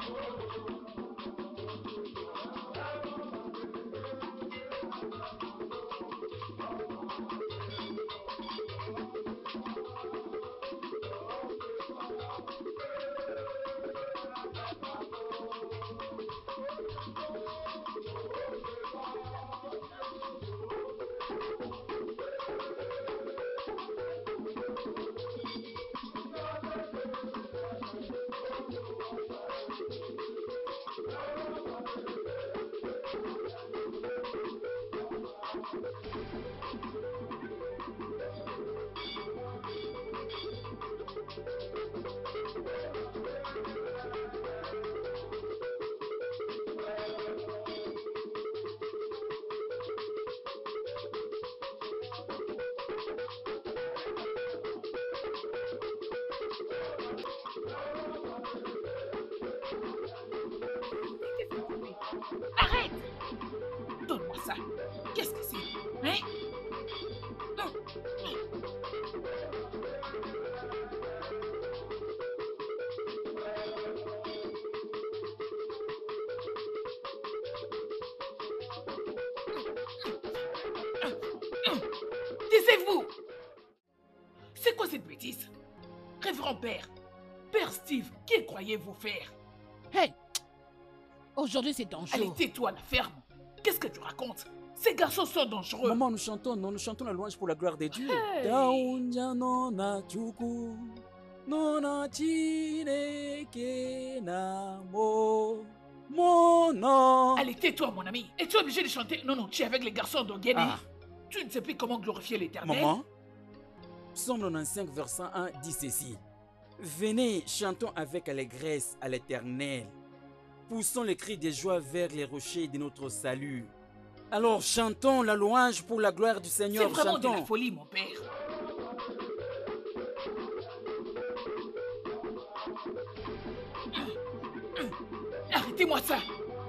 Arrête! Donne-moi ça. Qu'est-ce que c'est? Hein? Non. Taisez-vous! C'est quoi cette bêtise? Révérend Père, Père Steve, que croyez-vous faire? Hey! Aujourd'hui, c'est dangereux. Allez, tais-toi, la ferme. Qu'est-ce que tu racontes? Ces garçons sont dangereux. Maman, nous chantons la louange pour la gloire de Dieu. Hey. Daunja nona chuku, nona chineke na mono. Allez, tais-toi, mon ami. Es-tu obligé de chanter? Non, non, tu es avec les garçons d'Ogene. Ah. Tu ne sais plus comment glorifier l'Éternel. Maman, Psaume 95, verset 1 dit ceci. Venez, chantons avec allégresse à l'Éternel. Poussons les cris de joie vers les rochers de notre salut. Alors chantons la louange pour la gloire du Seigneur. C'est vraiment chantons. de la folie, mon père. Arrêtez-moi ça.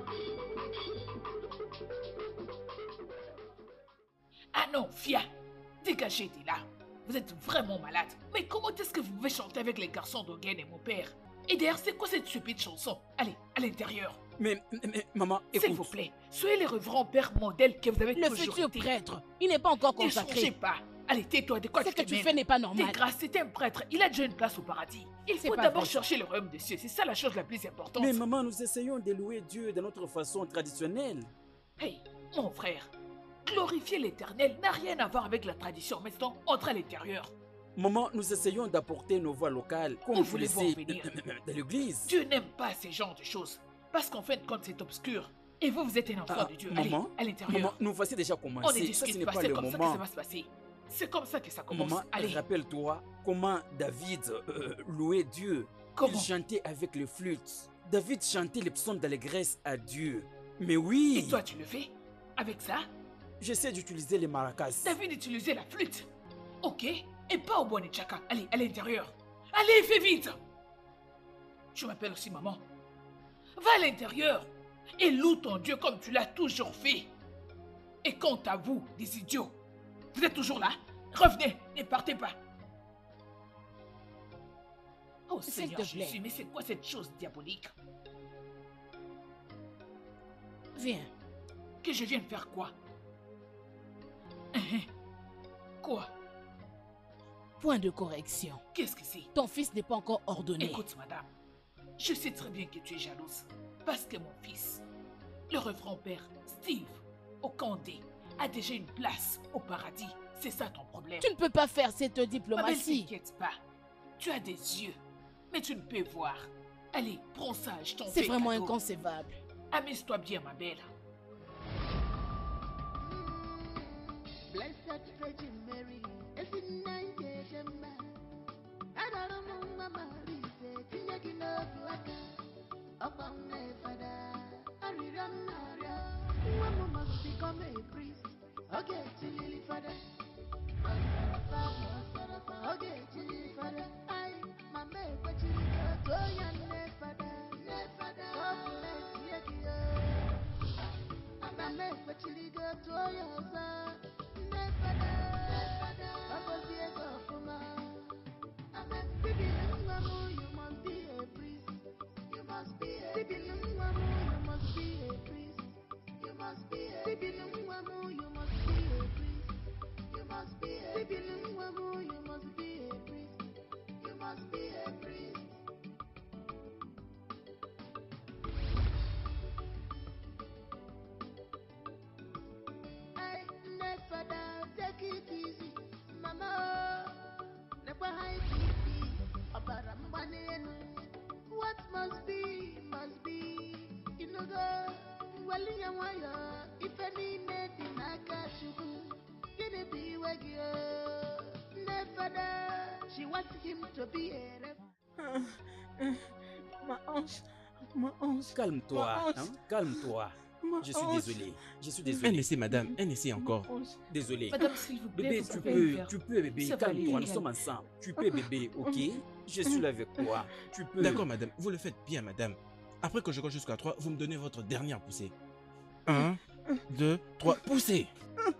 Ah non, Fia, dégagez de là. Vous êtes vraiment malade. Mais comment est-ce que vous pouvez chanter avec les garçons d'Ogene et mon père? Et d'ailleurs, c'est quoi cette stupide chanson? Allez, à l'intérieur. Mais maman, écoute. S'il vous plaît, soyez les révérends pères modèles que vous avez Le toujours futur été. prêtre, il n'est pas encore Ne changez consacré. pas. Allez, tais-toi, de quoi Ce tu que te tu mêles? fais n'est pas T'es normal. grâce, c'est un prêtre. Il a déjà une place au paradis. Il C'est faut pas d'abord vrai. chercher le royaume des cieux. C'est ça la chose la plus importante. Mais maman, nous essayons de louer Dieu de notre façon traditionnelle. Hey, mon frère, glorifier l'Éternel n'a rien à voir avec la tradition. Maintenant, entre à l'intérieur. Maman, nous essayons d'apporter nos voix locales, comme Où vous le voulez-vous en savez, venir? de l'église. Dieu n'aime pas ces genres de choses. Parce qu'en fin de compte, c'est obscur. Et vous, vous êtes un enfant de Dieu. Allez, maman, à l'intérieur. maman, nous voici déjà On ne commencé. Ça, ce discute n'est pas, pas c'est le comme ça que moment. ça va se passer. C'est comme ça que ça commence. Maman, Allez, rappelle-toi comment David louait Dieu. comment? Il chantait avec les flûtes. David chantait les psaumes d'allégresse à Dieu. Mais oui, Et toi, tu le fais? Avec ça? j'essaie d'utiliser les maracas. David utilisait la flûte. Ok, et pas au Bonechaka. Allez, à l'intérieur. Allez, fais vite. Tu m'appelles aussi maman. Va à l'intérieur et loue ton Dieu comme tu l'as toujours fait. Et quant à vous, des idiots, vous êtes toujours là? Revenez, ne partez pas. Oh S'il Seigneur te plaît. Jésus, mais c'est quoi cette chose diabolique? Viens. Que je vienne faire quoi? Quoi? Point de correction. Qu'est-ce que c'est? Ton fils n'est pas encore ordonné. Écoute, madame, je sais très bien que tu es jalouse. Parce que mon fils, le révérend père Steve Okande, a déjà une place au paradis. C'est ça ton problème. Tu ne peux pas faire cette Ma belle, diplomatie. t'inquiète pas. Tu as des yeux, mais tu ne peux voir. Allez, prends ça, je t'en C'est fais vraiment cadeau. inconcevable. Amuse-toi bien, ma belle. Blessed Virgin Mary, every night December. I don't know Mama Lisa, Tinyakino Tuaka, upon my father. I remember one must become a priest. Okay, Chili Father. Okay, Chili Father. I, my mate, but you go to your Father. Father, oh, bless you. I'm a mate, but you go to your son. Father, must be. You know go. Well, in your wire, if any net in a cashew, get a be wag you. Never da. She wants him to be a Ma hanche. Ma hanche. Calme-toi, Ma hanche. hein? Calme-toi. Ma Je suis hanche. désolé. Je suis Un désolé. essai, madame, un essai encore. Ma hanche. Désolé. Madame, s'il vous plaît, Bébé, vous tu pouvez peux, faire. tu peux, bébé. Ça va aller, Calme-toi, nous calme. sommes ensemble. Tu peux, bébé, ok? Je suis là avec toi. Tu peux. D'accord, madame, vous le faites bien, madame. Après que je compte jusqu'à 3, vous me donnez votre dernière poussée. 1, 2, 3, poussez!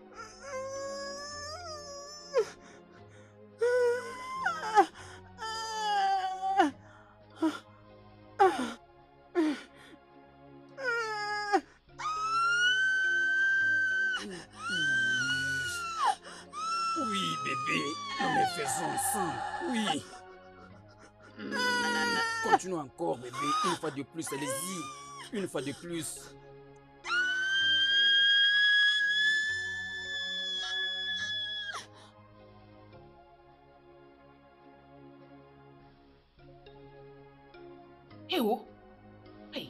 Oui, bébé. Nous le faisons ensemble. Oui. Continue encore, bébé. Une fois de plus, allez-y. Une fois de plus. Eh oh! Hey!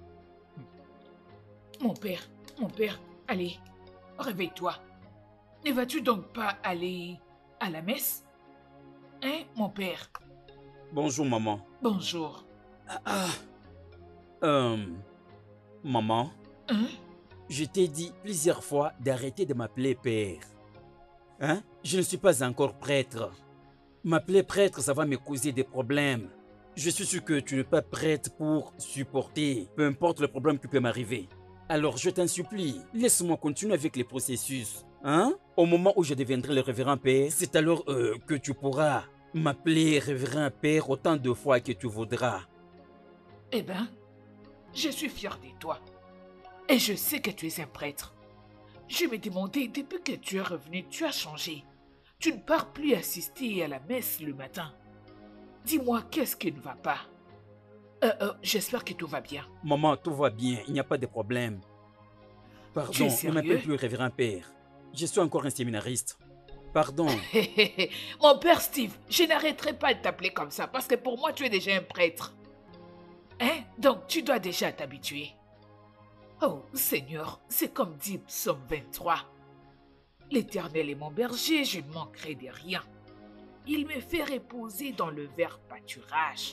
Mon père, allez, réveille-toi. Ne vas-tu donc pas aller à la messe? Hein, mon père? Bonjour, maman. Bonjour. Maman, Hein? je t'ai dit plusieurs fois d'arrêter de m'appeler père. Hein? Je ne suis pas encore prêtre. M'appeler prêtre, ça va me causer des problèmes. Je suis sûr que tu n'es pas prête pour supporter, peu importe le problème qui peut m'arriver. Alors je t'en supplie, laisse-moi continuer avec les processus. Hein? Au moment où je deviendrai le révérend père, c'est alors que tu pourras m'appeler révérend père autant de fois que tu voudras. Eh ben, je suis fier de toi. Et je sais que tu es un prêtre. Je me demandais, depuis que tu es revenu, tu as changé. Tu ne pars plus assister à la messe le matin. Dis-moi, qu'est-ce qui ne va pas? J'espère que tout va bien. Maman, tout va bien, il n'y a pas de problème. Tu es Pardon, ne sérieux? m'appelle plus révérend père. Je suis encore un séminariste. Pardon. Mon père Steve, je n'arrêterai pas de t'appeler comme ça parce que pour moi, tu es déjà un prêtre. Hein? Donc, tu dois déjà t'habituer. Oh, Seigneur, c'est comme dit Psaume 23. L'Éternel est mon berger, je ne manquerai de rien. Il me fait reposer dans le vert pâturage.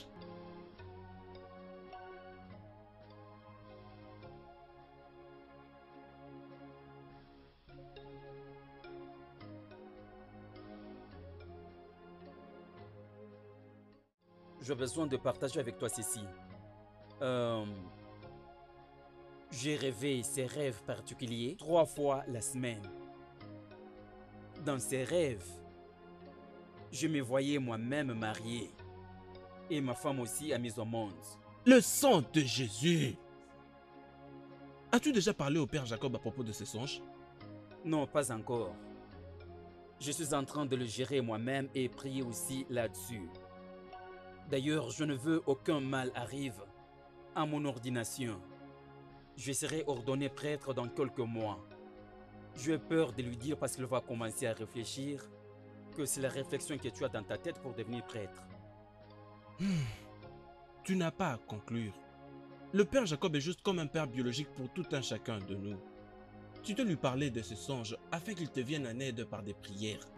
J'ai besoin de partager avec toi ceci. J'ai rêvé ces rêves particuliers 3 fois la semaine. Dans ces rêves, je me voyais moi-même marié et ma femme aussi a mise au monde. Le sang de Jésus! As-tu déjà parlé au Père Jacob à propos de ces songes? Non, pas encore. Je suis en train de le gérer moi-même et prier aussi là-dessus. D'ailleurs, je ne veux aucun mal arrive à mon ordination. Je serai ordonné prêtre dans quelques mois. J'ai peur de lui dire parce qu'il va commencer à réfléchir que c'est la réflexion que tu as dans ta tête pour devenir prêtre. Tu n'as pas à conclure. Le Père Jacob est juste comme un père biologique pour tout un chacun de nous. Tu dois lui parler de ce songe afin qu'il te vienne en aide par des prières.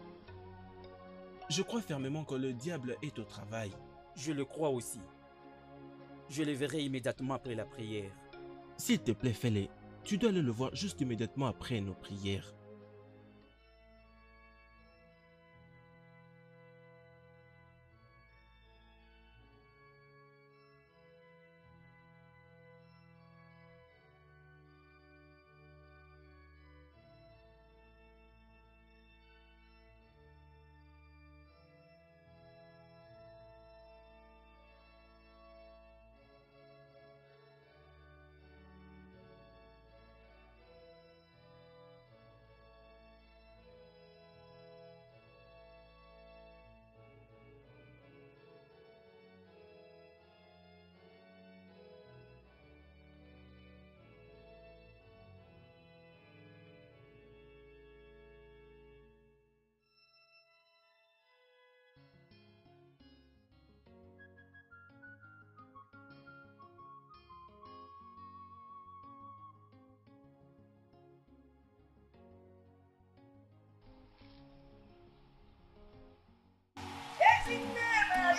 Je crois fermement que le diable est au travail. Je le crois aussi. Je le verrai immédiatement après la prière. S'il te plaît, fais-le. Tu dois aller le voir juste immédiatement après nos prières.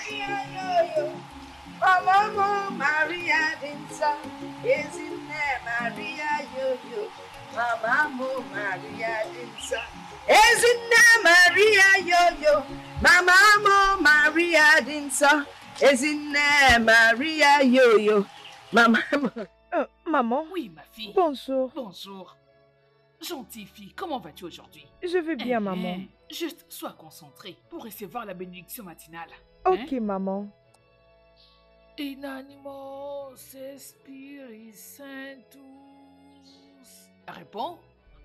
Maria yo-yo. Mama mo Maria Dinsa. Ezine Maria yo-yo. Mama mo Maria Dinsa. Ezine Maria yo-yo. Mama mo Maria Dinsa. Ezine Maria yo-yo. Mama mo. Maman, Oui, ma fille. bonjour. Bonjour. Gentille fille, comment vas-tu aujourd'hui? Je vais bien, maman. Juste sois concentrée pour recevoir la bénédiction matinale. Ok, maman. In animo Spiritus Sanctus. Réponds.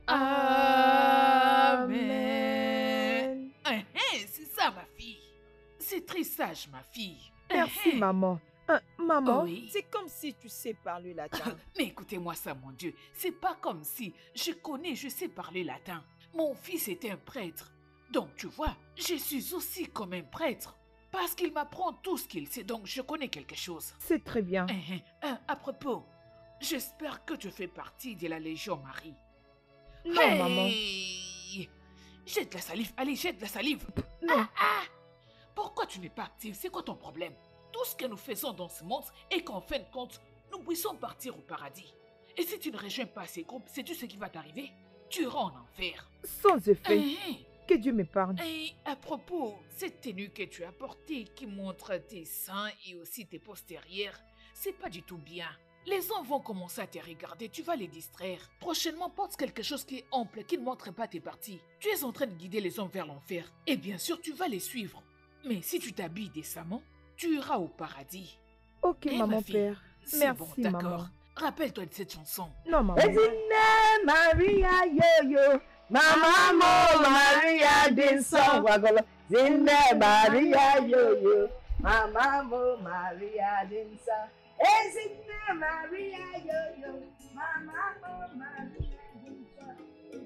Amen. C'est ça, ma fille. C'est très sage, ma fille. Merci, maman. Maman, Oui. C'est comme si tu sais parler latin. Mais écoutez-moi ça, mon Dieu. C'est pas comme si je sais parler latin. Mon fils est un prêtre. Donc, tu vois, je suis aussi comme un prêtre. Parce qu'il m'apprend tout ce qu'il sait, donc je connais quelque chose. c'est très bien. À propos, j'espère que tu fais partie de la Légion Marie. Non, maman. Jette la salive, allez, jette la salive. Non. Pourquoi tu n'es pas active? C'est quoi ton problème? Tout ce que nous faisons dans ce monde est qu'en fin de compte, nous puissions partir au paradis. Et si tu ne rejoins pas ces groupes, sais-tu ce qui va t'arriver? Tu iras en enfer. Sans effet. Que Dieu m'épargne. Et à propos, cette tenue que tu as portée qui montre tes seins et aussi tes postérieurs, c'est pas du tout bien. Les hommes vont commencer à te regarder, tu vas les distraire. Prochainement, porte quelque chose qui est ample, qui ne montre pas tes parties. Tu es en train de guider les hommes vers l'enfer. Et bien sûr, tu vas les suivre. Mais si tu t'habilles décemment, tu iras au paradis. Ok, Eh, maman, ma fille, père. c'est Merci, bon, maman. d'accord. Rappelle-toi de cette chanson. Non, maman. Ezine Maria yo-yo. Mama mo Maria Dinsa. Wagolo. Zine Maria yo-yo. Mama mo Maria Dinsa. Ezine Maria yo-yo. Mama mo Maria Dinsa.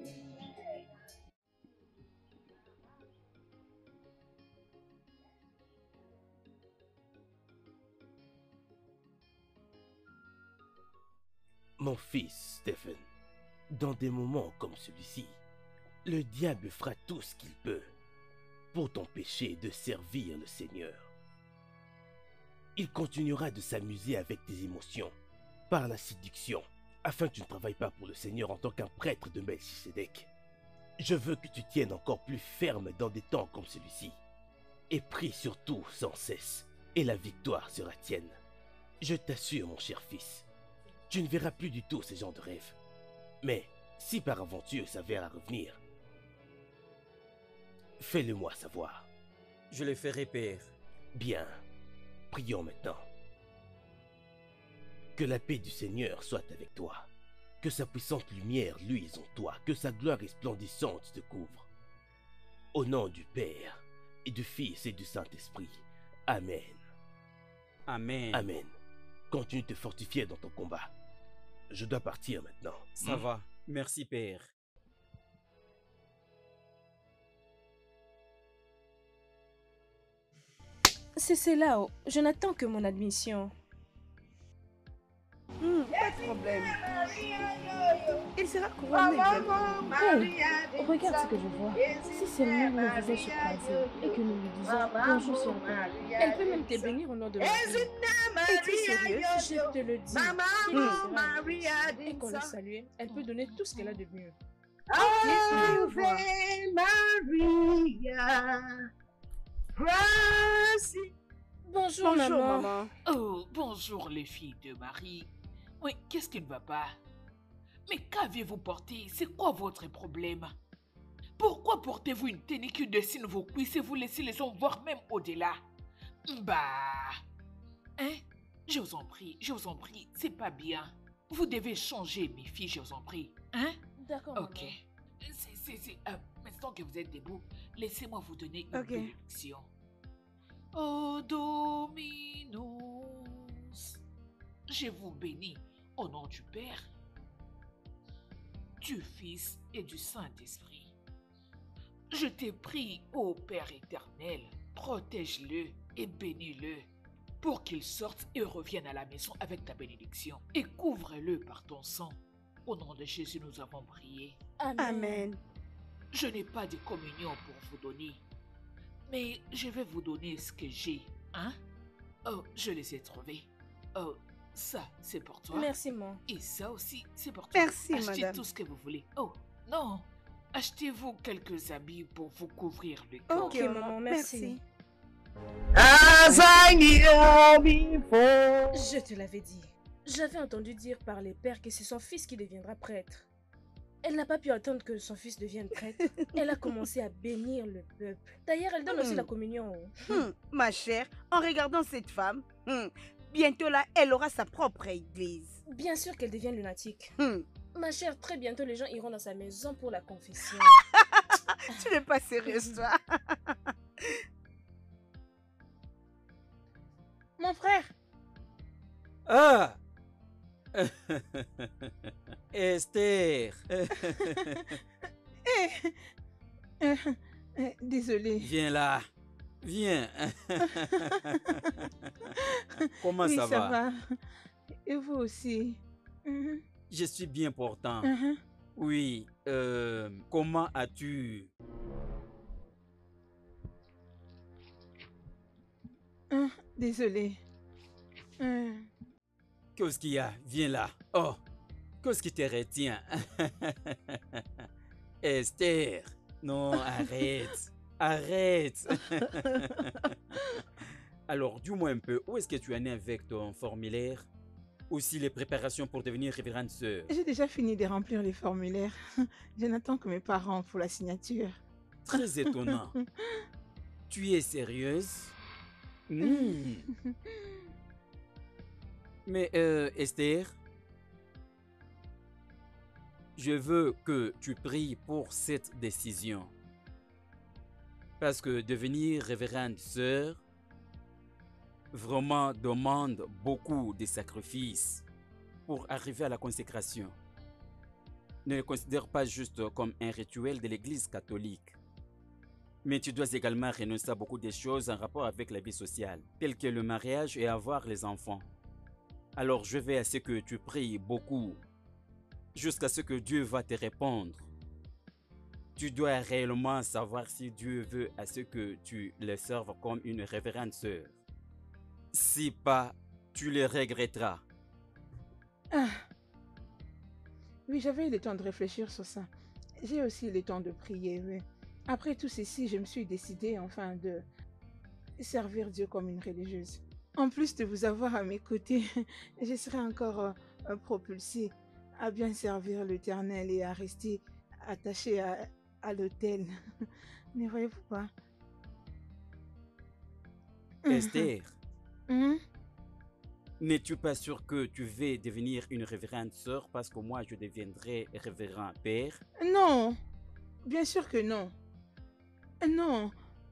Mon fils, Stephen, dans des moments comme celui-ci, le diable fera tout ce qu'il peut pour t'empêcher de servir le Seigneur. Il continuera de s'amuser avec tes émotions, par la séduction, afin que tu ne travailles pas pour le Seigneur en tant qu'un prêtre de Melchisédek. Je veux que tu tiennes encore plus ferme dans des temps comme celui-ci, et prie surtout sans cesse, et la victoire sera tienne. Je t'assure, mon cher fils, tu ne verras plus du tout ce genre de rêve. Mais si par aventure s'avère à revenir, fais-le moi savoir. Je le ferai, Père. Bien, prions maintenant. Que la paix du Seigneur soit avec toi. Que sa puissante lumière luise en toi. Que sa gloire resplendissante te couvre. Au nom du Père, et du Fils et du Saint-Esprit. Amen. Amen. Amen. Continue de te fortifier dans ton combat. Je dois partir maintenant. Ça va. Merci, Père. C'est là, je n'attends que mon admission. Pas de problème. Il sera couronné bientôt. Maria Regarde ce que je vois. Si seulement nous nous faisons se croiser et que nous lui disons bonjour sur terre. Elle peut même te bénir au nom de Marie. Es-tu sérieuse? Je te le dis. Si elle sera heureuse et qu'on la salue, elle peut donner tout ce qu'elle a de mieux. Ave Maria. Bonjour, maman. maman. Oh, bonjour les filles de Marie. Oui, qu'est-ce qui ne va pas? Mais qu'avez-vous porté? C'est quoi votre problème? Pourquoi portez-vous une tenue qui dessine vos cuisses et vous laissez les hommes voir même au-delà? Bah... Hein? Je vous en prie, c'est pas bien. Vous devez changer, mes filles, je vous en prie. Hein? D'accord, Ok. Maintenant que vous êtes debout, laissez-moi vous donner une bénédiction. Oh Dominus, je vous bénis au nom du Père, du Fils et du Saint-Esprit. Je te prie, ô Père éternel, protège-le et bénis-le pour qu'il sorte et revienne à la maison avec ta bénédiction et couvre-le par ton sang. Au nom de Jésus, nous avons prié. Amen. Je n'ai pas de communion pour vous donner, mais je vais vous donner ce que j'ai, Hein? Oh, je les ai trouvés. Oh, ça, c'est pour toi. Merci, maman. Et ça aussi, c'est pour toi. Merci, Achetez madame. tout ce que vous voulez. Oh, non. Achetez-vous quelques habits pour vous couvrir le corps. Ok, maman, merci. As I knew before. Je te l'avais dit. J'avais entendu dire par les pères que c'est son fils qui deviendra prêtre. Elle n'a pas pu attendre que son fils devienne prêtre. Elle a commencé à bénir le peuple. D'ailleurs, elle donne aussi la communion. Ma chère, en regardant cette femme, bientôt là, elle aura sa propre église. Bien sûr qu'elle devient lunatique. Ma chère, très bientôt, les gens iront dans sa maison pour la confession. Tu n'es pas sérieuse, toi. Mon frère! Ah! Esther! Désolée. Viens là. Viens. Comment Oui, ça va? Et vous aussi? Je suis bien portant. Oui. Comment as-tu... Désolée. Qu'est-ce qu'il y a? Viens là. Oh, qu'est-ce qui te retient? Esther, non, arrête. Arrête. Alors, dis-moi un peu, où est-ce que tu en es avec ton formulaire? Aussi les préparations pour devenir révérende sœur. J'ai déjà fini de remplir les formulaires. Je n'attends que mes parents pour la signature. Très étonnant. Tu es sérieuse? Mais Esther, je veux que tu pries pour cette décision. Parce que devenir révérende sœur vraiment demande beaucoup de sacrifices pour arriver à la consécration. Ne le considère pas juste comme un rituel de l'Église catholique. Mais tu dois également renoncer à beaucoup de choses en rapport avec la vie sociale, telles que le mariage et avoir les enfants. Alors je vais à ce que tu pries beaucoup, jusqu'à ce que Dieu va te répondre. Tu dois réellement savoir si Dieu veut à ce que tu le serves comme une révérende sœur. Si pas, tu le regretteras. Oui, j'avais eu le temps de réfléchir sur ça. J'ai aussi le temps de prier, oui. Après tout ceci, je me suis décidée enfin de servir Dieu comme une religieuse. En plus de vous avoir à mes côtés, je serai encore propulsée à bien servir l'Éternel et à rester attachée à l'autel. Ne voyez-vous pas? Esther, n'es-tu pas sûr que tu veux devenir une révérende sœur parce que moi je deviendrai révérend père? Non, bien sûr que non. Non.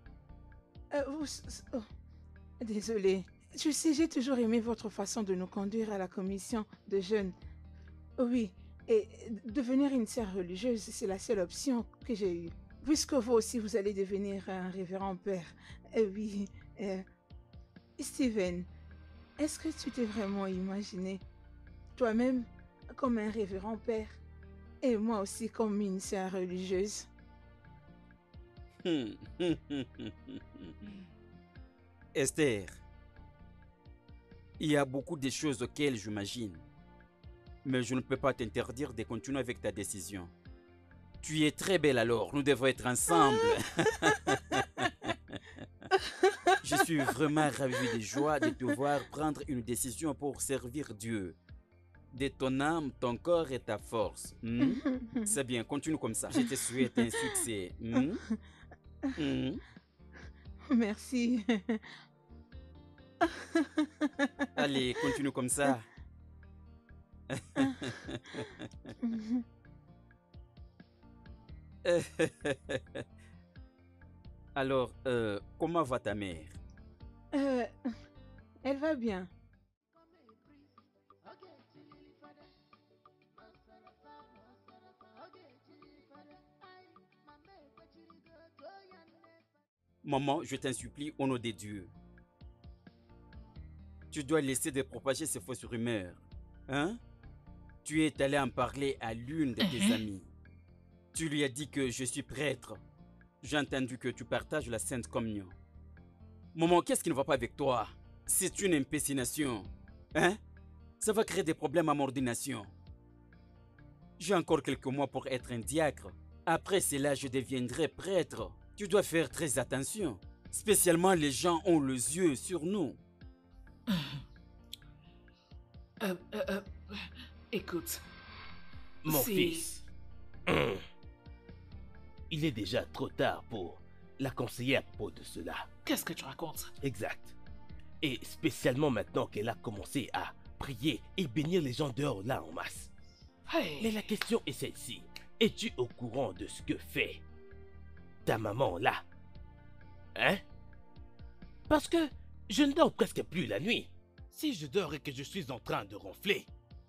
Désolée. Je sais, j'ai toujours aimé votre façon de nous conduire à la commission de jeunes. Oui, et devenir une sœur religieuse, c'est la seule option que j'ai eue. Puisque vous aussi, vous allez devenir un révérend père. Oui. Steven, est-ce que tu t'es vraiment imaginé toi-même comme un révérend père et moi aussi comme une sœur religieuse? Esther, il y a beaucoup de choses auxquelles j'imagine, mais je ne peux pas t'interdire de continuer avec ta décision. Tu es très belle alors, nous devons être ensemble. Je suis vraiment ravi de joie de te voir prendre une décision pour servir Dieu. De ton âme, ton corps et ta force. C'est bien, continue comme ça. Je te souhaite un succès. Merci. Allez, continue comme ça. Alors, comment va ta mère? Elle va bien. Maman, je t'en supplie, au nom de Dieu. Tu dois laisser de propager ces fausses rumeurs. Hein? Tu es allé en parler à l'une de tes amies. Tu lui as dit que je suis prêtre. J'ai entendu que tu partages la Sainte Communion. Maman, qu'est-ce qui ne va pas avec toi? C'est une impécination. Hein? Ça va créer des problèmes à mon ordination. J'ai encore quelques mois pour être un diacre. Après cela, je deviendrai prêtre. Tu dois faire très attention. Spécialement, les gens ont les yeux sur nous. Écoute. Mon c'est- fils, il est déjà trop tard pour la conseiller à propos de cela. Qu'est-ce que tu racontes? Exact. Et spécialement maintenant qu'elle a commencé à prier et bénir les gens dehors là en masse. Hey. Mais la question est celle-ci. Es-tu au courant de ce que fait ta maman là? Hein? Parce que je ne dors presque plus la nuit. Si je dors et que je suis en train de ronfler,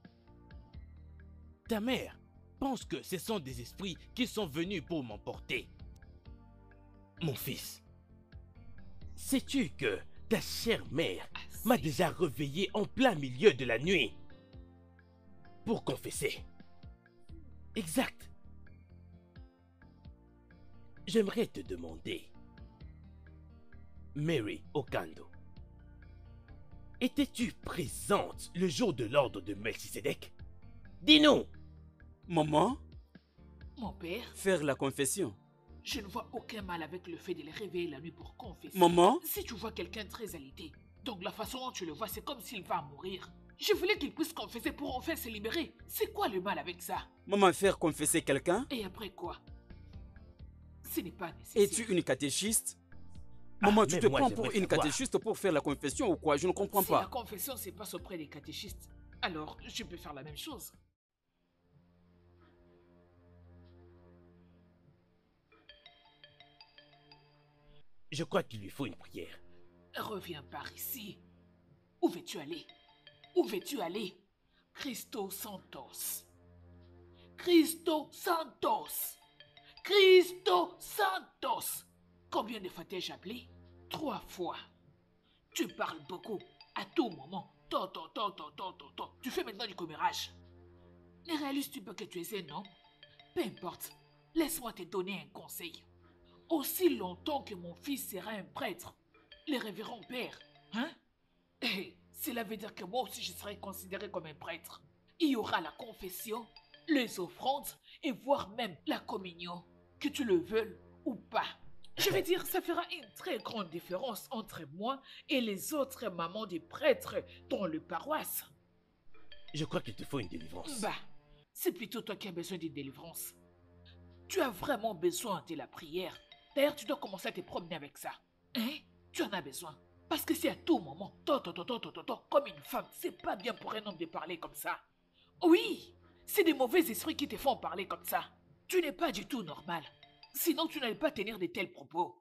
ta mère pense que ce sont des esprits qui sont venus pour m'emporter. Mon fils, sais-tu que ta chère mère m'a déjà réveillé en plein milieu de la nuit pour confesser? Exact. J'aimerais te demander, Mary Okando, étais-tu présente le jour de l'ordre de Melchisédek? Dis-nous! Maman, Mon père, faire la confession. je ne vois aucun mal avec le fait de les réveiller la nuit pour confesser. Maman, Si tu vois quelqu'un très alité, donc la façon dont tu le vois, c'est comme s'il va mourir. Je voulais qu'il puisse confesser pour enfin se libérer. C'est quoi le mal avec ça? maman, faire confesser quelqu'un? Et après quoi? Ce n'est pas nécessaire. Es-tu une catéchiste? Maman, tu mais te moi, prends j'aimerais pour une savoir. catéchiste pour faire la confession ou quoi? Je ne comprends Si la pas. confession se passe auprès des catéchistes, alors je peux faire la même chose. Je crois qu'il lui faut une prière. Reviens par ici. Où veux-tu aller? Où veux-tu aller? Cristo Santos. Cristo Santos. Cristo Santos. Combien de fois t'ai-je appelé? 3 fois. Tu parles beaucoup. À tout moment. Ton. Tu fais maintenant du commérage. Ne réalises-tu pas que tu es un homme? Peu importe. Laisse-moi te donner un conseil. Aussi longtemps que mon fils sera un prêtre, le révérend père, hein? Et cela veut dire que moi aussi je serai considéré comme un prêtre. Il y aura la confession, les offrandes et voire même la communion, que tu le veuilles ou pas. Je veux dire, ça fera une très grande différence entre moi et les autres mamans des prêtres dans le paroisse. Je crois qu'il te faut une délivrance. Bah, c'est plutôt toi qui as besoin d'une délivrance. Tu as vraiment besoin de la prière. D'ailleurs, tu dois commencer à te promener avec ça. Hein? Tu en as besoin. Parce que si à tout moment, comme une femme, c'est pas bien pour un homme de parler comme ça. Oui, c'est des mauvais esprits qui te font parler comme ça. Tu n'es pas du tout normal. Sinon, tu n'allais pas tenir de tels propos.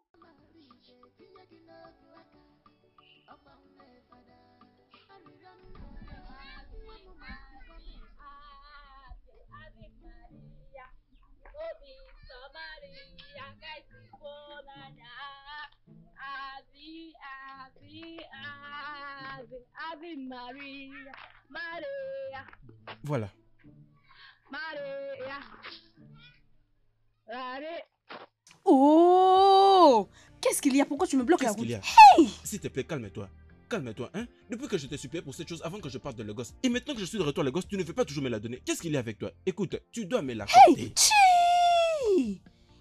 Ave Maria, Maria, Voilà. Maria. Allez. Oh! Qu'est-ce qu'il y a? Pourquoi tu me bloques la Qu'est-ce qu'il route? y a? S'il te plaît, calme-toi. Calme-toi, hein? Depuis que je t'ai supplié pour cette chose avant que je parte de Lagos, et maintenant que je suis de retour à Lagos, tu ne veux pas toujours me la donner. Qu'est-ce qu'il y a avec toi? Écoute, tu dois me l'accorder. Chi!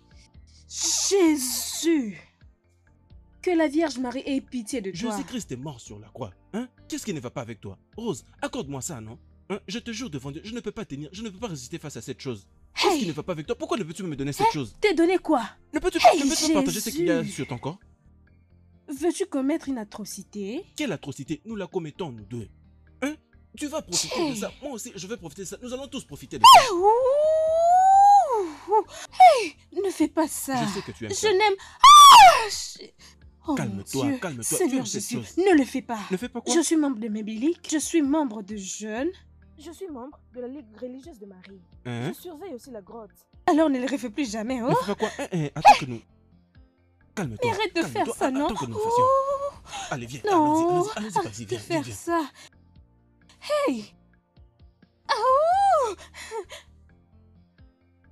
Jésus! Que la Vierge Marie ait pitié de toi. Jésus-Christ est mort sur la croix. Hein? Qu'est-ce qui ne va pas avec toi? Rose, accorde-moi ça, non? Hein? Je te jure devant Dieu, je ne peux pas tenir, je ne peux pas résister face à cette chose. Qu'est-ce qui ne va pas avec toi? Pourquoi ne veux-tu me donner cette chose? T'es donné quoi? Ne peux-tu Hey, pas partager ce qu'il y a Jésus! sur ton corps? Veux-tu commettre une atrocité? Quelle atrocité? Nous la commettons, nous deux. Hein? Tu vas profiter de Hey! ça. Moi aussi, je vais profiter de ça. Nous allons tous profiter de ça. Ouh! Hey! Ne fais pas ça. Je sais que tu aimes Je ça. n'aime... Ah! Oh mon Calme-toi, Dieu. calme-toi. Tu Seigneur aimes cette Jésus, chose. ne le fais pas. Ne fais pas quoi? Je suis membre de Mébilique, je suis membre de Jeunes. Je suis membre de la Ligue religieuse de Marie. Hein? Je surveille aussi la grotte. Alors ne le refais plus jamais, Ne oh? fais pas quoi? Attends que nous... Calme-toi. Mais arrête de faire calme-toi. ça, non? Attends que nous fassions. Oh! Allez, viens. Non, Allons-y, allons-y, arrête vas-y, de viens, faire viens. ça. Hey! Oh!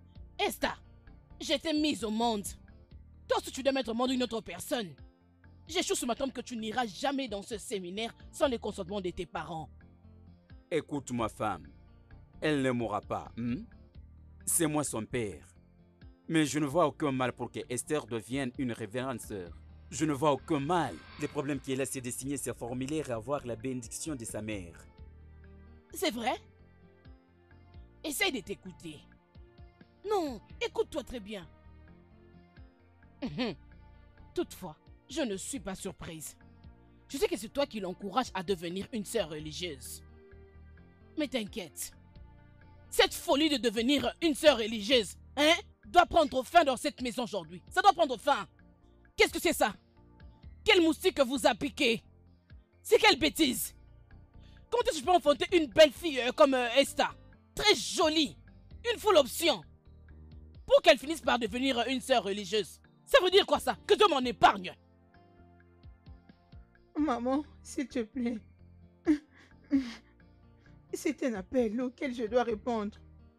Esther, je t'ai mise au monde. Toi aussi, tu dois mettre au monde une autre personne. J'échoue sur ma tombe que tu n'iras jamais dans ce séminaire sans le consentement de tes parents. Écoute ma femme, elle ne mourra pas. C'est moi son père. Mais je ne vois aucun mal pour que Esther devienne une révérende sœur. Je ne vois aucun mal. Le problème qui est là, c'est de signer ce formulaire et avoir la bénédiction de sa mère. C'est vrai? Essaye de t'écouter. Non, écoute-toi très bien. Toutefois, je ne suis pas surprise. Je sais que c'est toi qui l'encourage à devenir une sœur religieuse. Mais t'inquiète. Cette folie de devenir une sœur religieuse, doit prendre fin dans cette maison aujourd'hui. Ça doit prendre fin. Qu'est-ce que c'est ça? Quel moustique vous a piqué? C'est quelle bêtise? Comment est-ce que je peux enfanter une belle fille comme Esther? Très jolie. Une full option. Pour qu'elle finisse par devenir une sœur religieuse. Ça veut dire quoi ça? Que Dieu m'en épargne. Maman, s'il te plaît. C'est un appel auquel je dois répondre.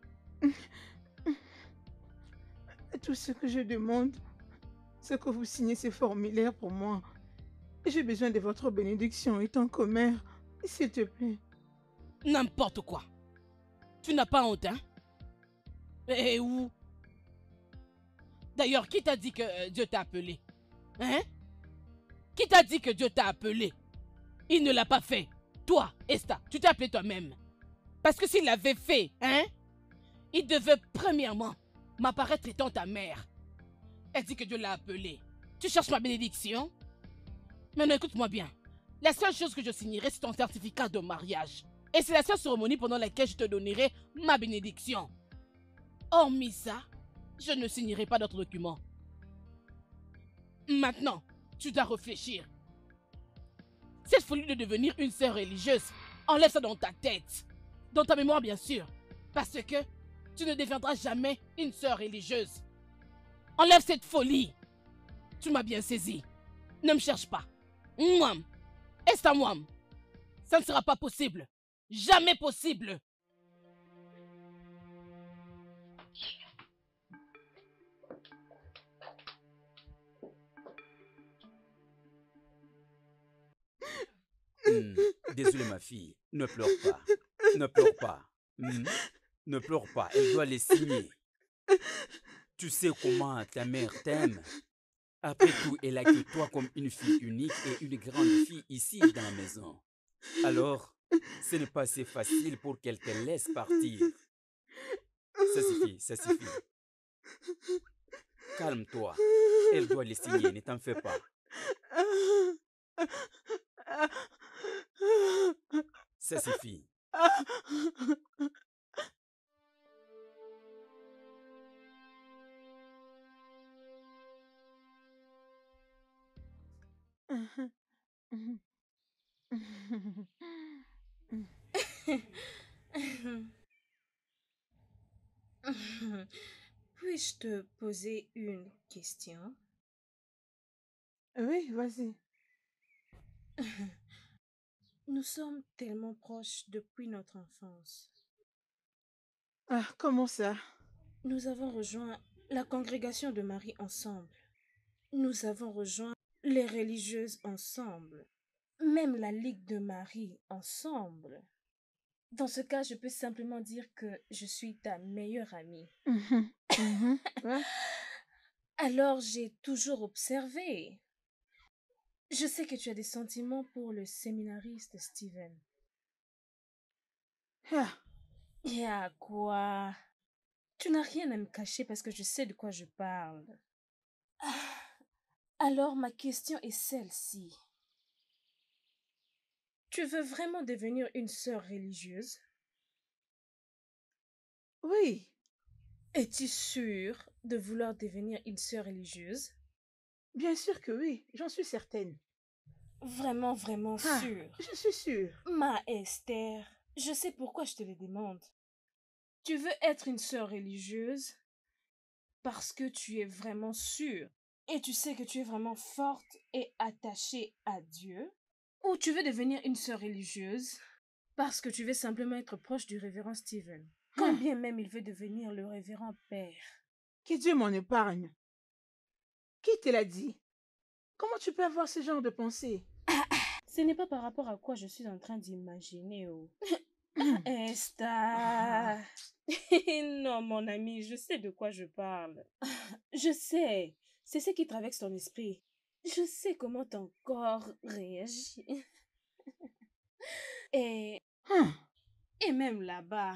Tout ce que je demande, c'est que vous signez ces formulaires pour moi. J'ai besoin de votre bénédiction étant commère, s'il te plaît. N'importe quoi. Tu n'as pas honte, hein? Et où? D'ailleurs, qui t'a dit que Dieu t'a appelé? Hein? Qui t'a dit que Dieu t'a appelé? Il ne l'a pas fait. Toi, Esther, tu t'es appelé toi-même. Parce que s'il l'avait fait, il devait premièrement m'apparaître étant ta mère. Elle dit que Dieu l'a appelé. Tu cherches ma bénédiction? Maintenant, écoute-moi bien. La seule chose que je signerai, c'est ton certificat de mariage. Et c'est la seule cérémonie pendant laquelle je te donnerai ma bénédiction. Hormis ça, je ne signerai pas d'autres documents. Maintenant, tu dois réfléchir. Cette folie de devenir une sœur religieuse, enlève ça dans ta tête. Dans ta mémoire, bien sûr. Parce que tu ne deviendras jamais une sœur religieuse. Enlève cette folie. Tu m'as bien saisi. Ne me cherche pas. Moi, Esther moi. Ça ne sera pas possible. Jamais possible. Désolé ma fille, ne pleure pas. Ne pleure pas. Ne pleure pas, elle doit les signer. Tu sais comment ta mère t'aime. Après tout, elle a que toi comme une fille unique et une grande fille ici dans la maison. Alors, ce n'est pas assez facile pour qu'elle te laisse partir. Ça suffit, ça suffit. Calme-toi. Elle doit les signer, ne t'en fais pas. Ça suffit. Puis-je te poser une question? Oui, vas-y. Nous sommes tellement proches depuis notre enfance. Ah, comment ça? Nous avons rejoint la congrégation de Marie ensemble. Nous avons rejoint les religieuses ensemble. Même la Ligue de Marie ensemble. Dans ce cas, je peux simplement dire que je suis ta meilleure amie. Ouais. Alors, j'ai toujours observé. Je sais que tu as des sentiments pour le séminariste Steven. Ah, Et à quoi? Tu n'as rien à me cacher parce que je sais de quoi je parle. Alors, ma question est celle-ci. Tu veux vraiment devenir une sœur religieuse? oui, Es-tu sûre de vouloir devenir une sœur religieuse? bien sûr que oui, j'en suis certaine. Vraiment, vraiment Ah, sûre? je suis sûre. Ma Esther, je sais pourquoi je te le demande. Tu veux être une sœur religieuse parce que tu es vraiment sûre et tu sais que tu es vraiment forte et attachée à Dieu? Ou tu veux devenir une sœur religieuse parce que tu veux simplement être proche du révérend Steven, quand bien même il veut devenir le révérend père? Que Dieu m'en épargne. Qui te l'a dit? Comment tu peux avoir ce genre de pensée? Ce n'est pas par rapport à quoi je suis en train d'imaginer. Oh. Esther. Non, mon ami, je sais de quoi je parle. Je sais. C'est ce qui traverse ton esprit. Je sais comment ton corps réagit. Et même là-bas,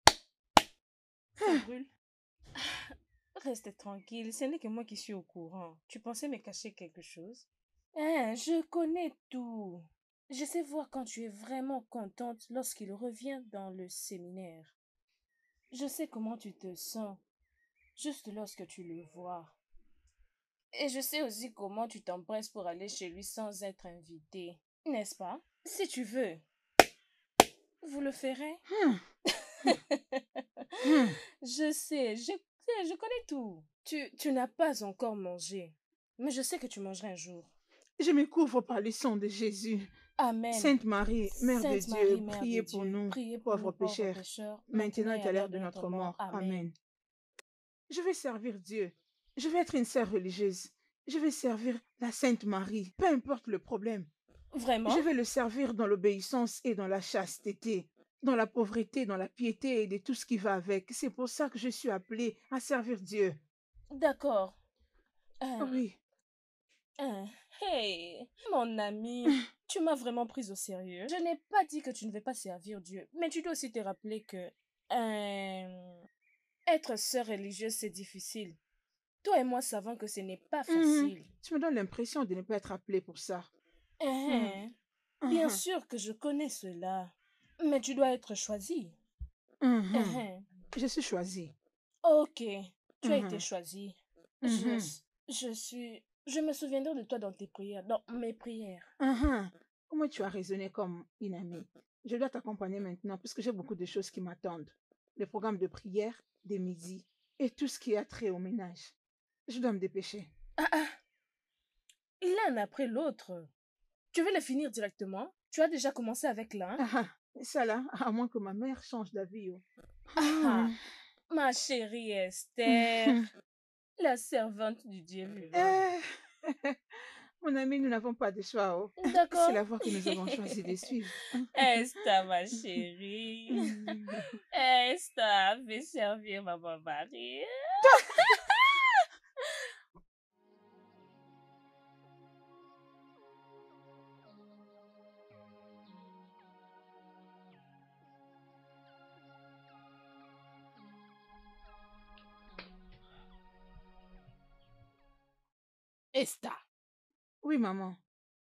ça brûle. Reste tranquille, ce n'est que moi qui suis au courant. Tu pensais me cacher quelque chose? Je connais tout. Je sais voir quand tu es vraiment contente lorsqu'il revient dans le séminaire. Je sais comment tu te sens juste lorsque tu le vois. Et je sais aussi comment tu t'empresses pour aller chez lui sans être invité. N'est-ce pas? Si tu veux, vous le ferez? Je sais, je connais tout. Tu n'as pas encore mangé, mais je sais que tu mangeras un jour. Je me couvre par le sang de Jésus. Amen. Sainte Marie, Mère de Sainte Marie, Dieu, Mère priez de pour Dieu, nous, priez pour pauvres nous, pauvres pécheurs, pécheurs, maintenant et à l'heure de notre mort. Amen. Je vais servir Dieu. Je vais être une sœur religieuse. Je vais servir la Sainte Marie, peu importe le problème. Vraiment? Je vais le servir dans l'obéissance et dans la chasteté, dans la pauvreté, dans la piété et de tout ce qui va avec. C'est pour ça que je suis appelée à servir Dieu. D'accord. Oui. Hey, mon ami, tu m'as vraiment prise au sérieux. Je n'ai pas dit que tu ne vais pas servir Dieu, mais tu dois aussi te rappeler que être sœur religieuse, c'est difficile. Toi et moi savons que ce n'est pas facile. Tu me donnes l'impression de ne pas être appelée pour ça. Bien sûr que je connais cela, mais tu dois être choisie. Je suis choisie. Ok, tu as été choisie. Je me souviendrai de toi dans tes prières, dans mes prières. Comment tu as raisonné comme une amie? Je dois t'accompagner maintenant puisque j'ai beaucoup de choses qui m'attendent. Le programme de prière, des midis et tout ce qui a trait au ménage. Je dois me dépêcher. L'un après l'autre. Tu veux le finir directement? Tu as déjà commencé avec l'un? Ça là, à moins que ma mère change d'avis. Ma chérie Esther, la servante du Dieu vivant. Mon ami, nous n'avons pas de choix. D'accord. C'est la voie que nous avons choisi de suivre. Esther, ma chérie. Esther, vais servir maman Marie. Esther. Oui, maman.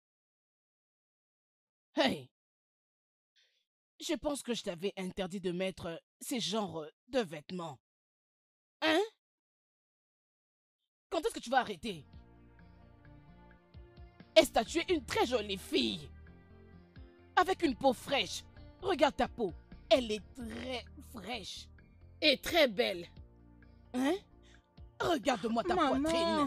Hey. Je pense que je t'avais interdit de mettre ces genres de vêtements. Hein? Quand est-ce que tu vas arrêter? Esther, tu es une très jolie fille. Avec une peau fraîche. Regarde ta peau. Elle est très fraîche. Et très belle. Hein? Regarde-moi ta poitrine.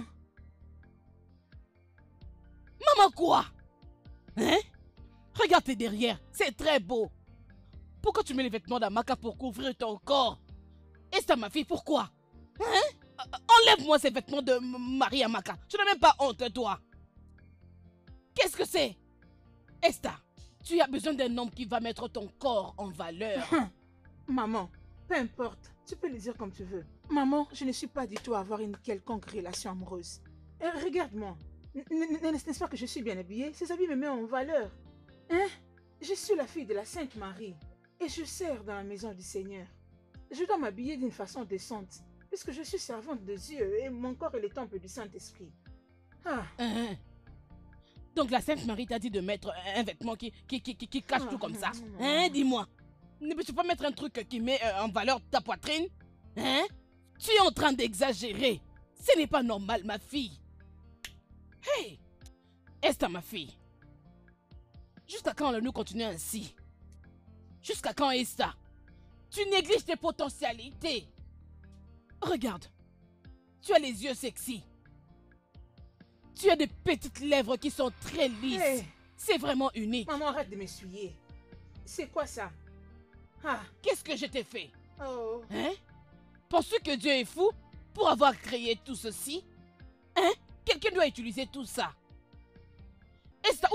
Maman quoi? Hein? Regarde tes derrière, c'est très beau. Pourquoi tu mets les vêtements d'Amaka pour couvrir ton corps? Esther, ma fille, pourquoi? Hein? Enlève-moi ces vêtements de Marie Amaka. Tu n'as même pas honte, toi. Qu'est-ce que c'est? Esther, tu as besoin d'un homme qui va mettre ton corps en valeur. Maman, peu importe, tu peux le dire comme tu veux. Maman, je ne suis pas du tout à avoir une quelconque relation amoureuse. Regarde-moi. N'est-ce pas que je suis bien habillée? Ces habits me mettent en valeur. Hein? Je suis la fille de la Sainte Marie et je sers dans la maison du Seigneur. Je dois m'habiller d'une façon décente puisque je suis servante de Dieu et mon corps est le temple du Saint-Esprit. Donc la Sainte Marie t'a dit de mettre un vêtement qui cache tout comme ça. Hein? Dis-moi. Ne peux-tu pas mettre un truc qui met en valeur ta poitrine? Hein? Tu es en train d'exagérer. Ce n'est pas normal, ma fille. Hey! Esther, ma fille. Jusqu'à quand allons-nous continuer ainsi? Jusqu'à quand, Esther? Tu négliges tes potentialités. Regarde. Tu as les yeux sexy. Tu as des petites lèvres qui sont très lisses. Hey. C'est vraiment unique. Maman, arrête de m'essuyer. C'est quoi ça? Qu'est-ce que je t'ai fait? Hein? Penses-tu que Dieu est fou pour avoir créé tout ceci? Hein? Quelqu'un doit utiliser tout ça.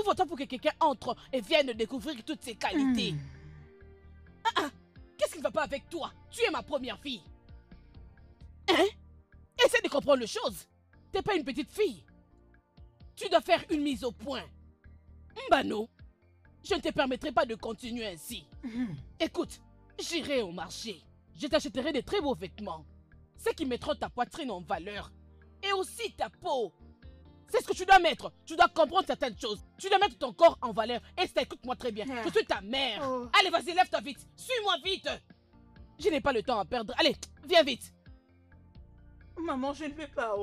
Ouvre-toi pour que quelqu'un entre et vienne découvrir toutes ses qualités. Qu'est-ce qui ne va pas avec toi? Tu es ma première fille. Hein? Essaie de comprendre les choses. T'es pas une petite fille. Tu dois faire une mise au point. Mbano, je ne te permettrai pas de continuer ainsi. Écoute, j'irai au marché. Je t'achèterai de très beaux vêtements. Ceux qui mettront ta poitrine en valeur. Et aussi ta peau. C'est ce que tu dois mettre. Tu dois comprendre certaines choses. Tu dois mettre ton corps en valeur. Et ça, écoute-moi très bien. Je suis ta mère. Allez, vas-y, lève-toi vite. Suis-moi vite. Je n'ai pas le temps à perdre. Allez, viens vite. Maman, je ne vais pas.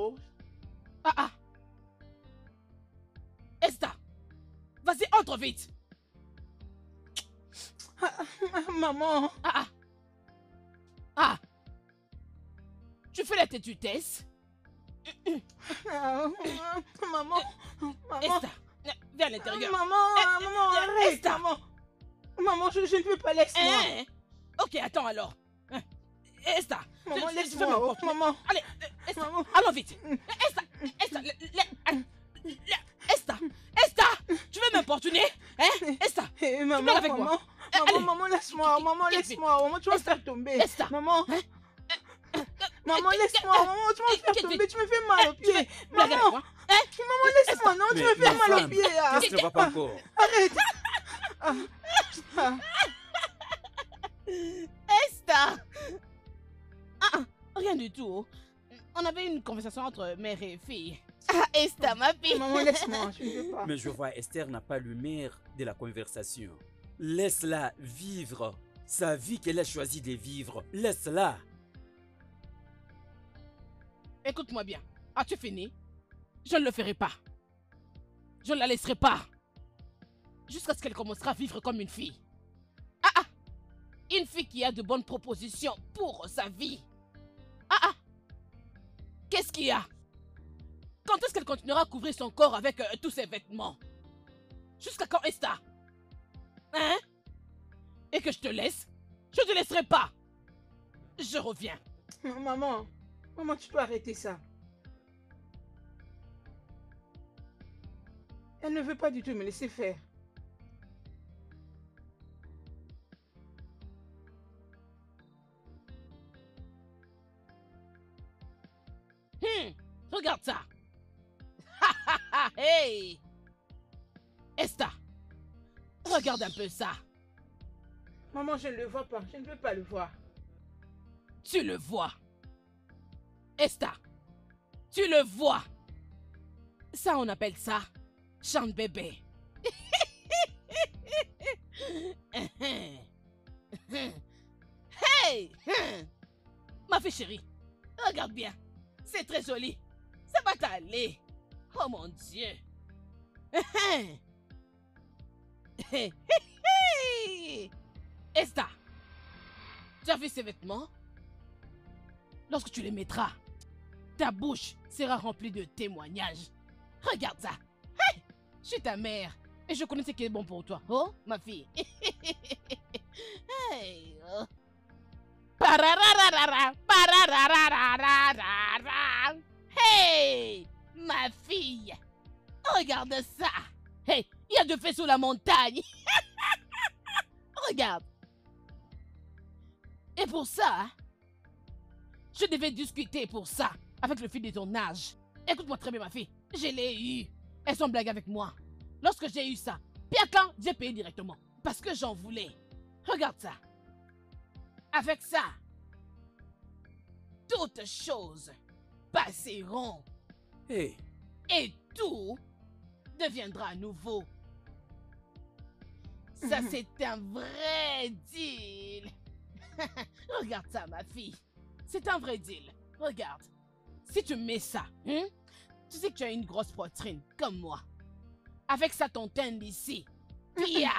Esther, vas-y, entre vite. Maman. Tu fais la tétutesse? Maman. Esther, viens à l'intérieur. Maman, arrête. Esther. Maman, je ne veux pas, laisse-moi. Ok, attends alors. Esther, maman, je laisse-moi. Maman. Allez, Esther, allons vite. Esther, tu veux m'importuner? Hein? Esther, maman, avec moi. Maman, laisse-moi. Maman, laisse-moi. Maman, tu vas me faire tomber. Esther. Maman. Maman, laisse-moi. Maman, tu vas me faire tomber. Tu me fais mal aux pieds. Maman. Maman, laisse-moi. Non, tu me fais mal aux pieds. Qu'est-ce qui ne va pas encore? Arrête. Esther. Rien du tout. On avait une conversation entre mère et fille. Esther, ma fille. Maman, laisse-moi. Je ne veux pas. Mais je vois, Esther n'a pas l'humeur de la conversation. Laisse-la vivre sa vie qu'elle a choisi de vivre. Laisse-la. Écoute-moi bien. As-tu fini? Je ne le ferai pas. Je ne la laisserai pas. Jusqu'à ce qu'elle commencera à vivre comme une fille. Une fille qui a de bonnes propositions pour sa vie. Qu'est-ce qu'il y a? Quand est-ce qu'elle continuera à couvrir son corps avec tous ses vêtements? Jusqu'à quand, Esther? Hein? Et que je te laisse? Je ne te laisserai pas. Je reviens. Maman, tu peux arrêter ça. Elle ne veut pas du tout me laisser faire. Regarde ça. Hey! Esther, regarde un peu ça. Maman, je ne le vois pas. Je ne veux pas le voir. Tu le vois. Esther, tu le vois. Ça, on appelle ça chante bébé. Hey! Ma fille chérie, regarde bien. C'est très joli. Ça va t'aller. Oh mon Dieu. Esther, tu as vu ces vêtements? Lorsque tu les mettras, ta bouche sera remplie de témoignages. Regarde ça. Hey, je suis ta mère et je connais ce qui est bon pour toi. Oh, ma fille. Hey, oh. Hey, ma fille, regarde ça. Hey, il y a 2 feux sous la montagne. Regarde. Et pour ça, je devais discuter pour ça avec le fils de ton âge. Écoute-moi très bien, ma fille. Je l'ai eu. Elles sont blagues avec moi. Lorsque j'ai eu ça, Piakan, j'ai payé directement. Parce que j'en voulais. Regarde ça. Avec ça, toutes choses passeront. Hey. Et tout deviendra à nouveau. Ça, c'est un vrai deal. Regarde ça, ma fille. C'est un vrai deal. Regarde. Si tu mets ça, tu sais que tu as une grosse poitrine, comme moi. Avec ça, ton teint ici. Pia.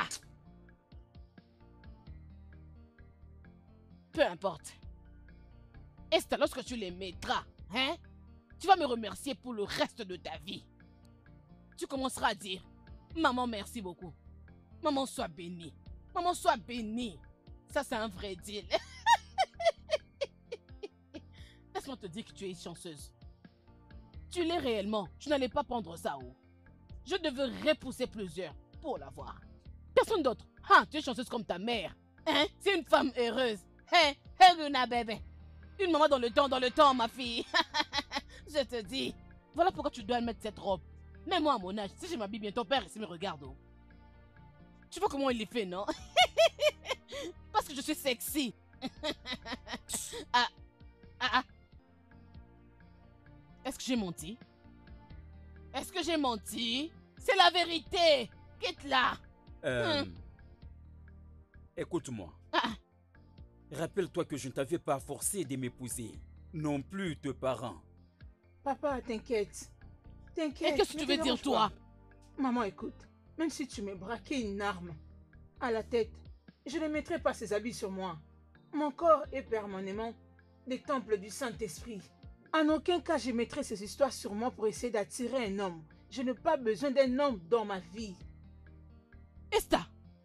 Peu importe. Esther, lorsque tu les mettras, tu vas me remercier pour le reste de ta vie. Tu commenceras à dire, maman, merci beaucoup. Maman, sois bénie. Maman, sois bénie. Ça, c'est un vrai deal. Laisse-moi te dire que tu es chanceuse. Tu l'es réellement. Tu n'allais pas prendre ça haut. Je devrais pousser plusieurs pour l'avoir. Personne d'autre. Ah, tu es chanceuse comme ta mère. Hein? C'est une femme heureuse. Hein? Luna bébé. Une maman dans le temps, ma fille. Je te dis. Voilà pourquoi tu dois mettre cette robe. Même moi à mon âge, si je m'habille bien, ton père ici me regarde. Oh. Tu vois comment il est fait, non? Parce que je suis sexy. Ah. Est-ce que j'ai menti? Est-ce que j'ai menti? C'est la vérité. Quitte-la. Écoute-moi. Ah. Rappelle-toi que je ne t'avais pas forcé de m'épouser. Non plus tes parents. Papa, t'inquiète. Et qu'est-ce que tu veux dire, toi? Maman, écoute. Même si tu me braquais une arme à la tête, je ne mettrai pas ces habits sur moi. Mon corps est permanemment des temples du Saint-Esprit. En aucun cas, je mettrai ces histoires sur moi pour essayer d'attirer un homme. Je n'ai pas besoin d'un homme dans ma vie. Esther,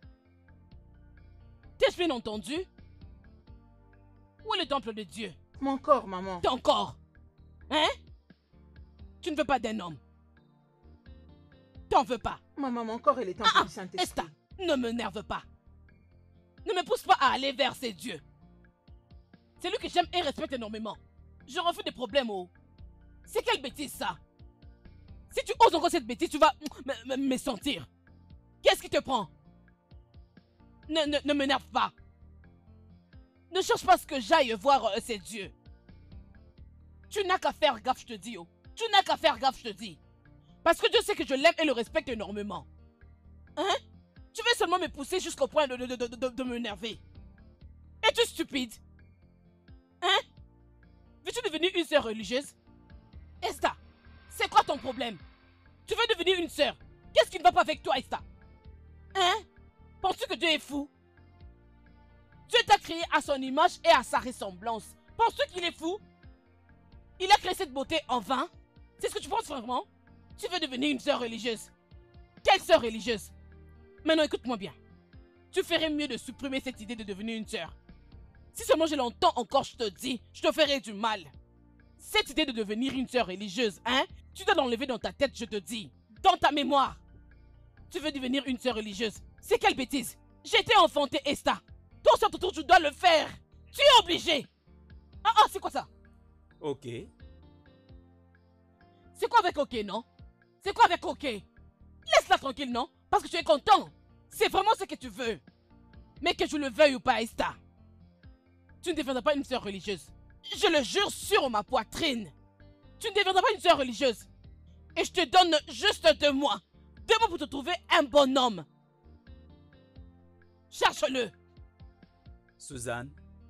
t'es-je bien entendu? Où est le temple de Dieu? Mon corps, maman. Ton corps? Hein? Tu ne veux pas d'un homme? T'en veux pas? Maman, mon corps est le temple du Saint-Esprit. Esther, ne me nerve pas. Ne me pousse pas à aller vers ces dieux. C'est lui que j'aime et respecte énormément. Je refuse des problèmes, oh. C'est quelle bêtise, ça? Si tu oses encore cette bêtise, tu vas me sentir. Qu'est-ce qui te prend? Ne m'énerve pas. Ne cherche pas à ce que j'aille voir ces dieux. Tu n'as qu'à faire gaffe, je te dis, oh. Tu n'as qu'à faire gaffe, je te dis. Parce que Dieu sait que je l'aime et le respecte énormément. Hein? Tu veux seulement me pousser jusqu'au point de m'énerver. Es-tu stupide? Hein? Veux-tu devenir une sœur religieuse? Esther, c'est quoi ton problème? Tu veux devenir une sœur? Qu'est-ce qui ne va pas avec toi, Esther? Hein? Penses-tu que Dieu est fou? Dieu t'a créé à son image et à sa ressemblance. Penses-tu qu'il est fou? Il a créé cette beauté en vain? C'est ce que tu penses vraiment? Tu veux devenir une sœur religieuse? Quelle sœur religieuse? Maintenant écoute-moi bien. Tu ferais mieux de supprimer cette idée de devenir une sœur. Si seulement je l'entends encore, je te dis, je te ferai du mal. Cette idée de devenir une sœur religieuse, hein? Tu dois l'enlever dans ta tête, je te dis. Dans ta mémoire. Tu veux devenir une sœur religieuse? C'est quelle bêtise? J'ai été enfantée, Esther. Toi aussi, ton tour, tu dois le faire. Tu es obligé. Ah, c'est quoi ça? Ok. C'est quoi avec ok, non? C'est quoi avec ok? Laisse-la tranquille, non? Parce que tu es content. C'est vraiment ce que tu veux. Mais que je le veuille ou pas, Esther, tu ne deviendras pas une sœur religieuse. Je le jure sur ma poitrine. Tu ne deviendras pas une sœur religieuse. Et je te donne juste 2 mois. 2 mois pour te trouver un bon homme. Cherche-le. Suzanne,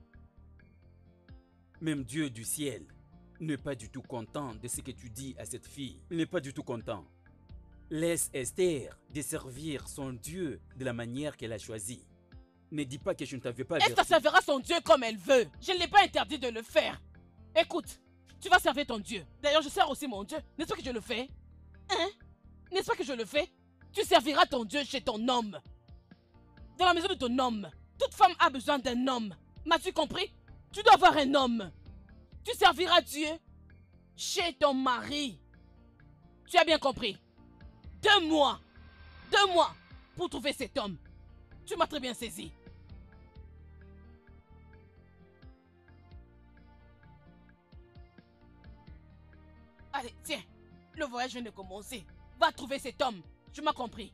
même Dieu du ciel n'est pas du tout content de ce que tu dis à cette fille. Il n'est pas du tout content. Laisse Esther desservir son Dieu de la manière qu'elle a choisie. Ne dis pas que je ne t'avais pas averti. Esther servira son Dieu comme elle veut. Je ne l'ai pas interdit de le faire. Écoute, tu vas servir ton Dieu. D'ailleurs, je sers aussi mon Dieu. N'est-ce pas que je le fais? Hein? N'est-ce pas que je le fais? Tu serviras ton Dieu chez ton homme. Dans la maison de ton homme. Toute femme a besoin d'un homme. M'as-tu compris? Tu dois avoir un homme. Tu serviras Dieu chez ton mari. Tu as bien compris? 2 mois. 2 mois pour trouver cet homme. Tu m'as très bien saisi. Allez, tiens. Le voyage vient de commencer. Va trouver cet homme. Tu m'as compris.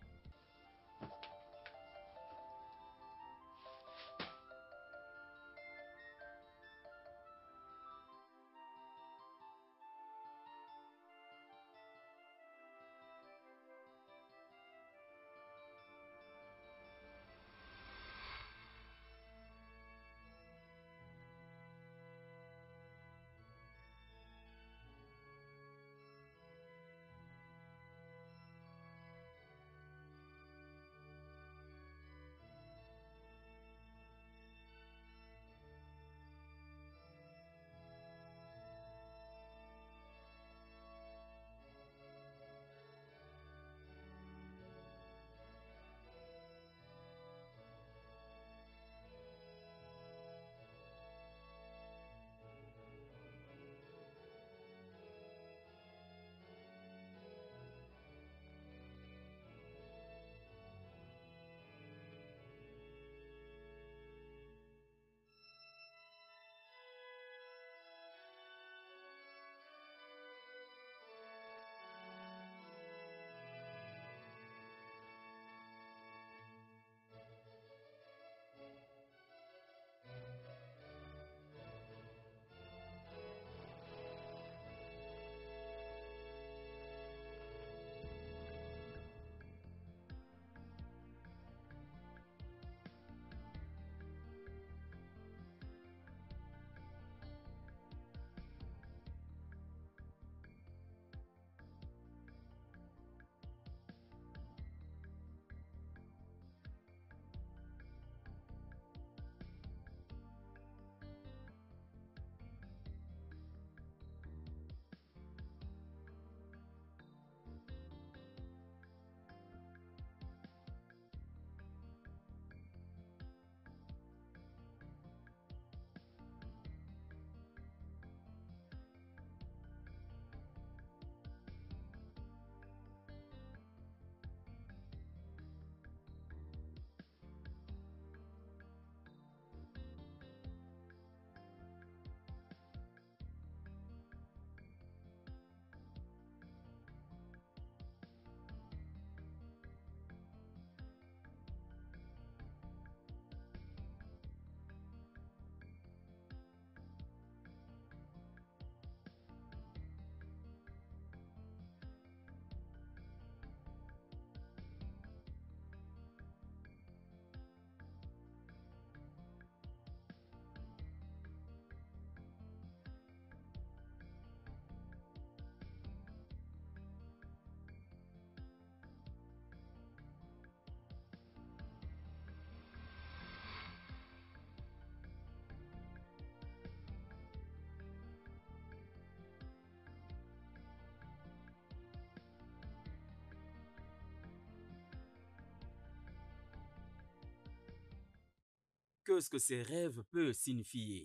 Qu'est-ce que ces rêves peuvent signifier?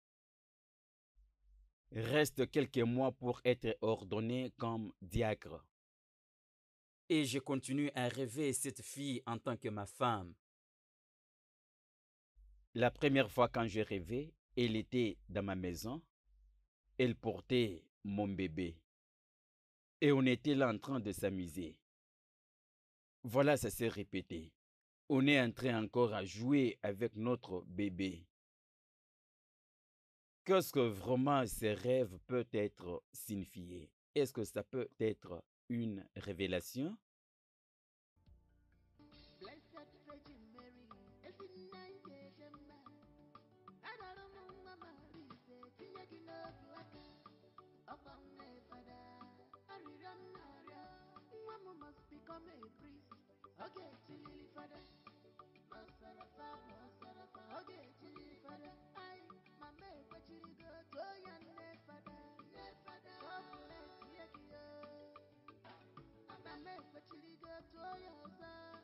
Reste quelques mois pour être ordonné comme diacre. Et je continue à rêver cette fille en tant que ma femme. La première fois quand je rêvais, elle était dans ma maison. Elle portait mon bébé. Et on était là en train de s'amuser. Voilà, ça s'est répété. On est en train encore à jouer avec notre bébé. Qu'est-ce que vraiment ces rêves peuvent être signifiés? Est-ce que ça peut être une révélation? Blessed Virgin Mary, every night December. I don't know Mama Lisa, Tinyakino Buaka. Upon my father, I remember. Mama must become a priest. Okay, chilly father. Masarafa, okay, chilly father. I, Mama, what you go to your father. God bless you. Mama, what you go to your son.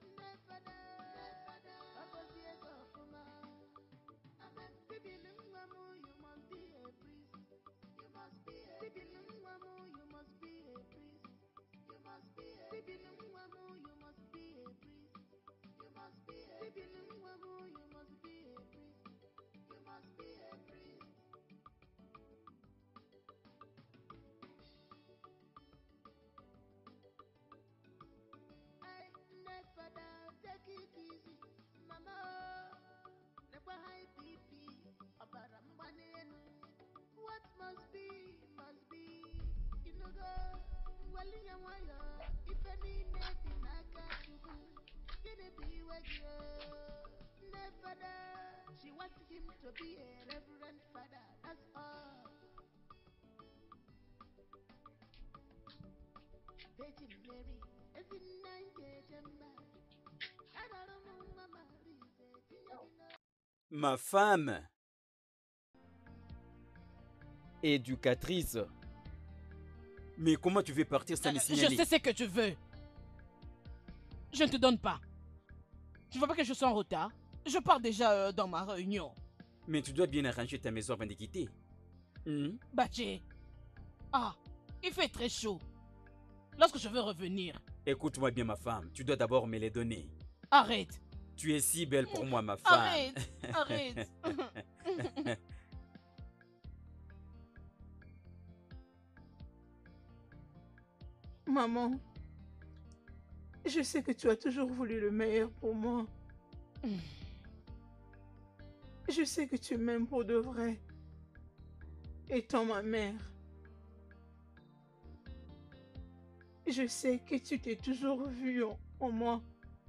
Take it easy, Mama. Never high BP, what must be, must be. You know, well, in your wire, if any nothing I can do, can it be with you? Never that. She wants him to be a reverend father, that's all. Virgin Mary, every night, December. Ma femme, éducatrice. Mais comment tu veux partir sans me signaler? Je sais ce que tu veux. Je ne te donne pas. Tu vois pas que je suis en retard? Je pars déjà dans ma réunion. Mais tu dois bien arranger ta maison avant de quitter. Baché. Ah, il fait très chaud. Lorsque je veux revenir. Écoute-moi bien, ma femme. Tu dois d'abord me les donner. Arrête. Tu es si belle pour moi, ma femme. Arrête, arrête. Maman, je sais que tu as toujours voulu le meilleur pour moi. Je sais que tu m'aimes pour de vrai, étant ma mère. Je sais que tu t'es toujours vue en moi.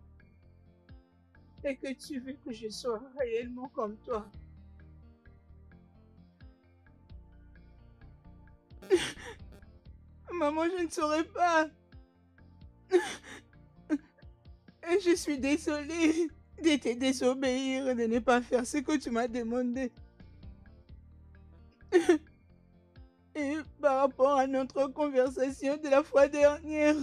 Et que tu veux que je sois réellement comme toi. Maman, je ne saurais pas. Je suis désolée de te désobéir et de ne pas faire ce que tu m'as demandé. Et par rapport à notre conversation de la fois dernière,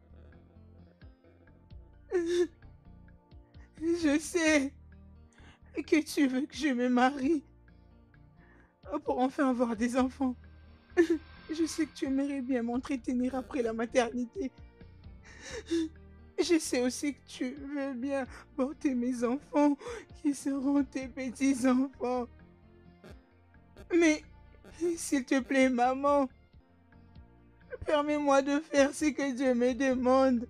je sais que tu veux que je me marie pour enfin avoir des enfants. Je sais que tu aimerais bien m'entretenir après la maternité. Je sais aussi que tu veux bien porter mes enfants qui seront tes petits-enfants. Mais, s'il te plaît, maman, permets-moi de faire ce que Dieu me demande.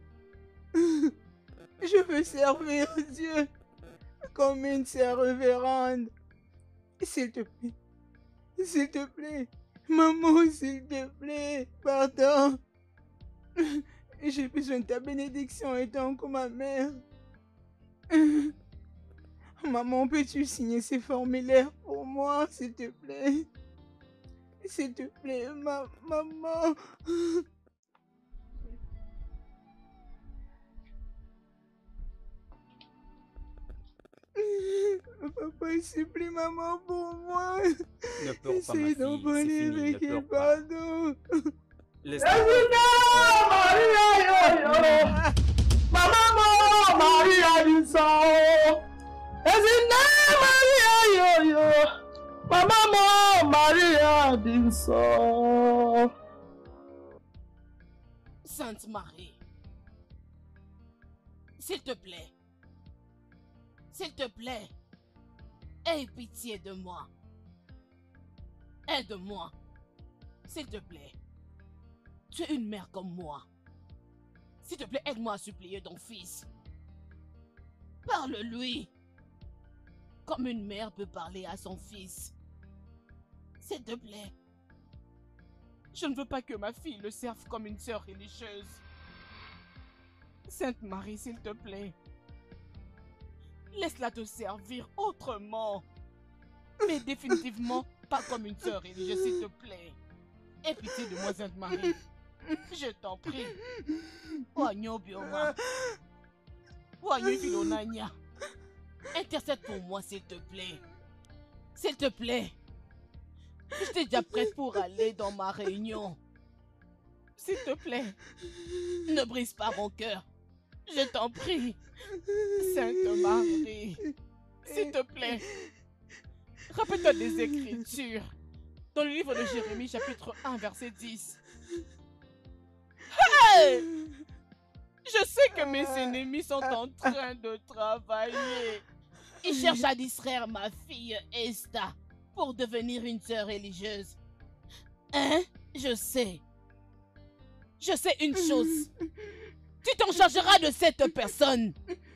Je veux servir Dieu comme une sœur révérende. S'il te plaît, maman, s'il te plaît, pardon. J'ai besoin de ta bénédiction étant comme ma mère. Maman, peux-tu signer ces formulaires pour moi, s'il te plaît? S'il te plaît, maman. Papa, s'il te plaît, maman, pour moi. Ne pleure pas, ma Essaye fille, d'en c'est parler fini, ne avec pleure elle, pas. pardon. Laisse-moi. Maria, Maria, Maman Maria Dinso. Sainte Marie, s'il te plaît, aie pitié de moi. Aide-moi, s'il te plaît. Tu es une mère comme moi. S'il te plaît, aide-moi à supplier ton fils. Parle-lui, comme une mère peut parler à son fils. S'il te plaît. Je ne veux pas que ma fille le serve comme une sœur religieuse. Sainte Marie, s'il te plaît. Laisse-la te servir autrement. Mais définitivement pas comme une sœur religieuse, s'il te plaît. Aie pitié de moi, Sainte Marie. Je t'en prie. Oignon Bioma. Oignon Filonania. Intercède pour moi, s'il te plaît. S'il te plaît. J'étais déjà prête pour aller dans ma réunion. S'il te plaît, ne brise pas mon cœur. Je t'en prie. Sainte Marie, s'il te plaît, rappelle-toi des Écritures. Dans le livre de Jérémie, chapitre 1, verset 10. Hey! Je sais que mes ennemis sont en train de travailler. Ils cherchent à distraire ma fille Esther pour devenir une sœur religieuse. Hein? Je sais. Je sais une chose. Tu t'en chargeras de cette personne.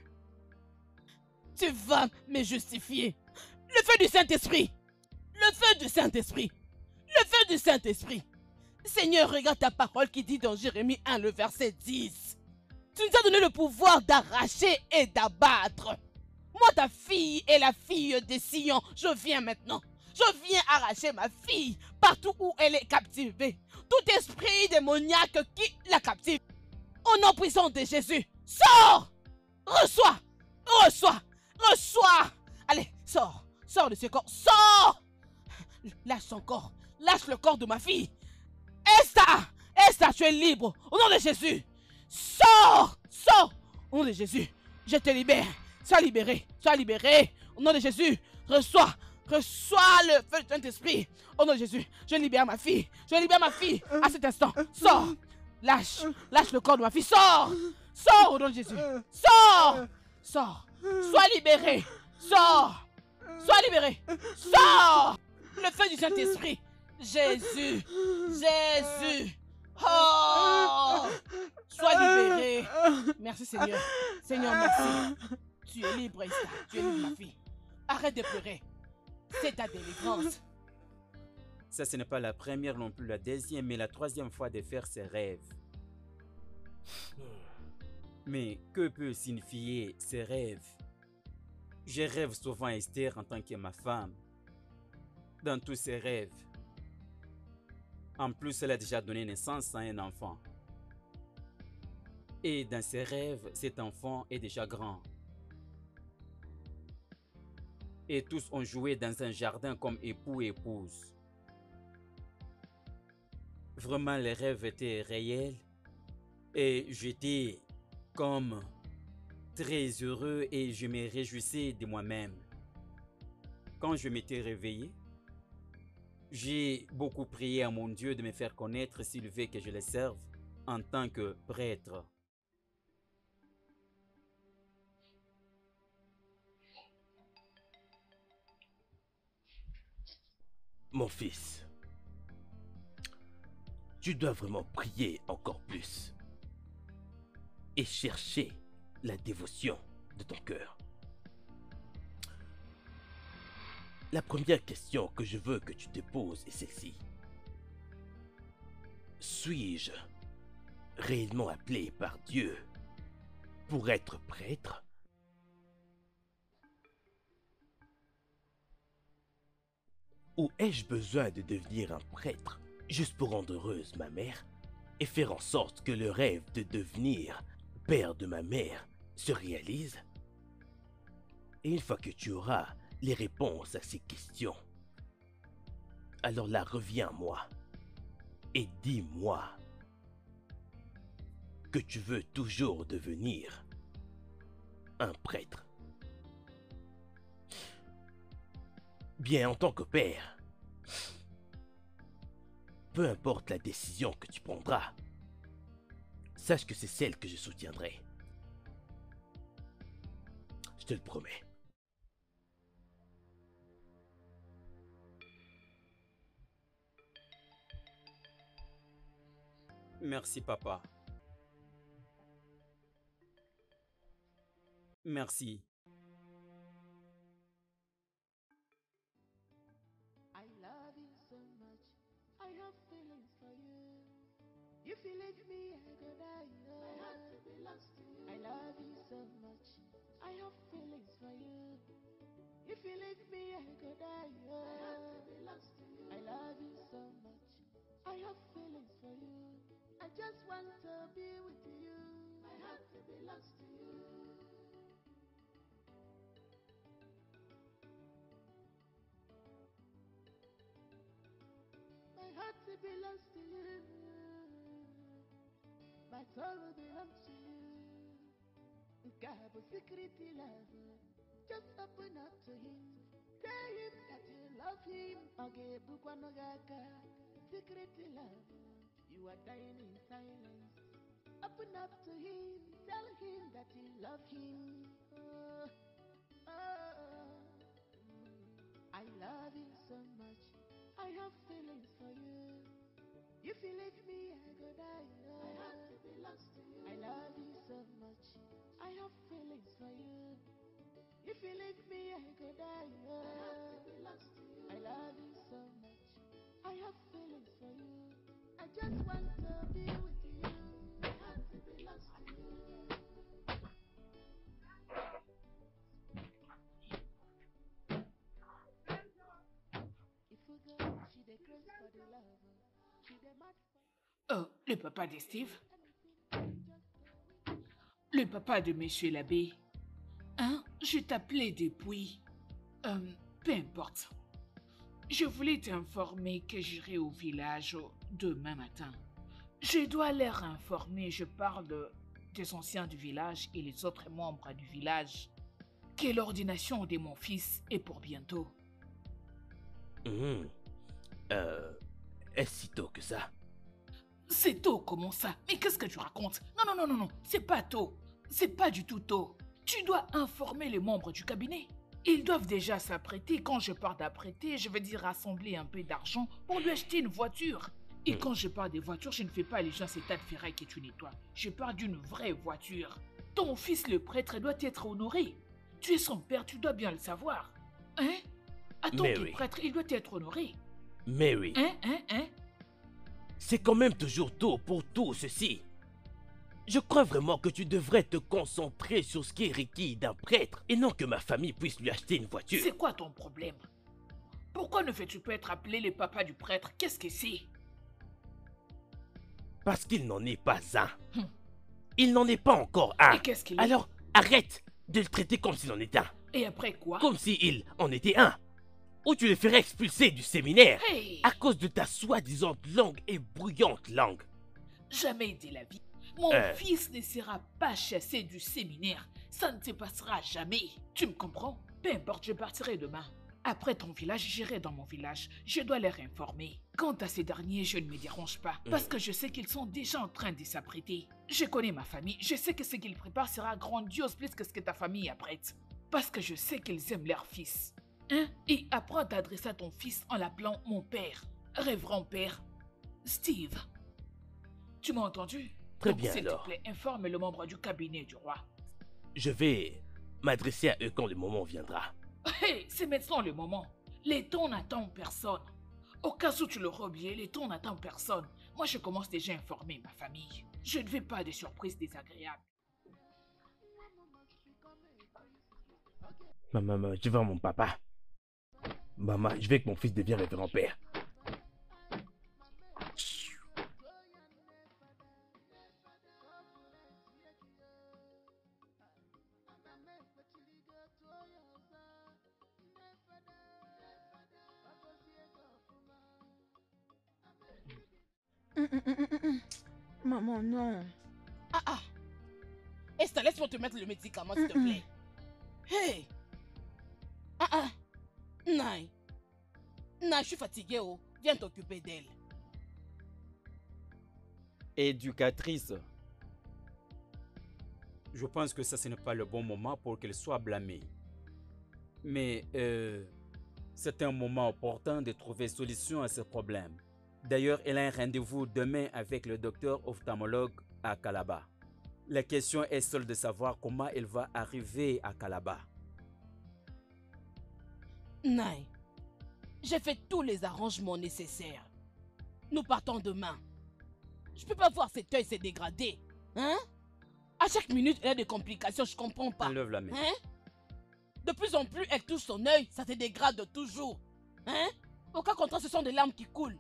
Tu vas me justifier. Le feu du Saint-Esprit. Le feu du Saint-Esprit. Le feu du Saint-Esprit. Seigneur, regarde ta parole qui dit dans Jérémie 1, le verset 10. Tu nous as donné le pouvoir d'arracher et d'abattre. Moi, ta fille et la fille de Sion, je viens maintenant. Je viens arracher ma fille partout où elle est captivée. Tout esprit démoniaque qui la captive. Au nom puissant de Jésus, sors! Reçois! Reçois! Reçois! Allez, sors! Sors de ce corps! Sors! Lâche son corps! Lâche le corps de ma fille! Esther! Esther, tu es libre! Au nom de Jésus! Sors! Sors! Au nom de Jésus, je te libère! Sois libéré! Sois libéré! Au nom de Jésus, reçois! Reçois le feu du Saint-Esprit. Au nom de Jésus, je libère ma fille. Je libère ma fille à cet instant. Sors. Lâche. Lâche le corps de ma fille. Sors. Sors au nom de Jésus. Sors. Sors. Sois libéré. Sors. Sois libéré. Sors. Le feu du Saint-Esprit. Jésus. Jésus. Oh. Sois libéré. Merci Seigneur. Seigneur, merci. Tu es libre, Esther. Tu es libre, ma fille. Arrête de pleurer. C'est ta délivrance. Ça, ce n'est pas la première non plus, la deuxième, mais la troisième fois de faire ses rêves. Mais que peut signifier ces rêves? Je rêve souvent Esther en tant que ma femme. Dans tous ses rêves. En plus, elle a déjà donné naissance à un enfant. Et dans ses rêves, cet enfant est déjà grand. Et tous ont joué dans un jardin comme époux et épouse. Vraiment, les rêves étaient réels et j'étais comme très heureux et je me réjouissais de moi-même. Quand je m'étais réveillé, j'ai beaucoup prié à mon Dieu de me faire connaître s'il veut que je le serve en tant que prêtre. Mon fils, tu dois vraiment prier encore plus et chercher la dévotion de ton cœur. La première question que je veux que tu te poses est celle-ci. Suis-je réellement appelé par Dieu pour être prêtre? Ou ai-je besoin de devenir un prêtre juste pour rendre heureuse ma mère et faire en sorte que le rêve de devenir père de ma mère se réalise? Et une fois que tu auras les réponses à ces questions, alors là reviens-moi et dis-moi que tu veux toujours devenir un prêtre. Bien, en tant que père, peu importe la décision que tu prendras, sache que c'est celle que je soutiendrai. Je te le promets. Merci, papa. Merci. I love you so much. I have feelings for you. If you leave me, I go die. My heart belongs to you. I love you so much. I have feelings for you. If you leave me, I go die. My heart belongs to you. I love you so much. I have feelings for you. I just want to be with you. My heart belongs to you. My heart belongs to you. My soul belongs to you. God will secretly love you. Just open up to him. Tell him that you love him. Okay, Bukwanogaka. Secretly love you. You are dying in silence. Open up to him. Tell him that you love him. I love you so much. I have feelings for you. If you leave me, I go die. My heart belongs to you. I love you so much. I have feelings for you. If you leave me, I go die. My heart belongs to you. I love you so much. I have feelings for you. I just want to be with you. My heart belongs to you. If we go, she the crazy for the love. She the mad for... Le papa de Steve? Le papa de monsieur l'abbé? Hein? Je t'appelais depuis. Peu importe. Je voulais t'informer que j'irai au village demain matin. Je dois leur informer, je parle des anciens du village et les autres membres du village, que l'ordination de mon fils est pour bientôt. Est-ce si tôt que ça? C'est tôt, comment ça? Mais qu'est-ce que tu racontes? Non, c'est pas tôt. C'est pas du tout tôt. Tu dois informer les membres du cabinet. Ils doivent déjà s'apprêter. Quand je parle d'apprêter, je veux dire rassembler un peu d'argent pour lui acheter une voiture. Et quand je parle des voitures, je ne fais pas allégeance à tas de ferraille que tu nettoies. Je parle d'une vraie voiture. Ton fils le prêtre doit être honoré. Tu es son père, tu dois bien le savoir. Hein? Attends, le prêtre, il doit être honoré. Mary. Hein? C'est quand même toujours tôt pour tout ceci. Je crois vraiment que tu devrais te concentrer sur ce qui est requis d'un prêtre et non que ma famille puisse lui acheter une voiture. C'est quoi ton problème? Pourquoi ne fais-tu pas être appelé le papa du prêtre? Qu'est-ce que c'est? Parce qu'il n'en est pas un. Il n'en est pas encore un. Et qu'est-ce qu'il est? Alors, arrête de le traiter comme s'il en était un. Et après quoi? Comme s'il en était un. Ou tu le ferais expulser du séminaire à cause de ta soi-disant longue et bruyante langue. Jamais de la vie. Mon fils ne sera pas chassé du séminaire. Ça ne se passera jamais. Tu me comprends? Peu importe, je partirai demain. Après ton village, j'irai dans mon village. Je dois leur informer. Quant à ces derniers, je ne me dérange pas. Parce que je sais qu'ils sont déjà en train de s'apprêter. Je connais ma famille. Je sais que ce qu'ils préparent sera grandiose plus que ce que ta famille apprête. Parce que je sais qu'ils aiment leur fils. Hein? Et apprends à t'adresser à ton fils en l'appelant mon père. Révérend père. Steve. Tu m'as entendu? Très bien, s'il alors. te plaît, informe le membre du cabinet du roi. Je vais m'adresser à eux quand le moment viendra. Hey, c'est maintenant le moment. Les temps n'attendent personne. Au cas où tu l'aurais oublié, les temps n'attendent personne. Moi, je commence déjà à informer ma famille. Je ne veux pas de surprises désagréables. Maman, je vais voir mon papa. Maman, je veux que mon fils devienne révérend père. Maman, non. Esther, laisse-moi te mettre le médicament, s'il te plaît. Hey! Nai, Non, je suis fatiguée, oh. Viens t'occuper d'elle. Éducatrice, je pense que ça, ce n'est pas le bon moment pour qu'elle soit blâmée. Mais c'est un moment opportun de trouver solution à ce problème. D'ailleurs, elle a un rendez-vous demain avec le docteur ophtalmologue à Calabar. La question est seule de savoir comment elle va arriver à Calabar. Naï, j'ai fait tous les arrangements nécessaires. Nous partons demain. Je peux pas voir cet œil se dégrader. Hein? À chaque minute, elle a des complications, je comprends pas. Enlève la main. Hein? De plus en plus, elle touche son œil, ça se dégrade toujours. Hein? Au cas contraire, ce sont des larmes qui coulent.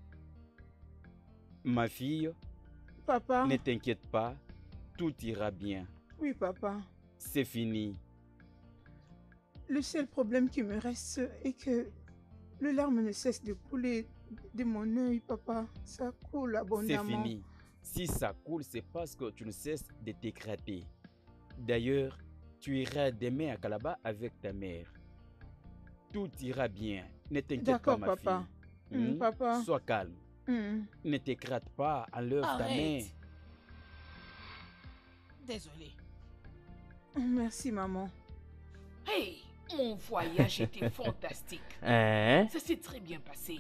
Ma fille, Papa. ne t'inquiète pas, tout ira bien. Oui, papa. C'est fini. Le seul problème qui me reste est que le larme ne cesse de couler de mon œil, papa. Ça coule abondamment. C'est fini. Si ça coule, c'est parce que tu ne cesses de t'écrater. D'ailleurs, tu iras demain à Calabar avec ta mère. Tout ira bien. Ne t'inquiète pas, ma papa. fille. Papa. Sois calme. Ne t'écrate pas, enlève ta main. Désolée. Merci, maman. Hey, mon voyage était fantastique. Hein? Ça s'est très bien passé.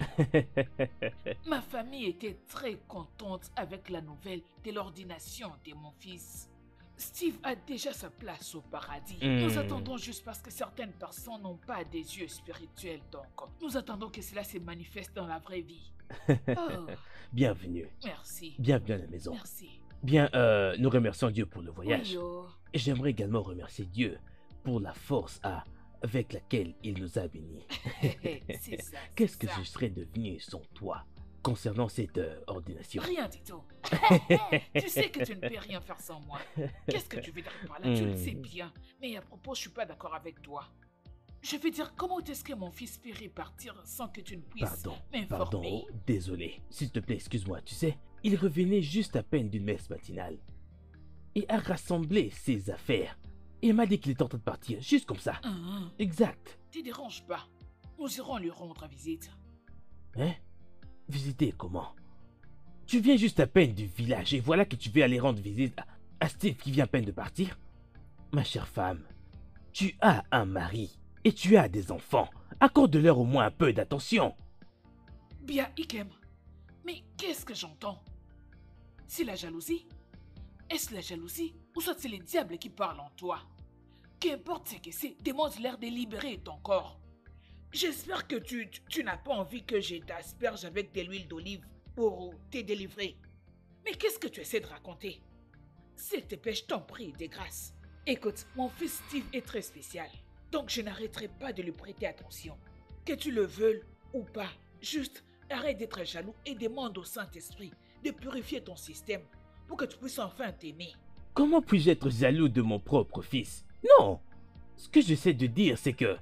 Ma famille était très contente avec la nouvelle de l'ordination de mon fils. Steve a déjà sa place au paradis. Nous attendons juste parce que certaines personnes n'ont pas des yeux spirituels, donc nous attendons que cela se manifeste dans la vraie vie. Oh. Bienvenue. Merci. Bienvenue à la maison. Merci. Bien, nous remercions Dieu pour le voyage. Oui, oh. Et j'aimerais également remercier Dieu pour la force avec laquelle il nous a bénis. C'est ça. Qu'est-ce que je serais devenu sans toi concernant cette ordination? Rien du tout. Tu sais que tu ne peux rien faire sans moi. Qu'est-ce que tu veux dire par là? Tu le sais bien. Mais à propos, je suis pas d'accord avec toi. Je veux dire, comment est-ce que mon fils peut repartir sans que tu ne puisses m'informer? Pardon, désolé. S'il te plaît, excuse-moi, tu sais, il revenait juste à peine d'une messe matinale et a rassemblé ses affaires. Et il m'a dit qu'il était en train de partir, juste comme ça. Exact. Ne dérange pas. Nous irons lui rendre visite. Hein? Visiter comment? Tu viens juste à peine du village et voilà que tu veux aller rendre visite à Steve qui vient à peine de partir? Ma chère femme, tu as un mari et tu as des enfants. Accorde-leur au moins un peu d'attention. Bien, Ikem. Mais qu'est-ce que j'entends? C'est la jalousie? Est-ce la jalousie ou soit c'est le diable qui parle en toi? Qu'importe ce que c'est, demande-leur de libérer ton corps. J'espère que tu n'as pas envie que je t'asperge avec de l'huile d'olive pour te délivrer. Mais qu'est-ce que tu essaies de raconter? S'il te plaît, je t'en prie, de grâce. Écoute, mon fils Steve est très spécial. Donc je n'arrêterai pas de lui prêter attention. Que tu le veuilles ou pas, juste arrête d'être jaloux et demande au Saint-Esprit de purifier ton système pour que tu puisses enfin t'aimer. Comment puis-je être jaloux de mon propre fils? Non! Ce que j'essaie de dire, c'est que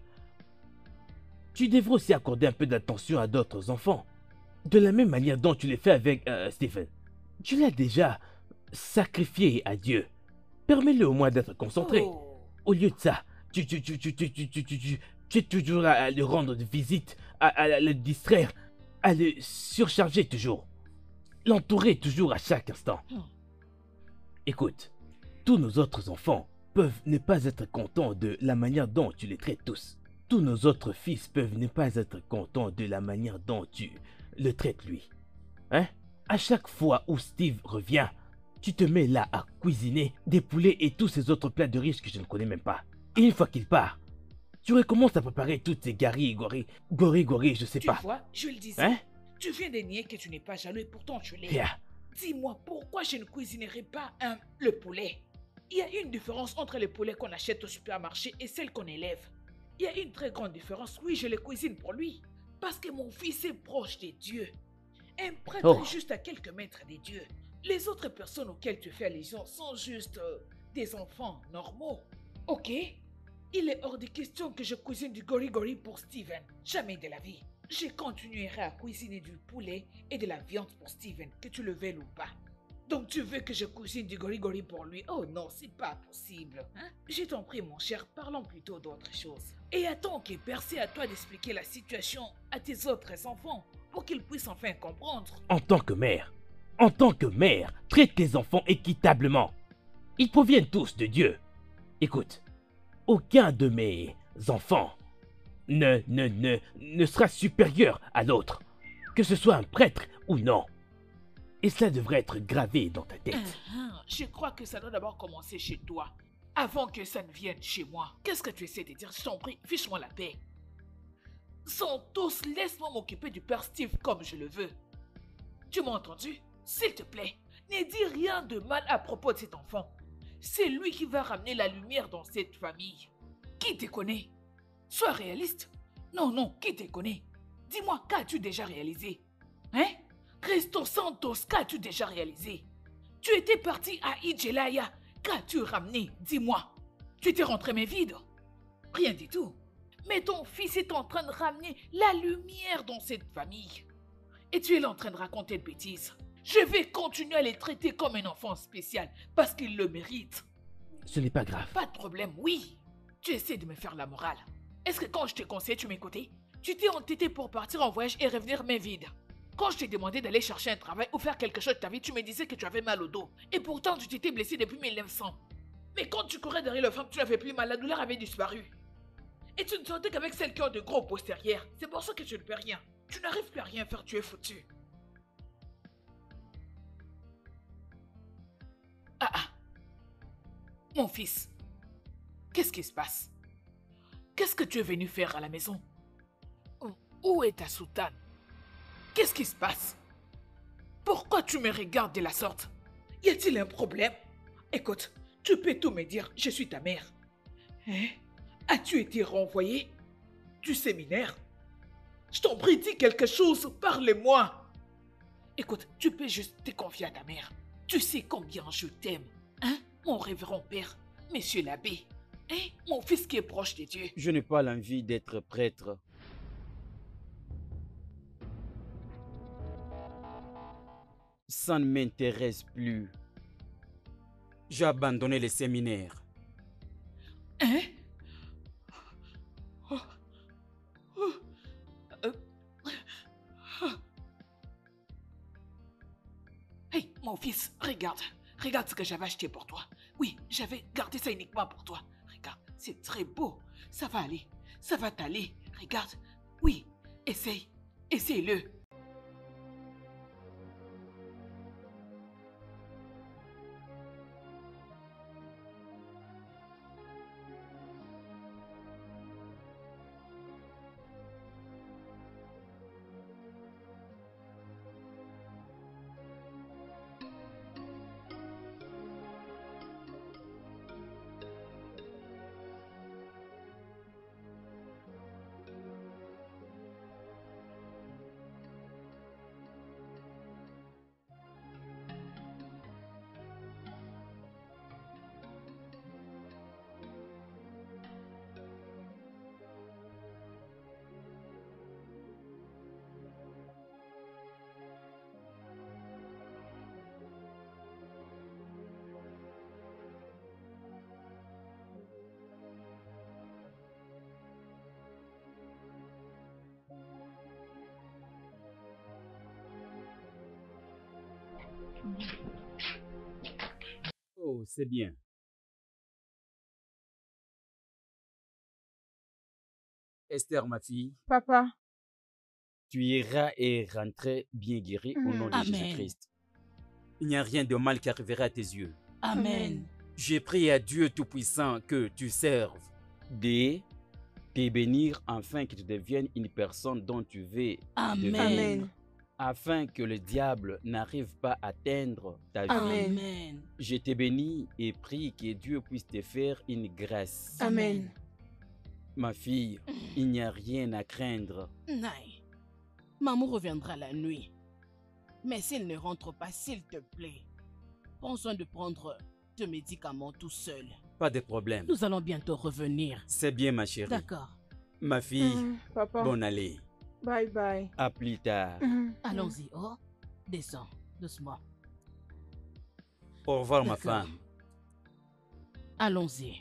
tu devrais aussi accorder un peu d'attention à d'autres enfants. De la même manière dont tu l'as fait avec Stephen. Tu l'as déjà sacrifié à Dieu. Permets-le au moins d'être concentré. Au lieu de ça, tu es toujours à le rendre de visite, à le distraire, à le surcharger toujours. L'entourer toujours à chaque instant. Écoute, tous nos autres enfants peuvent ne pas être contents de la manière dont tu les traites tous. Tous nos autres fils peuvent ne pas être contents de la manière dont tu le traites lui. Hein? À chaque fois où Steve revient, tu te mets là à cuisiner des poulets et tous ces autres plats de riches que je ne connais même pas. Et une fois qu'il part, tu recommences à préparer toutes ces gori, je sais pas. Tu vois, je le disais. Hein? Tu viens de nier que tu n'es pas jaloux et pourtant tu l'es. Yeah. Dis-moi, pourquoi je ne cuisinerai pas le poulet? Il y a une différence entre les poulets qu'on achète au supermarché et celles qu'on élève. Il y a une très grande différence. Oui, je les cuisine pour lui. Parce que mon fils est proche des dieux. Un prêtre est juste à quelques mètres des dieux. Les autres personnes auxquelles tu fais allusion sont juste des enfants normaux. Ok? Il est hors de question que je cuisine du gori pour Steven. Jamais de la vie. Je continuerai à cuisiner du poulet et de la viande pour Steven, que tu le veuilles ou pas. Donc tu veux que je cuisine du gori-gori pour lui? Oh non, c'est pas possible. Hein? Je t'en prie, mon cher, parlons plutôt d'autre chose. Et attends que c'est à toi d'expliquer la situation à tes autres enfants pour qu'ils puissent enfin comprendre. En tant que mère, traite tes enfants équitablement. Ils proviennent tous de Dieu. Écoute, aucun de mes enfants ne sera supérieur à l'autre, que ce soit un prêtre ou non. Et cela devrait être gravé dans ta tête. Je crois que ça doit d'abord commencer chez toi, avant que ça ne vienne chez moi. Qu'est-ce que tu essaies de dire? Je t'en prie, fiche-moi la paix. Santos, laisse-moi m'occuper du père Steve comme je le veux. Tu m'as entendu? S'il te plaît, ne dis rien de mal à propos de cet enfant. C'est lui qui va ramener la lumière dans cette famille. Qui te connaît? Sois réaliste. Non, qui te connaît? Dis-moi, qu'as-tu déjà réalisé? Hein? Cristo Santos, qu'as-tu déjà réalisé? Tu étais parti à Ijelaya. Qu'as-tu ramené? Dis-moi. Tu t'es rentré mais vide? Rien du tout. Mais ton fils est en train de ramener la lumière dans cette famille. Et tu es là en train de raconter de bêtises. Je vais continuer à les traiter comme un enfant spécial parce qu'ils le méritent. Ce n'est pas grave. Pas de problème, oui. Tu essaies de me faire la morale. Est-ce que quand je t'ai conseillé, tu m'écoutais? Tu t'es entêté pour partir en voyage et revenir main vide. Quand je t'ai demandé d'aller chercher un travail ou faire quelque chose de ta vie, tu me disais que tu avais mal au dos. Et pourtant, tu t'étais blessé depuis 1900. Mais quand tu courais derrière le femme, tu n'avais plus mal, la douleur avait disparu. Et tu ne sortais qu'avec celles qui ont de gros postérieurs. C'est pour ça que tu ne peux rien. Tu n'arrives plus à rien faire, tu es foutu. Mon fils, qu'est-ce qui se passe? Qu'est-ce que tu es venu faire à la maison? Où est ta soutane? Qu'est-ce qui se passe? Pourquoi tu me regardes de la sorte? Y a-t-il un problème? Écoute, tu peux tout me dire, je suis ta mère. Hein? As-tu été renvoyé du séminaire? Je t'en prie, dis quelque chose, parle-moi. Écoute, tu peux juste te confier à ta mère. Tu sais combien je t'aime, hein, mon révérend père, monsieur l'abbé, hein, mon fils qui est proche de Dieu. Je n'ai pas l'envie d'être prêtre. Ça ne m'intéresse plus. J'ai abandonné le séminaire. Hein? Hey, mon fils, regarde. Regarde ce que j'avais acheté pour toi. Oui, j'avais gardé ça uniquement pour toi. Regarde, c'est très beau. Ça va aller. Ça va t'aller. Regarde. Oui, essaye. Essaye-le. Oh, c'est bien. Esther, ma fille, Papa. tu iras et rentrer bien guéri au nom de Amen. Jésus-Christ. Il n'y a rien de mal qui arrivera à tes yeux. Amen. J'ai prié à Dieu Tout-Puissant que tu serves de te bénir afin que tu deviennes une personne dont tu veux Amen. devenir, Amen. afin que le diable n'arrive pas à atteindre ta vie. Amen. Amen. Je te bénis et prie que Dieu puisse te faire une grâce. Amen. Ma fille, il n'y a rien à craindre. Naï. Maman reviendra la nuit. Mais s'il ne rentre pas, s'il te plaît, prends soin de prendre tes médicaments tout seul. Pas de problème. Nous allons bientôt revenir. C'est bien, ma chérie. D'accord. Ma fille, Papa. bonne allée. Bye bye. À plus tard. Allons-y. Oh, descends, doucement. Au revoir, ma D'accord. femme. Allons-y.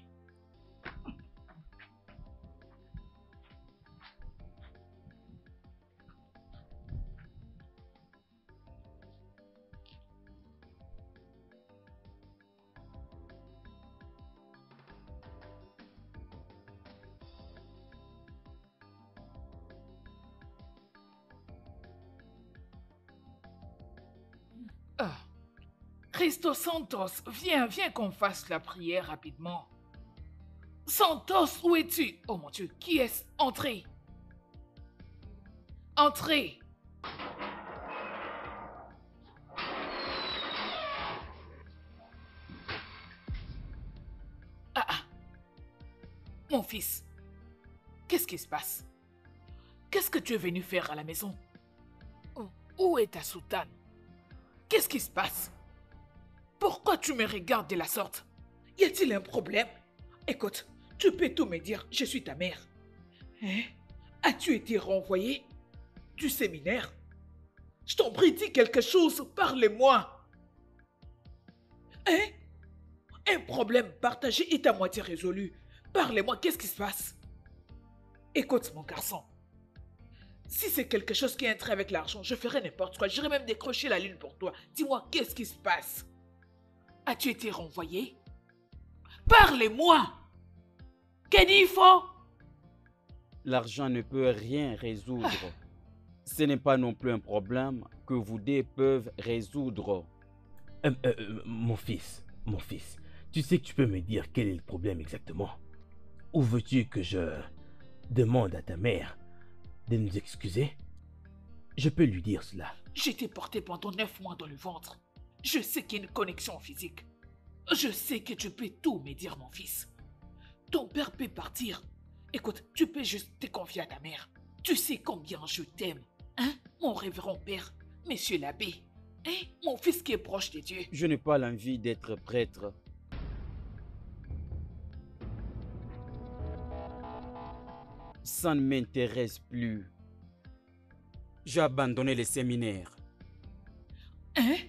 Ah. Christo Santos, viens, viens qu'on fasse la prière rapidement. Santos, où es-tu? Oh mon Dieu, qui est-ce? Entrez. Entrez. Ah, ah. Mon fils, qu'est-ce qui se passe? Qu'est-ce que tu es venu faire à la maison? Où est ta soutane? Qu'est-ce qui se passe? Pourquoi tu me regardes de la sorte? Y a-t-il un problème? Écoute, tu peux tout me dire, je suis ta mère. Hein? As-tu été renvoyé du séminaire? Je t'en prie, dis quelque chose, parlez-moi. Hein? Un problème partagé est à moitié résolu. Parlez-moi, qu'est-ce qui se passe? Écoute, mon garçon. Si c'est quelque chose qui a un trait avec l'argent, je ferai n'importe quoi. J'irai même décrocher la lune pour toi. Dis-moi, qu'est-ce qui se passe? As-tu été renvoyé? Parlez-moi! Kenifo! L'argent ne peut rien résoudre. Ce n'est pas non plus un problème que vous deux peuvent résoudre. Mon fils, tu sais que tu peux me dire quel est le problème exactement? Ou veux-tu que je demande à ta mère de nous excuser? Je peux lui dire cela. J'étais porté pendant 9 mois dans le ventre. Je sais qu'il y a une connexion physique. Je sais que tu peux tout me dire, mon fils. Ton père peut partir. Écoute, tu peux juste te confier à ta mère. Tu sais combien je t'aime. Hein, mon révérend père, monsieur l'abbé. Hein, mon fils qui est proche de Dieu. Je n'ai pas l'envie d'être prêtre. Ça ne m'intéresse plus. J'ai abandonné le séminaire. Hein?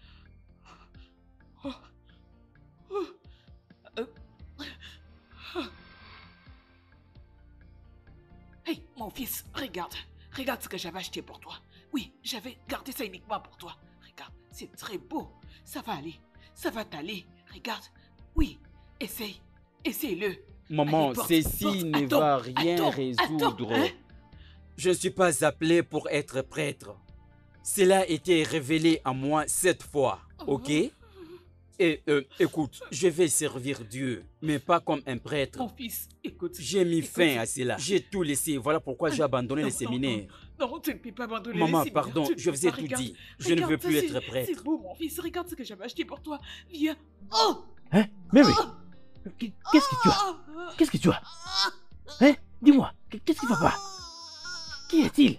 Hey, mon fils, regarde. Regarde ce que j'avais acheté pour toi. Oui, j'avais gardé ça uniquement pour toi. Regarde, c'est très beau. Ça va aller. Ça va t'aller. Regarde. Oui, essaye. Essaye-le. Maman, Allez, porte, ceci porte. ne Attends, va rien attends, résoudre. attends, hein? Je ne suis pas appelé pour être prêtre. Cela a été révélé à moi cette fois, ok? Et écoute, je vais servir Dieu, mais pas comme un prêtre. Mon fils, écoute. J'ai mis écoute. fin à cela. J'ai tout laissé. Voilà pourquoi j'ai abandonné Non, le séminaire. Non, tu ne peux pas abandonner Maman, le séminaire. pardon, Tu ne je peux vous ai pas. tout Regarde, dit. Je ne veux regarde, plus ça, être C'est prêtre. beau, mon fils. Regarde ce que j'avais acheté pour toi. Viens. Oh! Hein? Mais qu'est-ce que tu as? Qu'est-ce que tu as? Hein? Dis-moi, qu'est-ce qui va pas? Qu'y a-t-il?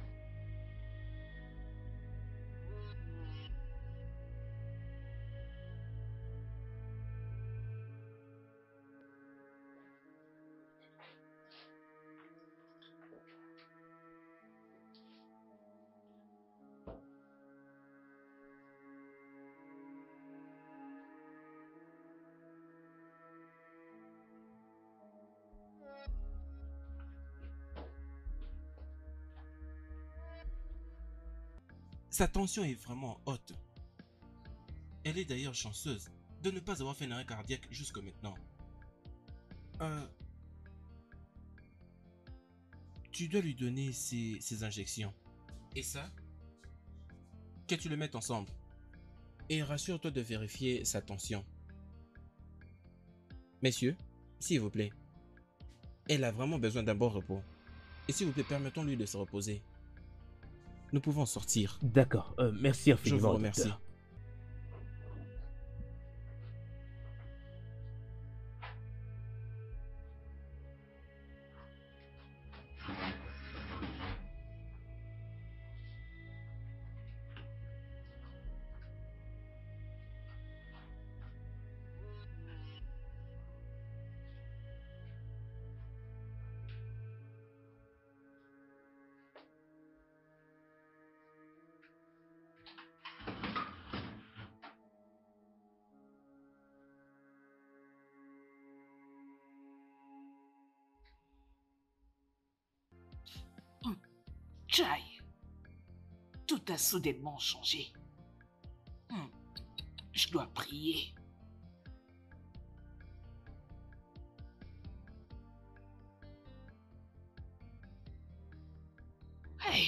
Sa tension est vraiment haute. Elle est d'ailleurs chanceuse de ne pas avoir fait un arrêt cardiaque jusque maintenant. Tu dois lui donner ses injections. Et ça, que tu le mettes ensemble. Et rassure-toi de vérifier sa tension. Messieurs, s'il vous plaît. Elle a vraiment besoin d'un bon repos. Et s'il vous plaît, permettons-lui de se reposer. Nous pouvons sortir. D'accord, merci Je infiniment. vous remercie. Docteur. Chai, tout a soudainement changé. Je dois prier. Hey.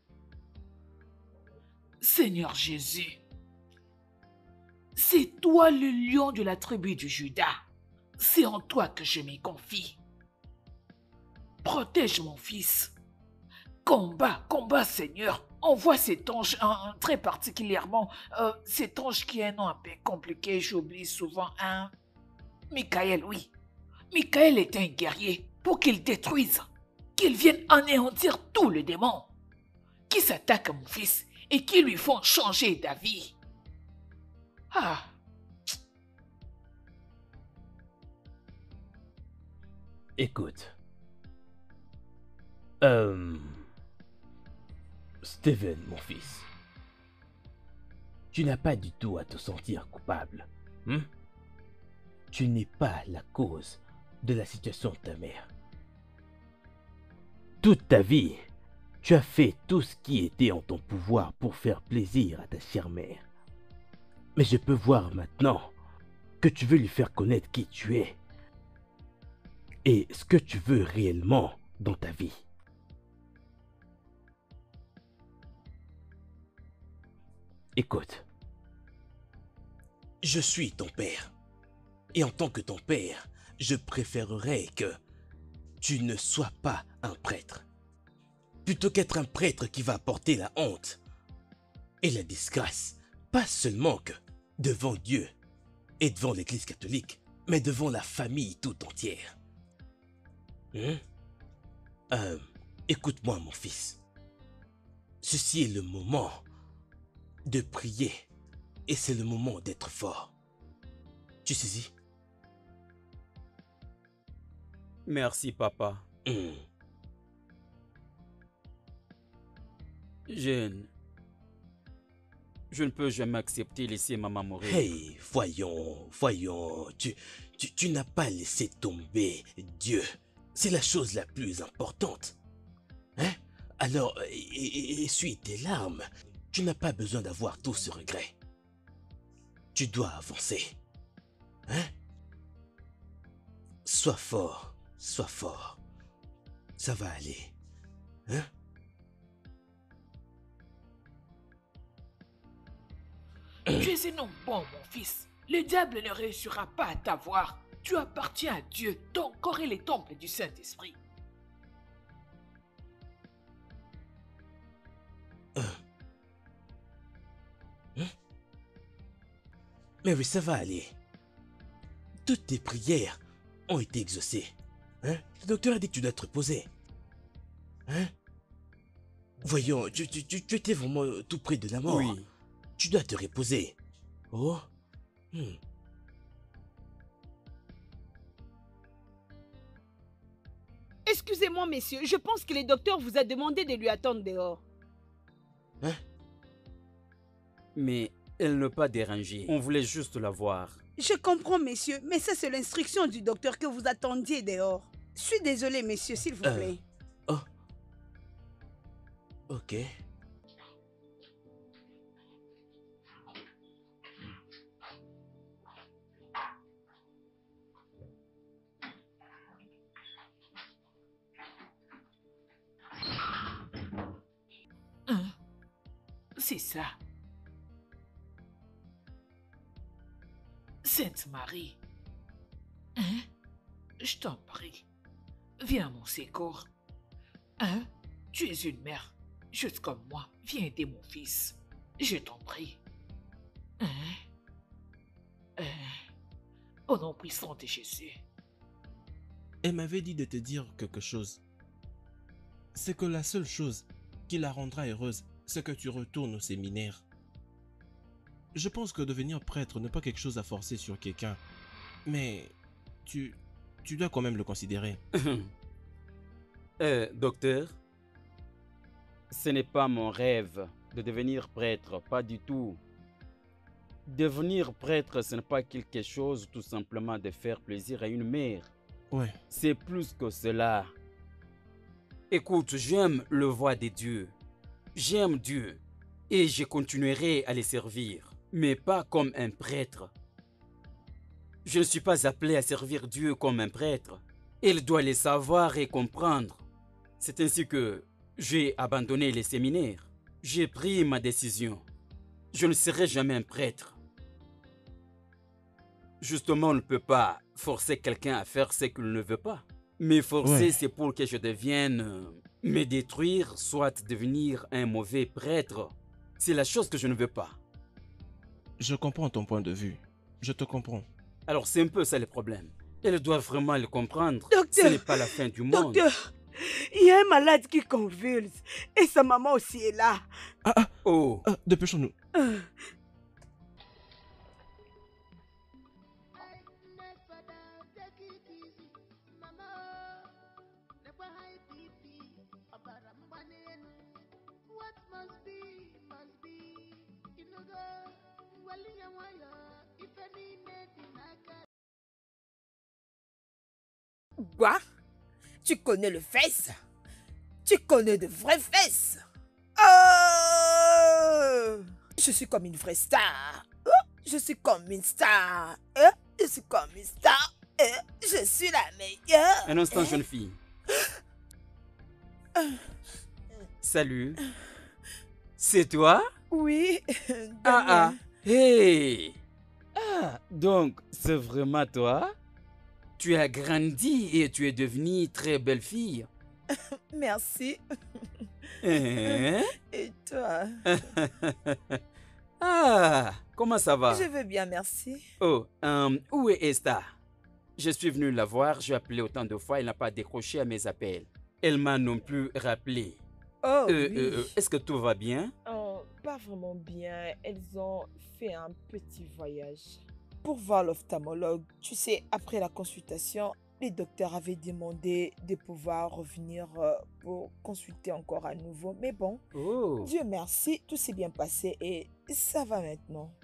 Seigneur Jésus, c'est toi le lion de la tribu de Judas. C'est en toi que je m'y confie. Protège mon fils. Combat, Seigneur. Envoie cet ange, très particulièrement, cet ange qui a un nom un peu compliqué, j'oublie souvent, Michael, oui. Michael est un guerrier pour qu'il détruise, qu'il vienne anéantir tous les démons qui s'attaquent à mon fils et qui lui font changer d'avis. Ah. Écoute. Steven, mon fils. Tu n'as pas du tout à te sentir coupable. Tu n'es pas la cause de la situation de ta mère. Toute ta vie, tu as fait tout ce qui était en ton pouvoir pour faire plaisir à ta chère mère. Mais je peux voir maintenant que tu veux lui faire connaître qui tu es et ce que tu veux réellement dans ta vie. Écoute, je suis ton père. Et en tant que ton père, je préférerais que tu ne sois pas un prêtre. Plutôt qu'être un prêtre qui va porter la honte et la disgrâce, pas seulement que devant Dieu et devant l'Église catholique, mais devant la famille tout entière. Écoute-moi, mon fils. Ceci est le moment de prier et c'est le moment d'être fort. Tu saisis? Merci, papa. Je ne peux jamais accepter laisser maman mourir. Hey, voyons, tu n'as pas laissé tomber Dieu. C'est la chose la plus importante. Alors, essuie tes larmes. Tu n'as pas besoin d'avoir tout ce regret. Tu dois avancer. Sois fort, sois fort. Ça va aller. Tu es un homme bon, mon fils. Le diable ne réussira pas à t'avoir. Tu appartiens à Dieu. Ton corps est le temple du Saint-Esprit. Mais oui, ça va aller. Toutes tes prières ont été exaucées. Le docteur a dit que tu dois te reposer. Voyons, tu étais vraiment tout près de la mort. Oui. Tu dois te reposer. Oh. Excusez-moi, messieurs, je pense que le docteur vous a demandé de lui attendre dehors. Mais elle ne pas déranger. On voulait juste la voir. Je comprends, messieurs, mais ça c'est l'instruction du docteur que vous attendiez dehors. Je suis désolé, messieurs, s'il vous plaît. Oh. Ok. C'est ça. Sainte Marie, je t'en prie, viens à mon secours. Tu es une mère, juste comme moi, viens aider mon fils. Je t'en prie. Au nom puissant de Jésus. Elle m'avait dit de te dire quelque chose. C'est que la seule chose qui la rendra heureuse, c'est que tu retournes au séminaire. Je pense que devenir prêtre n'est pas quelque chose à forcer sur quelqu'un, mais tu dois quand même le considérer. Docteur, ce n'est pas mon rêve de devenir prêtre, pas du tout. Devenir prêtre, ce n'est pas quelque chose tout simplement de faire plaisir à une mère. Ouais. C'est plus que cela. Écoute, j'aime le voix de Dieu. J'aime Dieu et je continuerai à les servir, mais pas comme un prêtre. Je ne suis pas appelé à servir Dieu comme un prêtre. Il doit les savoir et comprendre. C'est ainsi que j'ai abandonné les séminaires. J'ai pris ma décision. Je ne serai jamais un prêtre. Justement, on ne peut pas forcer quelqu'un à faire ce qu'il ne veut pas. Mais forcer, Ouais. c'est pour que je devienne... me détruire, soit devenir un mauvais prêtre. C'est la chose que je ne veux pas. Je comprends ton point de vue. Je te comprends. Alors c'est un peu ça le problème. Elle doit vraiment le comprendre. Docteur, Ce n'est pas la fin du monde. Docteur, il y a un malade qui convulse et sa maman aussi est là. Oh, Dépêchons-nous. What must be, must be. You know, if any Quoi? Tu connais le fesse? Tu connais de vraies fesses? Oh! Je suis comme une vraie star. Oh! Je suis comme une star. Oh! Je suis comme une star. Je suis la meilleure. un instant, jeune fille. Salut. C'est toi? Oui. Hey. Donc, c'est vraiment toi? Tu as grandi et tu es devenue très belle fille. Merci. Hein? Et toi? Comment ça va? Je vais bien, merci. Oh, où est Esther? Je suis venu la voir, j'ai appelé autant de fois, elle n'a pas décroché à mes appels. Elle m'a non plus rappelé. Oh, oui. Est-ce que tout va bien? Oh, pas vraiment bien. Elles ont fait un petit voyage pour voir l'ophtalmologue. Tu sais, après la consultation, les docteurs avaient demandé de pouvoir revenir pour consulter encore à nouveau. Mais bon, Oh. Dieu merci, tout s'est bien passé et ça va maintenant.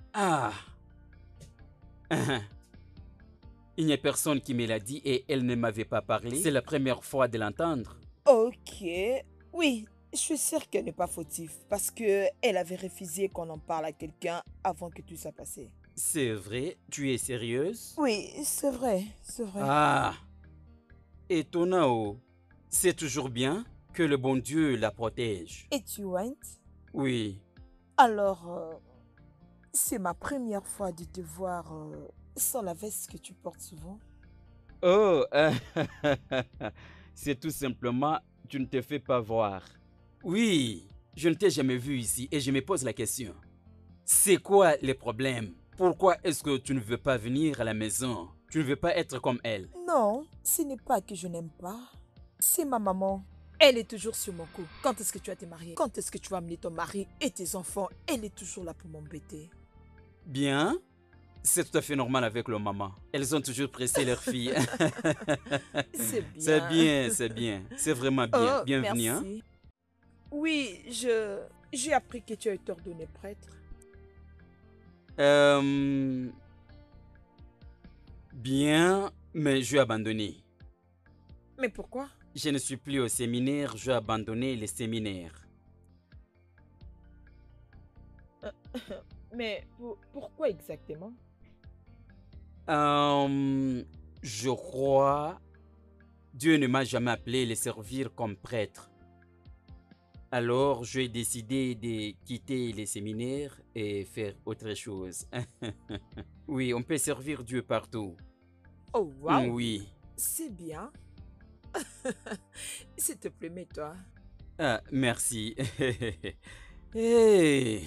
Il n'y a personne qui me l'a dit et elle ne m'avait pas parlé. C'est la première fois de l'entendre. Ok, oui, je suis sûre qu'elle n'est pas fautive parce qu'elle avait refusé qu'on en parle à quelqu'un avant que tout ça passe. C'est vrai? Tu es sérieuse? Oui, c'est vrai, c'est vrai. Étonnant. C'est toujours bien que le bon Dieu la protège. Et tu went? Oui. Alors, c'est ma première fois de te voir sans la veste que tu portes souvent. Oh, c'est tout simplement, tu ne te fais pas voir. Oui, je ne t'ai jamais vu ici et je me pose la question. C'est quoi le problème? Pourquoi est-ce que tu ne veux pas venir à la maison? Tu ne veux pas être comme elle? Non, ce n'est pas que je n'aime pas. C'est ma maman. Elle est toujours sur mon cou. Quand est-ce que tu vas te marier? Quand est-ce que tu vas amener ton mari et tes enfants? Elle est toujours là pour m'embêter. Bien. C'est tout à fait normal avec le maman. Elles ont toujours pressé leur fille. C'est bien. C'est bien, c'est bien. C'est vraiment bien. Oh, Bienvenue. merci. Oui, j'ai appris que tu as été ordonné prêtre. Bien, mais j'ai abandonné. Mais pourquoi? Je ne suis plus au séminaire, j'ai abandonné les séminaires. Mais pourquoi exactement? Je crois Dieu ne m'a jamais appelé à les servir comme prêtre. Alors, j'ai décidé de quitter les séminaires et faire autre chose. Oui, on peut servir Dieu partout. Oh, wow! Oui. C'est bien. S'il te plaît, mets-toi. Merci. Hey.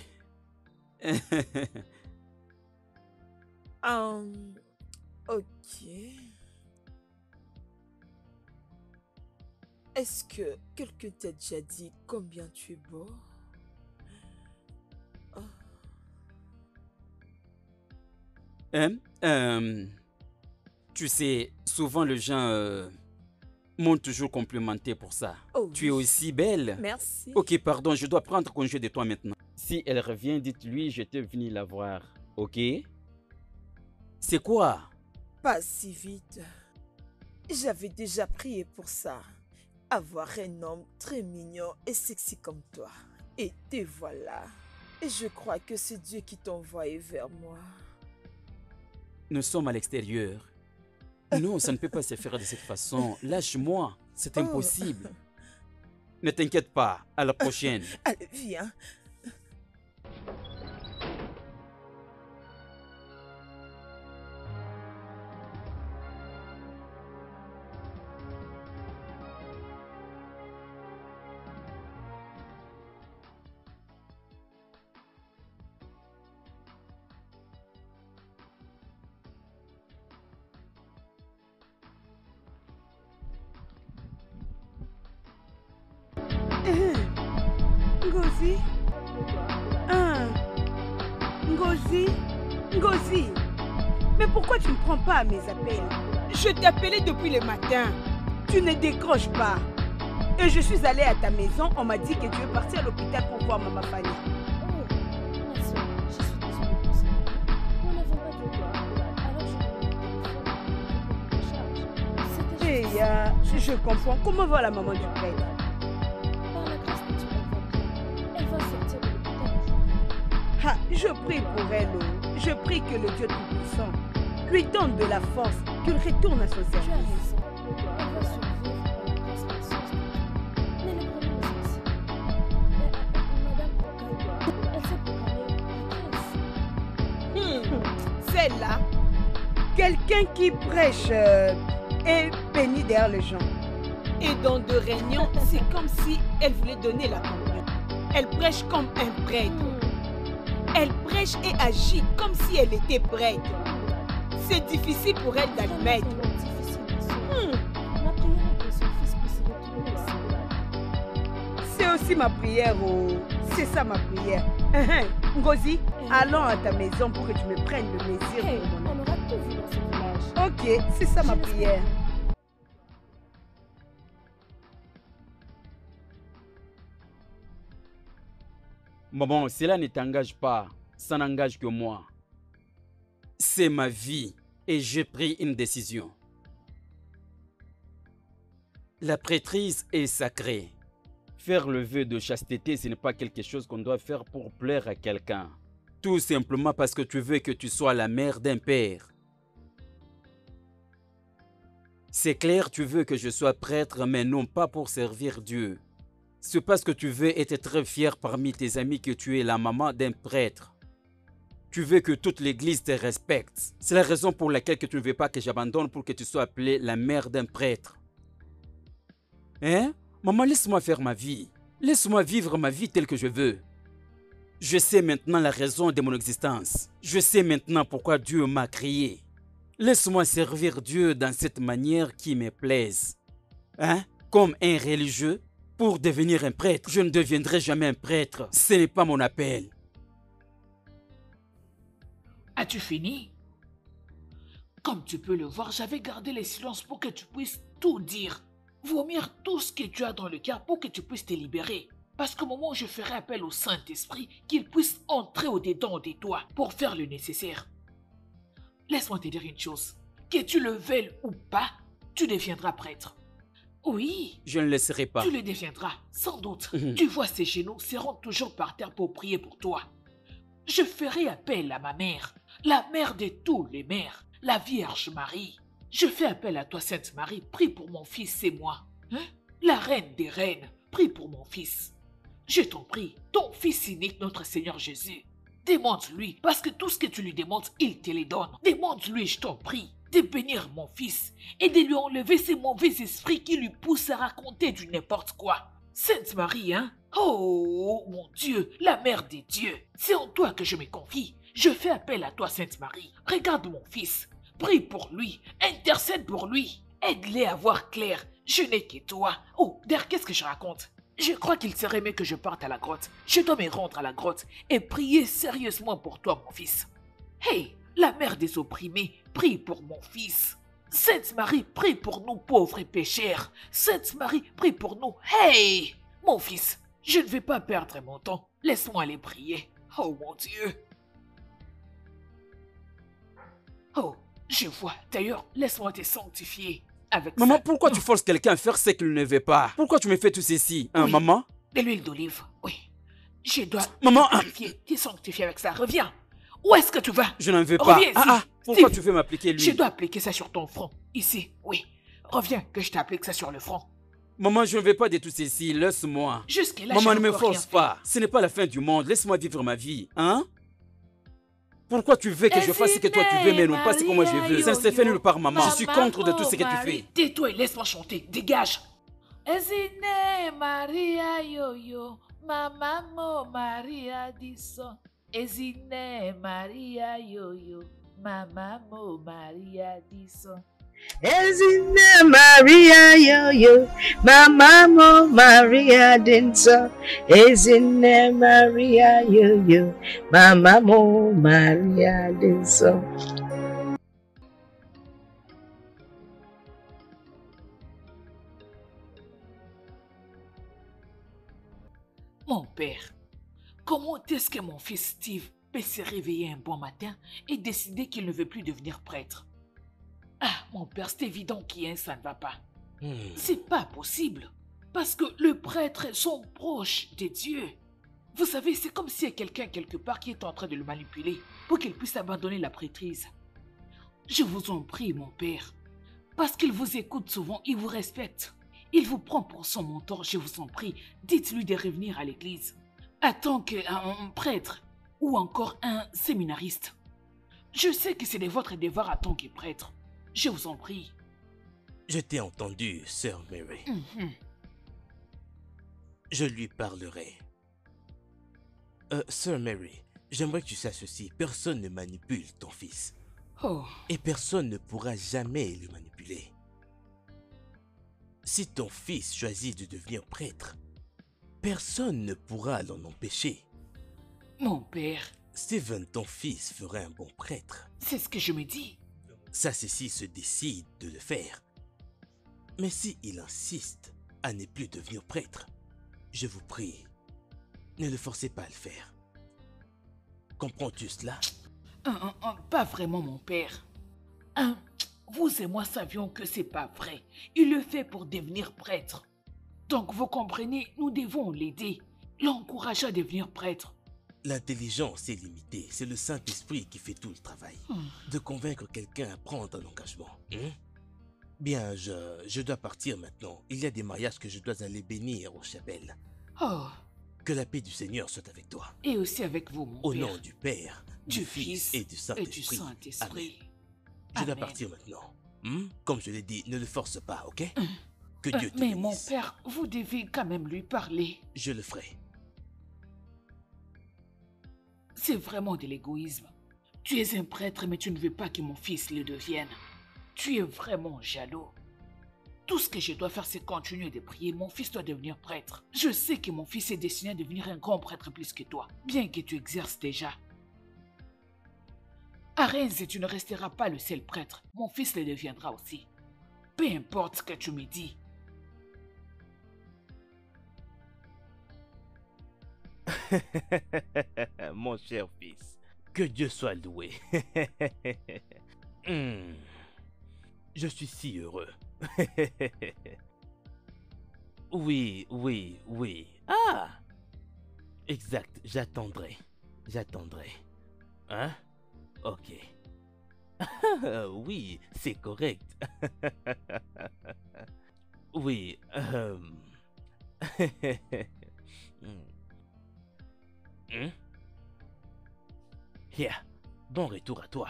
Ok. Est-ce que quelqu'un t'a déjà dit combien tu es beau? Tu sais, souvent les gens m'ont toujours complimenté pour ça. Oh, tu es oui. aussi belle. Merci. Ok, pardon, je dois prendre congé de toi maintenant. Si elle revient, dites-lui, j'étais venu la voir. Ok? C'est quoi? Pas si vite. J'avais déjà prié pour ça. Avoir un homme très mignon et sexy comme toi. Et te voilà. Et je crois que c'est Dieu qui t'a envoyé vers moi. Nous sommes à l'extérieur. Non, ça ne peut pas se faire de cette façon. Lâche-moi, c'est impossible. Ne t'inquiète pas, à la prochaine. Allez, viens. Ngozi. Ngozi. Ngozi. Mais pourquoi tu ne prends pas à mes appels? Je t'appelais depuis le matin. Tu ne décroches pas. Et je suis allée à ta maison, on m'a dit que tu es partie à l'hôpital pour voir Maman Fanny. Oh, ma soeur, je suis désolée pour ça. Nous n'avons pas de quoi. Alors je vais me téléphone. Je comprends. Comment va la maman du prêtre? Par la grâce de Dieu, elle va sortir de l'hôpital aujourd'hui. Ah, je prie pour elle. Je prie que le Dieu Tout-Puissant lui donne de la force, qu'il retourne à son Tu as service. raison. Elle va survivre par la grâce précieuse de Dieu. Mais le problème est ceci. Madame Okaïwa, elle s'est programmée la caisse. Celle-là, quelqu'un qui prêche est béni derrière les gens. Et dans de réunions, c'est comme si elle voulait donner la communion. Elle prêche comme un prêtre. Elle prêche et agit comme si elle était prêtre. C'est difficile pour elle d'admettre. Difficile, ma soeur. Ma prière est que son fils puisse retourner au Seigneur. C'est aussi ma prière. C'est ça ma prière. Ngozi, allons à ta maison pour que tu me prennes le mesure Hey, pour mon on aura tout vu dans ce village. Ok, c'est ça ma Je l'espère. prière. Maman, cela ne t'engage pas, ça n'engage que moi. C'est ma vie et j'ai pris une décision. La prêtrise est sacrée. Faire le vœu de chasteté, ce n'est pas quelque chose qu'on doit faire pour plaire à quelqu'un. Tout simplement parce que tu veux que tu sois la mère d'un père. C'est clair, tu veux que je sois prêtre, mais non pas pour servir Dieu. C'est parce que tu veux être très fier parmi tes amis que tu es la maman d'un prêtre. Tu veux que toute l'église te respecte. C'est la raison pour laquelle que tu ne veux pas que j'abandonne pour que tu sois appelée la mère d'un prêtre. Hein? Maman, laisse-moi faire ma vie. Laisse-moi vivre ma vie telle que je veux. Je sais maintenant la raison de mon existence. Je sais maintenant pourquoi Dieu m'a créé. Laisse-moi servir Dieu dans cette manière qui me plaise. Hein? Comme un religieux, pour devenir un prêtre. Je ne deviendrai jamais un prêtre. Ce n'est pas mon appel. As-tu fini? Comme tu peux le voir, j'avais gardé le silence pour que tu puisses tout dire. Vomir tout ce que tu as dans le cœur pour que tu puisses te libérer. Parce qu'au moment où je ferai appel au Saint-Esprit, qu'il puisse entrer au-dedans de toi pour faire le nécessaire. Laisse-moi te dire une chose. Que tu le veuilles ou pas, tu deviendras prêtre. Oui. Je ne le serai pas. Tu le deviendras, sans doute. Tu vois, ces genoux seront toujours par terre pour prier pour toi. Je ferai appel à ma mère, la mère de tous les mères, la Vierge Marie. Je fais appel à toi, Sainte Marie, prie pour mon fils et moi. Hein? La reine des reines, prie pour mon fils. Je t'en prie, ton fils unique, notre Seigneur Jésus. Demande-lui, parce que tout ce que tu lui demandes, il te le donne. Demande-lui, je t'en prie, de bénir mon fils et de lui enlever ces mauvais esprits qui lui poussent à raconter du n'importe quoi. Sainte Marie, hein? Oh, mon Dieu, la mère des dieux, c'est en toi que je me confie. Je fais appel à toi, Sainte Marie. Regarde mon fils, prie pour lui, intercède pour lui. Aide-les à voir clair, je n'ai que toi. Oh, d'ailleurs, qu'est-ce que je raconte? Je crois qu'il serait mieux que je parte à la grotte. Je dois me rendre à la grotte et prier sérieusement pour toi, mon fils. Hey, la mère des opprimés, prie pour mon fils. Sainte Marie, prie pour nous pauvres pécheurs. Sainte Marie, prie pour nous. Hey, mon fils, je ne vais pas perdre mon temps. Laisse-moi aller prier. Oh mon Dieu. Oh, je vois. D'ailleurs, laisse-moi te sanctifier. Avec Maman, ça. pourquoi tu forces quelqu'un à faire ce qu'il ne veut pas? Pourquoi tu me fais tout ceci, hein, Oui. maman? De l'huile d'olive, oui. Je dois Maman, t'es sanctifié avec ça. Reviens. Où est-ce que tu vas? Je n'en veux pas. Reviens ici. Pourquoi Steve, tu veux m'appliquer lui? Je dois appliquer ça sur ton front. Ici, oui. Reviens que je t'applique ça sur le front. Maman, je ne veux pas de tout ceci. Laisse-moi. Jusque-là, Maman, j'ai ne me encore rien force fait. pas. Ce n'est pas la fin du monde. Laisse-moi vivre ma vie. Hein? Pourquoi tu veux que je fasse ce que toi tu veux, mais non pas ce que moi je veux? Ça ne se fait nulle part, maman. Je suis contre de tout ce que tu fais. Tais-toi et laisse-moi chanter. Dégage. Ezine Maria Yo-Yo, Mamamo Maria Dison. Ezine Maria Yo-Yo, Mamamo Maria Dison. Ezine Maria Yo-Yo, Mamamo Maria Dinso. Ezine Maria Yo-Yo, Mamamo Maria Dinso. Mon père, comment est-ce que mon fils Steve peut se réveiller un bon matin et décider qu'il ne veut plus devenir prêtre? Ah, mon père, c'est évident ça ne va pas. C'est pas possible. Parce que le prêtre sont proches de Dieu. Vous savez, c'est comme s'il y a quelqu'un quelque part qui est en train de le manipuler pour qu'il puisse abandonner la prêtrise. Je vous en prie, mon père. Parce qu'il vous écoute souvent, il vous respecte. Il vous prend pour son mentor, je vous en prie. Dites-lui de revenir à l'église. En tant qu'un prêtre ou encore un séminariste. Je sais que c'est de votre devoir en tant que prêtre. Je vous en prie. Je t'ai entendu, Sœur Mary. Je lui parlerai. Sœur Mary, j'aimerais que tu saches ceci. Personne ne manipule ton fils. Oh. Et personne ne pourra jamais le manipuler. Si ton fils choisit de devenir prêtre, personne ne pourra l'en empêcher. Mon père. Stephen, ton fils, ferait un bon prêtre. C'est ce que je me dis. Ça, c'est s'il se décide de le faire. Mais s'il insiste à ne plus devenir prêtre, je vous prie, ne le forcez pas à le faire. Comprends-tu cela? Pas vraiment, mon père. Vous et moi savions que c'est pas vrai. Il le fait pour devenir prêtre. Donc, vous comprenez, nous devons l'aider, l'encourager à devenir prêtre. L'intelligence est limitée. C'est le Saint-Esprit qui fait tout le travail. De convaincre quelqu'un à prendre un engagement. Bien, je dois partir maintenant. Il y a des mariages que je dois aller bénir aux chapelles. Oh. Que la paix du Seigneur soit avec toi. Et aussi avec vous, mon Au père. nom du Père, du Fils et du Saint-Esprit. Amen. Je dois partir maintenant. Comme je l'ai dit, ne le force pas, ok? Que Dieu te bénisse. Mais mon père, vous devez quand même lui parler. Je le ferai. C'est vraiment de l'égoïsme. Tu es un prêtre, mais tu ne veux pas que mon fils le devienne. Tu es vraiment jaloux. Tout ce que je dois faire, c'est continuer de prier. Mon fils doit devenir prêtre. Je sais que mon fils est destiné à devenir un grand prêtre plus que toi, bien que tu exerces déjà. À Rennes, tu ne resteras pas le seul prêtre. Mon fils le deviendra aussi. Peu importe ce que tu me dis. Mon cher fils, que Dieu soit loué. Je suis si heureux. Oui. Ah! Exact, j'attendrai. Hein? Ok. Oui, c'est correct. Oui. Yeah. Bon retour à toi.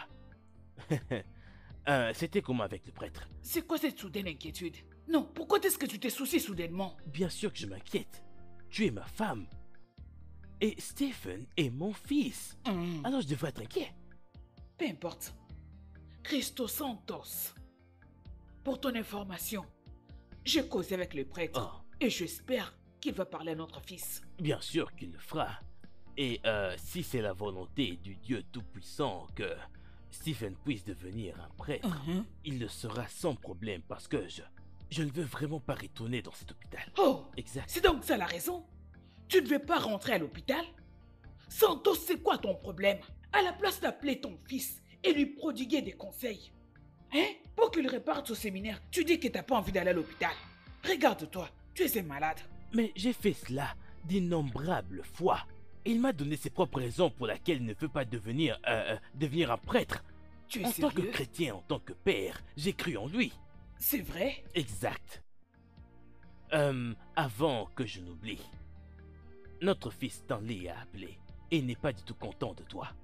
C'était comment avec le prêtre? C'est quoi cette soudaine inquiétude? Non, pourquoi est-ce que tu te soucies soudainement? Bien sûr que je m'inquiète. Tu es ma femme. Et Stephen est mon fils. Alors je devrais être inquiet. Peu importe. Christo Santos. Pour ton information, j'ai causé avec le prêtre et j'espère qu'il va parler à notre fils. Bien sûr qu'il le fera. Et si c'est la volonté du Dieu Tout-Puissant que Stephen puisse devenir un prêtre, il le sera sans problème parce que je ne veux vraiment pas retourner dans cet hôpital. Oh, exact. C'est donc ça la raison? Tu ne veux pas rentrer à l'hôpital? Santos, c'est quoi ton problème? À la place d'appeler ton fils et lui prodiguer des conseils, pour qu'il reparte au séminaire, tu dis que t'as pas envie d'aller à l'hôpital. Regarde-toi, tu es un malade. Mais j'ai fait cela d'innombrables fois. Il m'a donné ses propres raisons pour lesquelles il ne veut pas devenir un prêtre. Tu es En tant que sérieux? chrétien, en tant que père, j'ai cru en lui. C'est vrai? Exact. Avant que je n'oublie, notre fils Stanley a appelé et n'est pas du tout content de toi.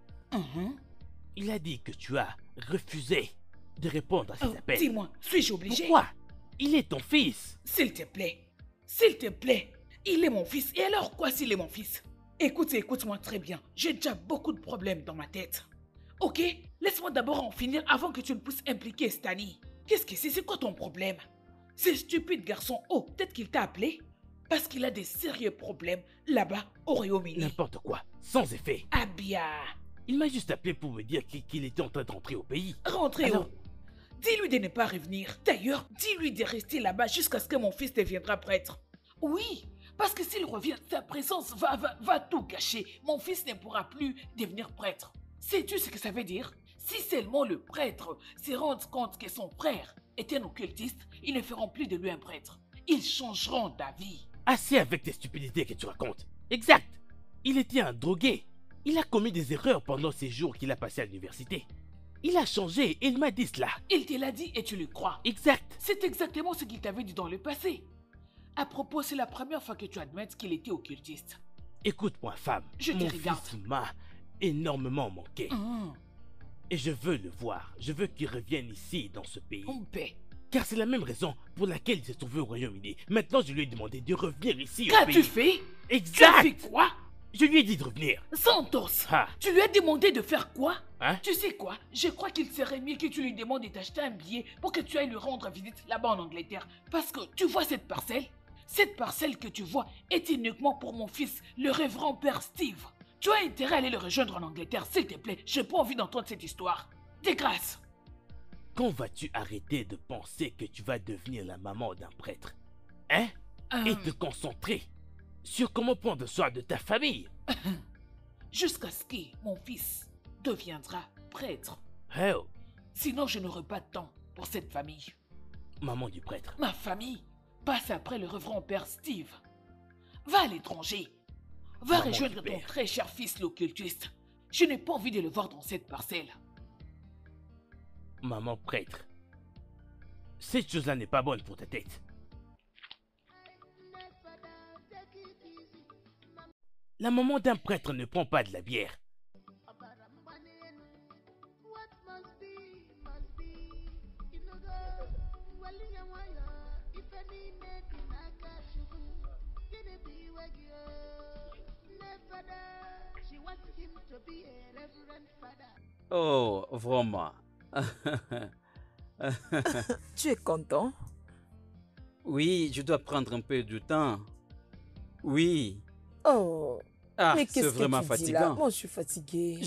Il a dit que tu as refusé de répondre à ses appels. Dis-moi, suis-je obligé? Pourquoi? Il est ton fils. S'il te plaît. S'il te plaît. Il est mon fils. Et alors quoi s'il est mon fils? Écoute et écoute-moi très bien. J'ai déjà beaucoup de problèmes dans ma tête. Ok? Laisse-moi d'abord en finir avant que tu ne puisses impliquer Stanley. Qu'est-ce que c'est? C'est quoi ton problème? Ce stupide garçon, peut-être qu'il t'a appelé? Parce qu'il a des sérieux problèmes là-bas au Royaume-Uni. N'importe quoi, sans effet. Ah bien. Il m'a juste appelé pour me dire qu'il était en train de rentrer au pays. Rentrer Alors... où? Dis-lui de ne pas revenir. D'ailleurs, dis-lui de rester là-bas jusqu'à ce que mon fils deviendra prêtre. Oui, parce que s'il revient, sa présence va tout gâcher. Mon fils ne pourra plus devenir prêtre. Sais-tu ce que ça veut dire? Si seulement le prêtre se rend compte que son frère est un occultiste, ils ne feront plus de lui un prêtre. Ils changeront d'avis. Assez avec tes stupidités que tu racontes. Exact. Il était un drogué. Il a commis des erreurs pendant ces jours qu'il a passés à l'université. Il a changé et il m'a dit cela. Il te l'a dit et tu le crois. Exact. C'est exactement ce qu'il t'avait dit dans le passé. À propos, c'est la première fois que tu admets qu'il était occultiste. Écoute-moi, femme. Je te Mon regarde. fils m'a énormément manqué. Et je veux le voir. Je veux qu'il revienne ici, dans ce pays. En paix. Car c'est la même raison pour laquelle il s'est trouvé au Royaume-Uni. Maintenant, je lui ai demandé de revenir ici au pays. Qu'as-tu fait? Exact. Tu as fait quoi? Je lui ai dit de revenir. Santos, Ah. tu lui as demandé de faire quoi? Hein? Tu sais quoi? Je crois qu'il serait mieux que tu lui demandes de t'acheter un billet pour que tu ailles lui rendre visite là-bas en Angleterre. Parce que tu vois cette parcelle? Cette parcelle que tu vois est uniquement pour mon fils, le révérend père Steve. Tu as intérêt à aller le rejoindre en Angleterre, s'il te plaît. J'ai pas envie d'entendre cette histoire. De grâce. Quand vas-tu arrêter de penser que tu vas devenir la maman d'un prêtre? Hein? Et te concentrer sur comment prendre soin de ta famille? Jusqu'à ce que mon fils deviendra prêtre. Oh. Sinon, je n'aurai pas de temps pour cette famille. Maman du prêtre. Ma famille passe après le révérend père Steve. Va à l'étranger. Va Maman rejoindre du ton père. très cher fils l'occultiste. Je n'ai pas envie de le voir dans cette parcelle. Maman prêtre. Cette chose-là n'est pas bonne pour ta tête. La maman d'un prêtre ne prend pas de la bière. Oh, vraiment. Tu es content? Oui, je dois prendre un peu de temps. Oui. Oh, Ah, mais c'est qu'est-ce que vraiment tu dis là? fatigant. Moi, je suis fatiguée.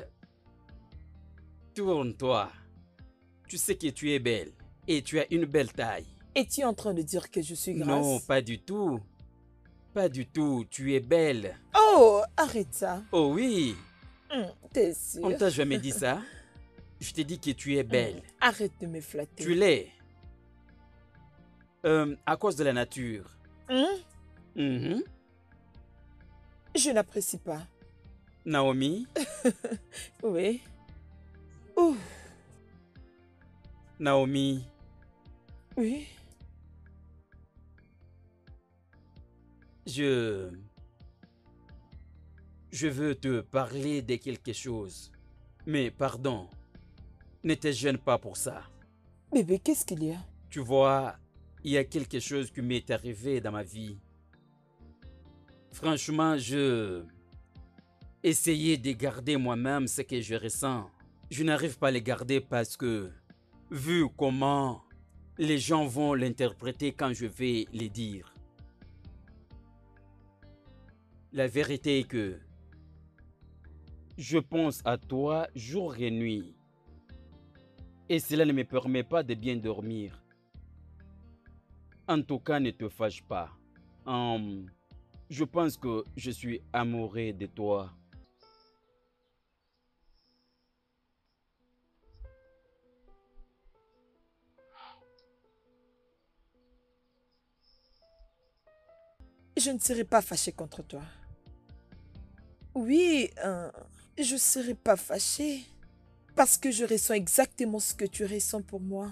Tourne-toi. Tu sais que tu es belle. Et tu as une belle taille. Es-tu en train de dire que je suis grasse? Non, pas du tout. Pas du tout. Tu es belle. Oh, arrête ça. Oh oui. T'es sûr? On t'a jamais dit ça? Je t'ai dit que tu es belle. Arrête de me flatter. Tu l'es. À cause de la nature. Mhm. Je n'apprécie pas. Naomi? Oui. Ouh. Naomi? Oui. Je veux te parler de quelque chose. Mais pardon, ne te gêne pas pour ça. Bébé, qu'est-ce qu'il y a? Tu vois, il y a quelque chose qui m'est arrivé dans ma vie. Franchement, je essayais de garder moi-même ce que je ressens. Je n'arrive pas à le garder parce que, vu comment les gens vont l'interpréter quand je vais le dire, la vérité est que je pense à toi jour et nuit. Et cela ne me permet pas de bien dormir. En tout cas, ne te fâche pas. Je pense que je suis amoureux de toi. Je ne serai pas fâchée contre toi. Oui, je serai pas fâchée. Parce que je ressens exactement ce que tu ressens pour moi.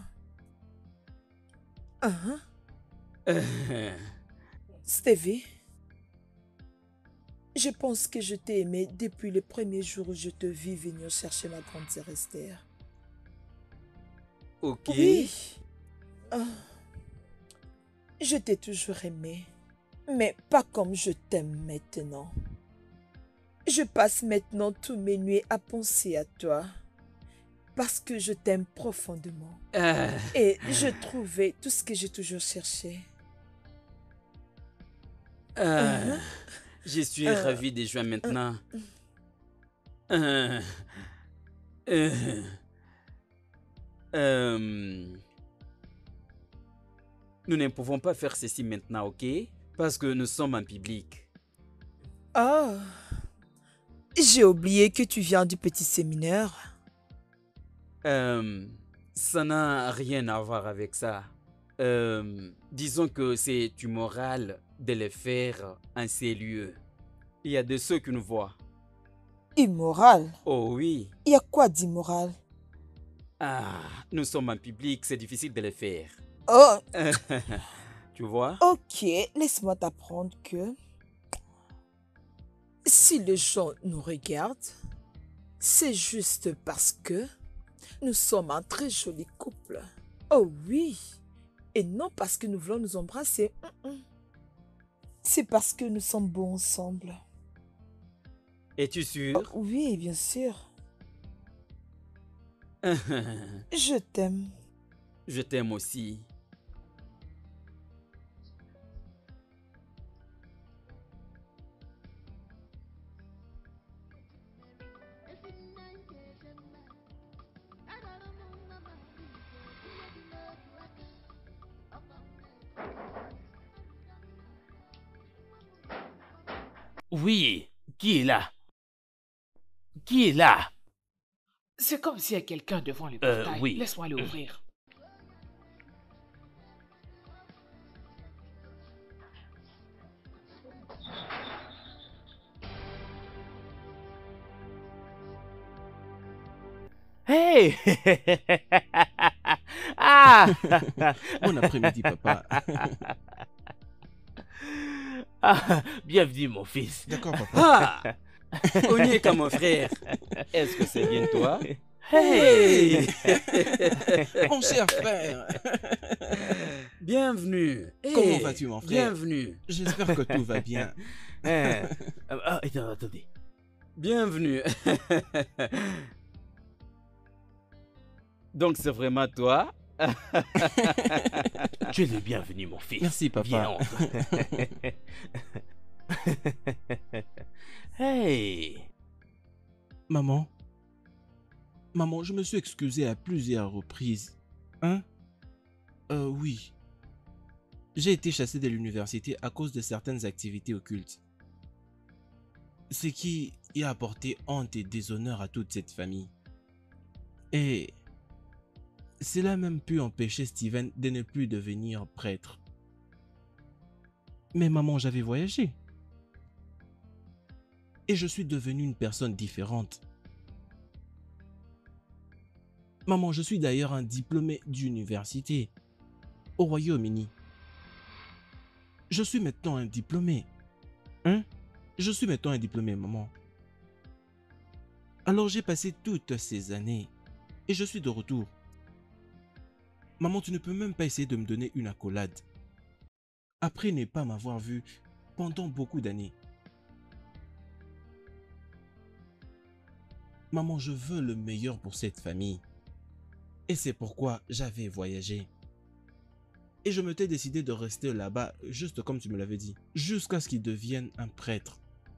Stevie, je pense que je t'ai aimé depuis le premier jour où je te vis venir chercher ma grande sœur Esther. Ok. Oui. Je t'ai toujours aimé, mais pas comme je t'aime maintenant. Je passe maintenant tous mes nuits à penser à toi, parce que je t'aime profondément. Et je trouvais tout ce que j'ai toujours cherché. Je suis ravi de jouer maintenant. Nous ne pouvons pas faire ceci maintenant, ok? Parce que nous sommes en public. Oh, j'ai oublié que tu viens du petit séminaire. Ça n'a rien à voir avec ça. Disons que c'est immoral de le faire en ces lieux. Il y a de ceux qui nous voient. Immoral? Oh oui. Il y a quoi d'immoral? Nous sommes en public, c'est difficile de le faire. Oh. Tu vois? Ok, laisse-moi t'apprendre que si les gens nous regardent, c'est juste parce que nous sommes un très joli couple. Oh oui. Et non parce que nous voulons nous embrasser. C'est parce que nous sommes beaux ensemble. Es-tu sûr? Oh, oui, bien sûr. Je t'aime. Je t'aime aussi. Oui, qui est là? Qui est là? C'est comme s'il y a quelqu'un devant le portail. Oui. Laisse-moi l'ouvrir. Hey! Bon après-midi, papa. Bienvenue, mon fils. D'accord, papa. Onyeka, mon frère. Est-ce que c'est bien toi? Hey! Mon cher frère. Bienvenue. Comment vas-tu, mon frère? Bienvenue. J'espère que tout va bien. Attendez. Bienvenue. Donc c'est vraiment toi? Tu es le bienvenu, mon fils. Merci, papa. Viens, entre. Hey! Maman, je me suis excusé à plusieurs reprises. Hein? Oui. J'ai été chassé de l'université à cause de certaines activités occultes. Ce qui y a apporté honte et déshonneur à toute cette famille. Et cela a même pu empêcher Steven de ne plus devenir prêtre. Mais maman, j'avais voyagé. Et je suis devenu une personne différente. Maman, je suis d'ailleurs un diplômé d'université au Royaume-Uni. Je suis maintenant un diplômé. Hein? Je suis maintenant un diplômé, maman. Alors j'ai passé toutes ces années et je suis de retour. Maman, tu ne peux même pas essayer de me donner une accolade. Après ne pas m'avoir vu pendant beaucoup d'années. Maman, je veux le meilleur pour cette famille. Et c'est pourquoi j'avais voyagé. Et je m'étais décidé de rester là-bas, juste comme tu me l'avais dit, jusqu'à ce qu'il devienne un prêtre.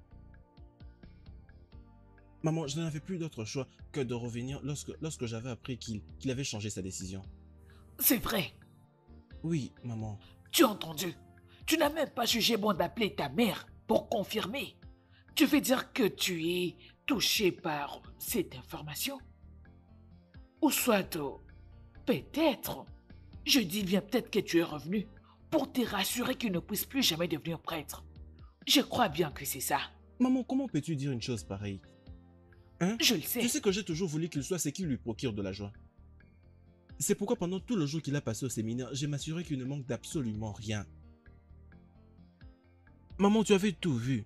Maman, je n'avais plus d'autre choix que de revenir lorsque j'avais appris qu'il avait changé sa décision. C'est vrai. Oui, maman. Tu as entendu? Tu n'as même pas jugé bon d'appeler ta mère pour confirmer. Tu veux dire que tu es touché par cette information? Ou soit, peut-être, je dis bien peut-être que tu es revenu pour te rassurer qu'il ne puisse plus jamais devenir prêtre. Je crois bien que c'est ça. Maman, comment peux-tu dire une chose pareille? Hein? Je le sais. Tu sais que j'ai toujours voulu qu'il soit ce qui lui procure de la joie. C'est pourquoi pendant tout le jour qu'il a passé au séminaire, j'ai m'assuré qu'il ne manque d'absolument rien. Maman, tu avais tout vu.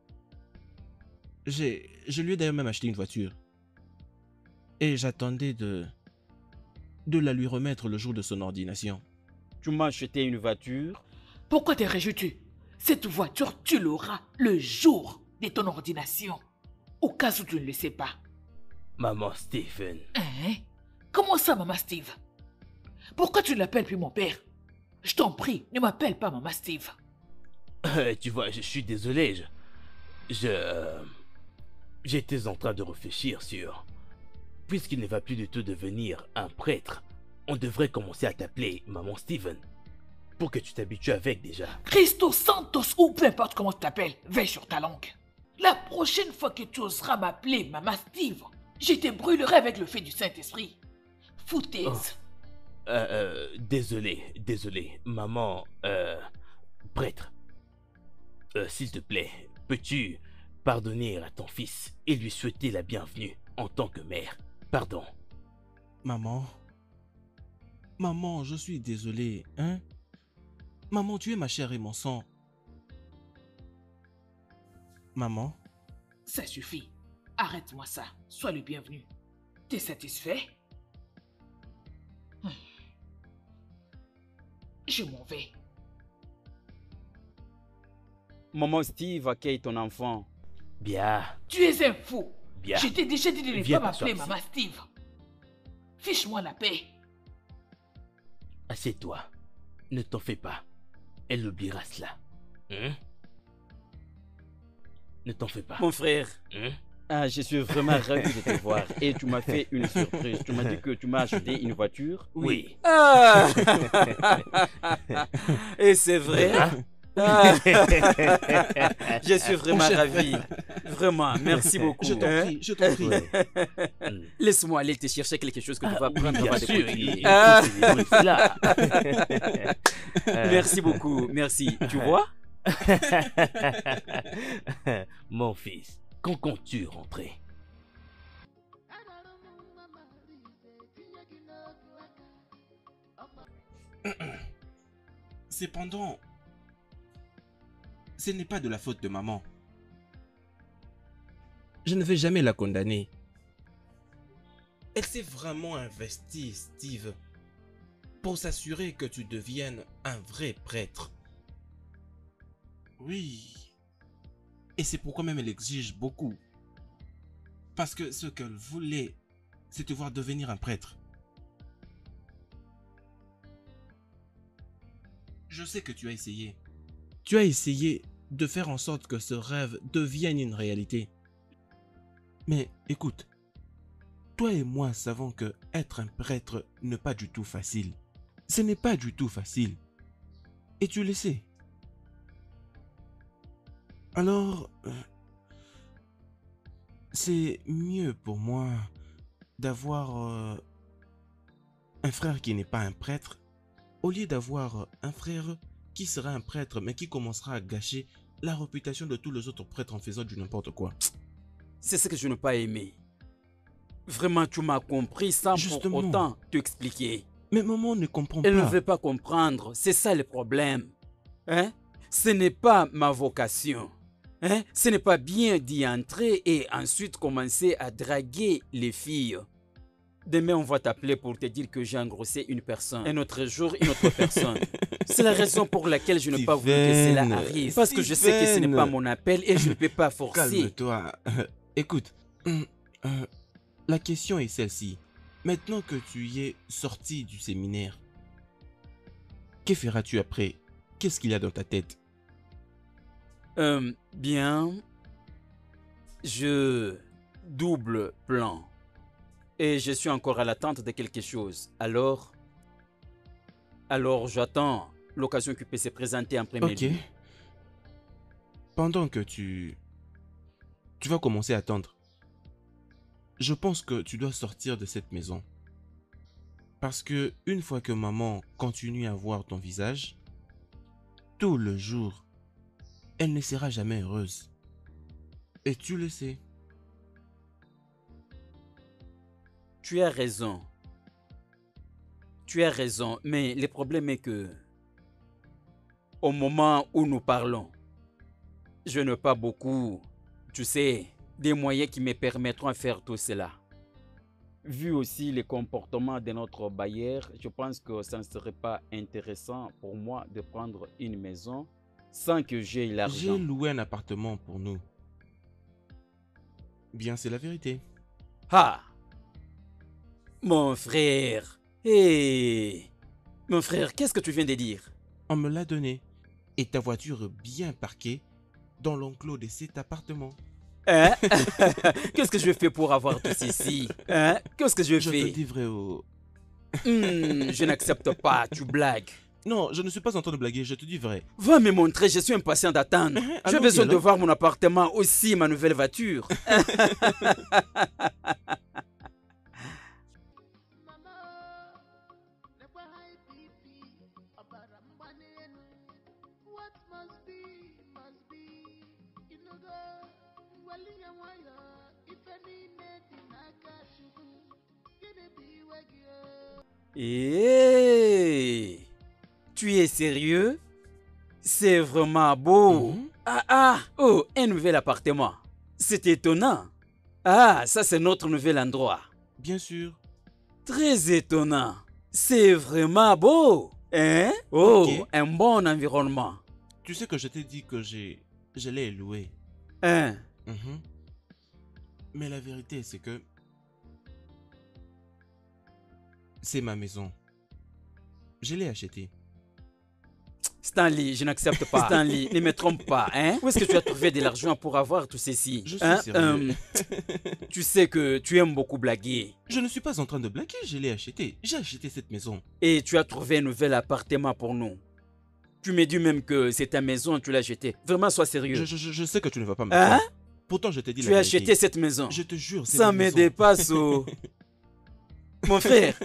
Je lui ai d'ailleurs même acheté une voiture. Et j'attendais de la lui remettre le jour de son ordination. Tu m'as acheté une voiture? Pourquoi te réjouis-tu? Cette voiture, tu l'auras le jour de ton ordination. Au cas où tu ne le sais pas. Maman Stephen. Hein? Comment ça, Maman Steve? Pourquoi tu ne l'appelles plus mon père? Je t'en prie, ne m'appelle pas Maman Steve. Tu vois, je suis désolé. J'étais en train de réfléchir sur... Puisqu'il ne va plus du tout devenir un prêtre, on devrait commencer à t'appeler Maman Stephen. Pour que tu t'habitues avec déjà. Christo Santos ou peu importe comment tu t'appelles, veille sur ta langue. La prochaine fois que tu oseras m'appeler Maman Steve, je te brûlerai avec le feu du Saint-Esprit. Foutaise. Désolé, maman, prêtre. S'il te plaît, peux-tu pardonner à ton fils et lui souhaiter la bienvenue en tant que mère? Pardon. Maman, je suis désolé, hein? Maman, tu es ma chair et mon sang. Maman? Ça suffit. Arrête-moi ça. Sois le bienvenu. T'es satisfait? Je m'en vais. Maman Steve accueille ton enfant. Bien. Tu es un fou. Bien. Je t'ai déjà dit de ne Viens pas m'appeler t'asseoir Maman Steve. Fiche-moi la paix. Assieds-toi. Ne t'en fais pas. Elle oubliera cela. Ne t'en fais pas. Mon frère, je suis vraiment ravi de te voir. Et tu m'as fait une surprise. Tu m'as dit que tu m'as acheté une voiture. Oui. Ah. Et c'est vrai. Je suis vraiment ravi. Vraiment, merci beaucoup. Je t'en prie. Laisse-moi aller te chercher quelque chose que tu vas prendre Bien avant de sûr, continuer. là. Merci beaucoup, merci. Tu vois? Mon fils, quand comptes-tu rentrer? Cependant, ce n'est pas de la faute de maman. Je ne vais jamais la condamner. Elle s'est vraiment investie, Steve, pour s'assurer que tu deviennes un vrai prêtre. Oui. Et c'est pourquoi même elle exige beaucoup. Parce que ce qu'elle voulait, c'est te voir devenir un prêtre. Je sais que tu as essayé. Tu as essayé de faire en sorte que ce rêve devienne une réalité. Mais écoute, toi et moi savons que être un prêtre n'est pas du tout facile. Ce n'est pas du tout facile. Et tu le sais. Alors, c'est mieux pour moi d'avoir un frère qui n'est pas un prêtre, au lieu d'avoir un frère qui sera un prêtre mais qui commencera à gâcher la réputation de tous les autres prêtres en faisant du n'importe quoi. C'est ce que je n'ai pas aimé. Vraiment, tu m'as compris sans Justement. pour autant t'expliquer. Mais maman ne comprend Elle ne pas. veut pas comprendre, c'est ça le problème. Hein? Ce n'est pas ma vocation. Hein? Ce n'est pas bien d'y entrer et ensuite commencer à draguer les filles. Demain, on va t'appeler pour te dire que j'ai engrossé une personne. Un autre jour, une autre personne. C'est la raison pour laquelle je n'ai pas voulu que cela arrive. Parce que je sais que ce n'est pas mon appel et je ne peux pas forcer. Calme-toi. Écoute, la question est celle-ci. Maintenant que tu y es sorti du séminaire, que feras-tu après? Qu'est-ce qu'il y a dans ta tête? Bien, je double plan. Et je suis encore à l'attente de quelque chose. Alors j'attends l'occasion qui peut se présenter en premier lieu. Ok. Pendant que tu vas commencer à attendre, je pense que tu dois sortir de cette maison. Parce que une fois que maman continue à voir ton visage, tout le jour, elle ne sera jamais heureuse. Et tu le sais. Tu as raison. Tu as raison, mais le problème est que, au moment où nous parlons, je n'ai pas beaucoup, tu sais, des moyens qui me permettront de faire tout cela. Vu aussi le comportement de notre bailleur, je pense que ça ne serait pas intéressant pour moi de prendre une maison sans que j'aie l'argent. J'ai loué un appartement pour nous. Bien, c'est la vérité. Ah! Mon frère! Hé! Mon frère, qu'est-ce que tu viens de dire? On me l'a donné. Et ta voiture bien parquée dans l'enclos de cet appartement. Hein? Qu'est-ce que je fais pour avoir tout ceci? Hein? Qu'est-ce que je fais? Je te dis vrai au... Je n'accepte pas, tu blagues. Non, je ne suis pas en train de blaguer, je te dis vrai. Va me montrer, je suis impatient d'attendre. J'ai besoin de voir mon appartement, aussi ma nouvelle voiture. Hey, tu es sérieux? C'est vraiment beau. Oh, un nouvel appartement. C'est étonnant. Ah, ça c'est notre nouvel endroit. Bien sûr. Très étonnant. C'est vraiment beau. Hein? Oh, Ok. un bon environnement. Tu sais que je t'ai dit que je l'ai loué. Hein? Mhm. Mais la vérité, c'est que c'est ma maison. Je l'ai achetée. Stanley, je n'accepte pas. Stanley, ne me trompe pas, hein? Où est-ce que tu as trouvé de l'argent pour avoir tout ceci? Je suis sérieux. Tu sais que tu aimes beaucoup blaguer. Je ne suis pas en train de blaguer, je l'ai acheté. J'ai acheté cette maison. Et tu as trouvé un nouvel appartement pour nous. Tu me dis même que c'est ta maison, tu l'as achetée. Vraiment, sois sérieux. Je sais que tu ne vas pas me Hein? croire. Pourtant, je t'ai dit Tu la as vérité. acheté cette maison. Je te jure, c'est Ça ma me maison. dépasse, oh. Mon frère.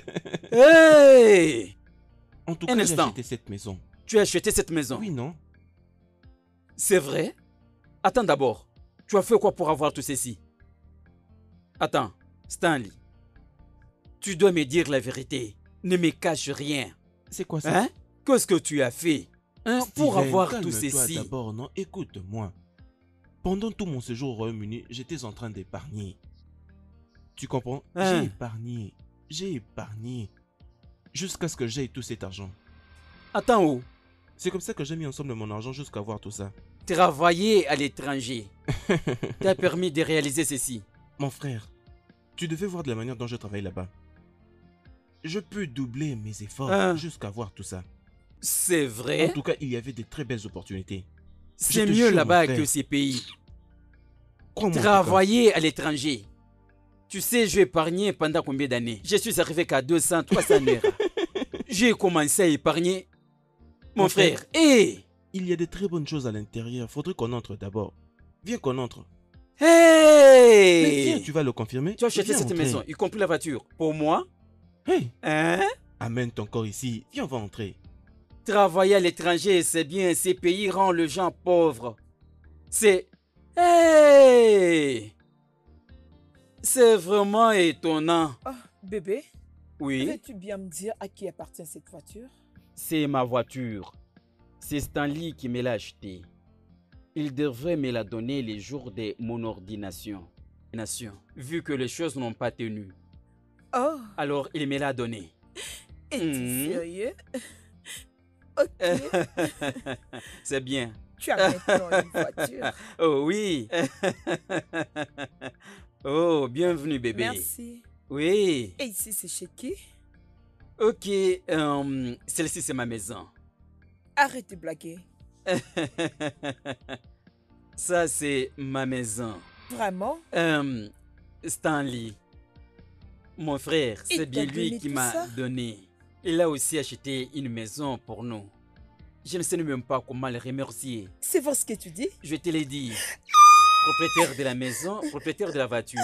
Hey! En tout Un cas, j'ai instant. acheté cette maison. Tu as acheté cette maison? Oui, non? C'est vrai? Attends d'abord. Tu as fait quoi pour avoir tout ceci? Attends, Stanley. Tu dois me dire la vérité. Ne me cache rien. C'est quoi ça? Hein? Qu'est-ce que tu as fait? Hein? Pour Steven, avoir tout calme-toi ceci. d'abord, non? Écoute-moi. Pendant tout mon séjour au Royaume-Uni, j'étais en train d'épargner. Tu comprends? Hein? J'ai épargné. J'ai épargné. Jusqu'à ce que j'aie tout cet argent. Attends, où? C'est comme ça que j'ai mis ensemble mon argent jusqu'à avoir tout ça. Travailler à l'étranger t'a permis de réaliser ceci. Mon frère, tu devais voir de la manière dont je travaille là-bas. Je peux doubler mes efforts Hein? jusqu'à avoir tout ça. C'est En vrai? tout cas, il y avait de très belles opportunités. C'est te mieux jure, là-bas mon frère. que ces pays. Crois-moi, en tout cas. Travailler à l'étranger. Tu sais, j'ai épargné pendant combien d'années? Je suis arrivé qu'à 200, 300 naira. J'ai commencé à épargner. Mon frère, hé! Il y a de très bonnes choses à l'intérieur. Faudrait qu'on entre d'abord. Viens qu'on entre. Mais viens, Hey! tu vas le confirmer. Tu as acheté Viens cette entrer. maison, y compris la voiture. Pour moi? Hey, Hein? amène ton corps ici. Viens, on va entrer. Travailler à l'étranger, c'est bien. Ces pays rendent les gens pauvres. C'est... Hey! C'est vraiment étonnant. Ah, bébé, Oui, peux-tu bien me dire à qui appartient cette voiture? c'est ma voiture. C'est Stanley qui me l'a achetée. Il devrait me la donner les jours de mon ordination. Vu que les choses n'ont pas tenu. Oh, Alors, il me l'a donnée. es-tu sérieux? Ok, C'est bien. tu as maintenant une voiture. Oh oui. Oh, bienvenue bébé. Merci. Oui. Et ici, c'est chez qui? Ok, celle-ci c'est ma maison. Arrête de blaguer. Ça c'est ma maison. Vraiment? Stanley, mon frère, Il c'est bien t'a lui donné qui tout m'a ça? donné. Il a aussi acheté une maison pour nous. Je ne sais même pas comment le remercier. C'est vrai ce que tu dis? Je te l'ai dit. Propriétaire de la maison, propriétaire de la voiture.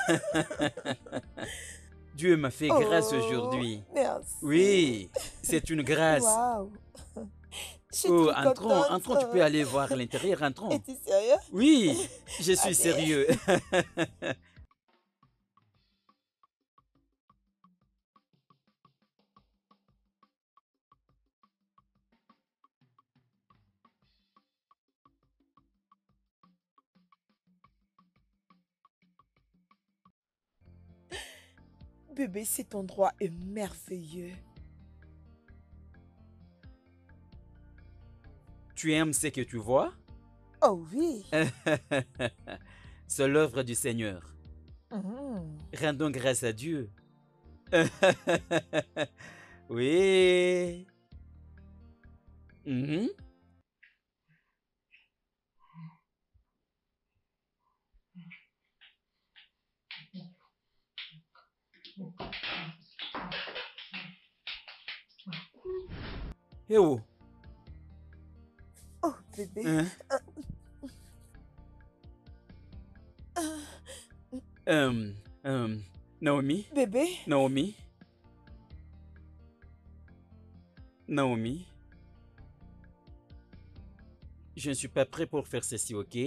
Dieu m'a fait grâce aujourd'hui. Merci. Oui, c'est une grâce. Waouh. Je suis Oh, trop entrons, contente. entrons, tu peux aller voir à l'intérieur, entrons. Es-tu sérieux? Oui, je suis Allez. sérieux. Bébé, cet endroit est merveilleux. Tu aimes ce que tu vois? Oh oui. C'est l'œuvre du Seigneur. Mhm. Rendons grâce à Dieu. Oui. Mhm. Eh oh. Oh, bébé. Hein? Naomi? Bébé? Naomi? Naomi? Je ne suis pas prêt pour faire ceci, ok?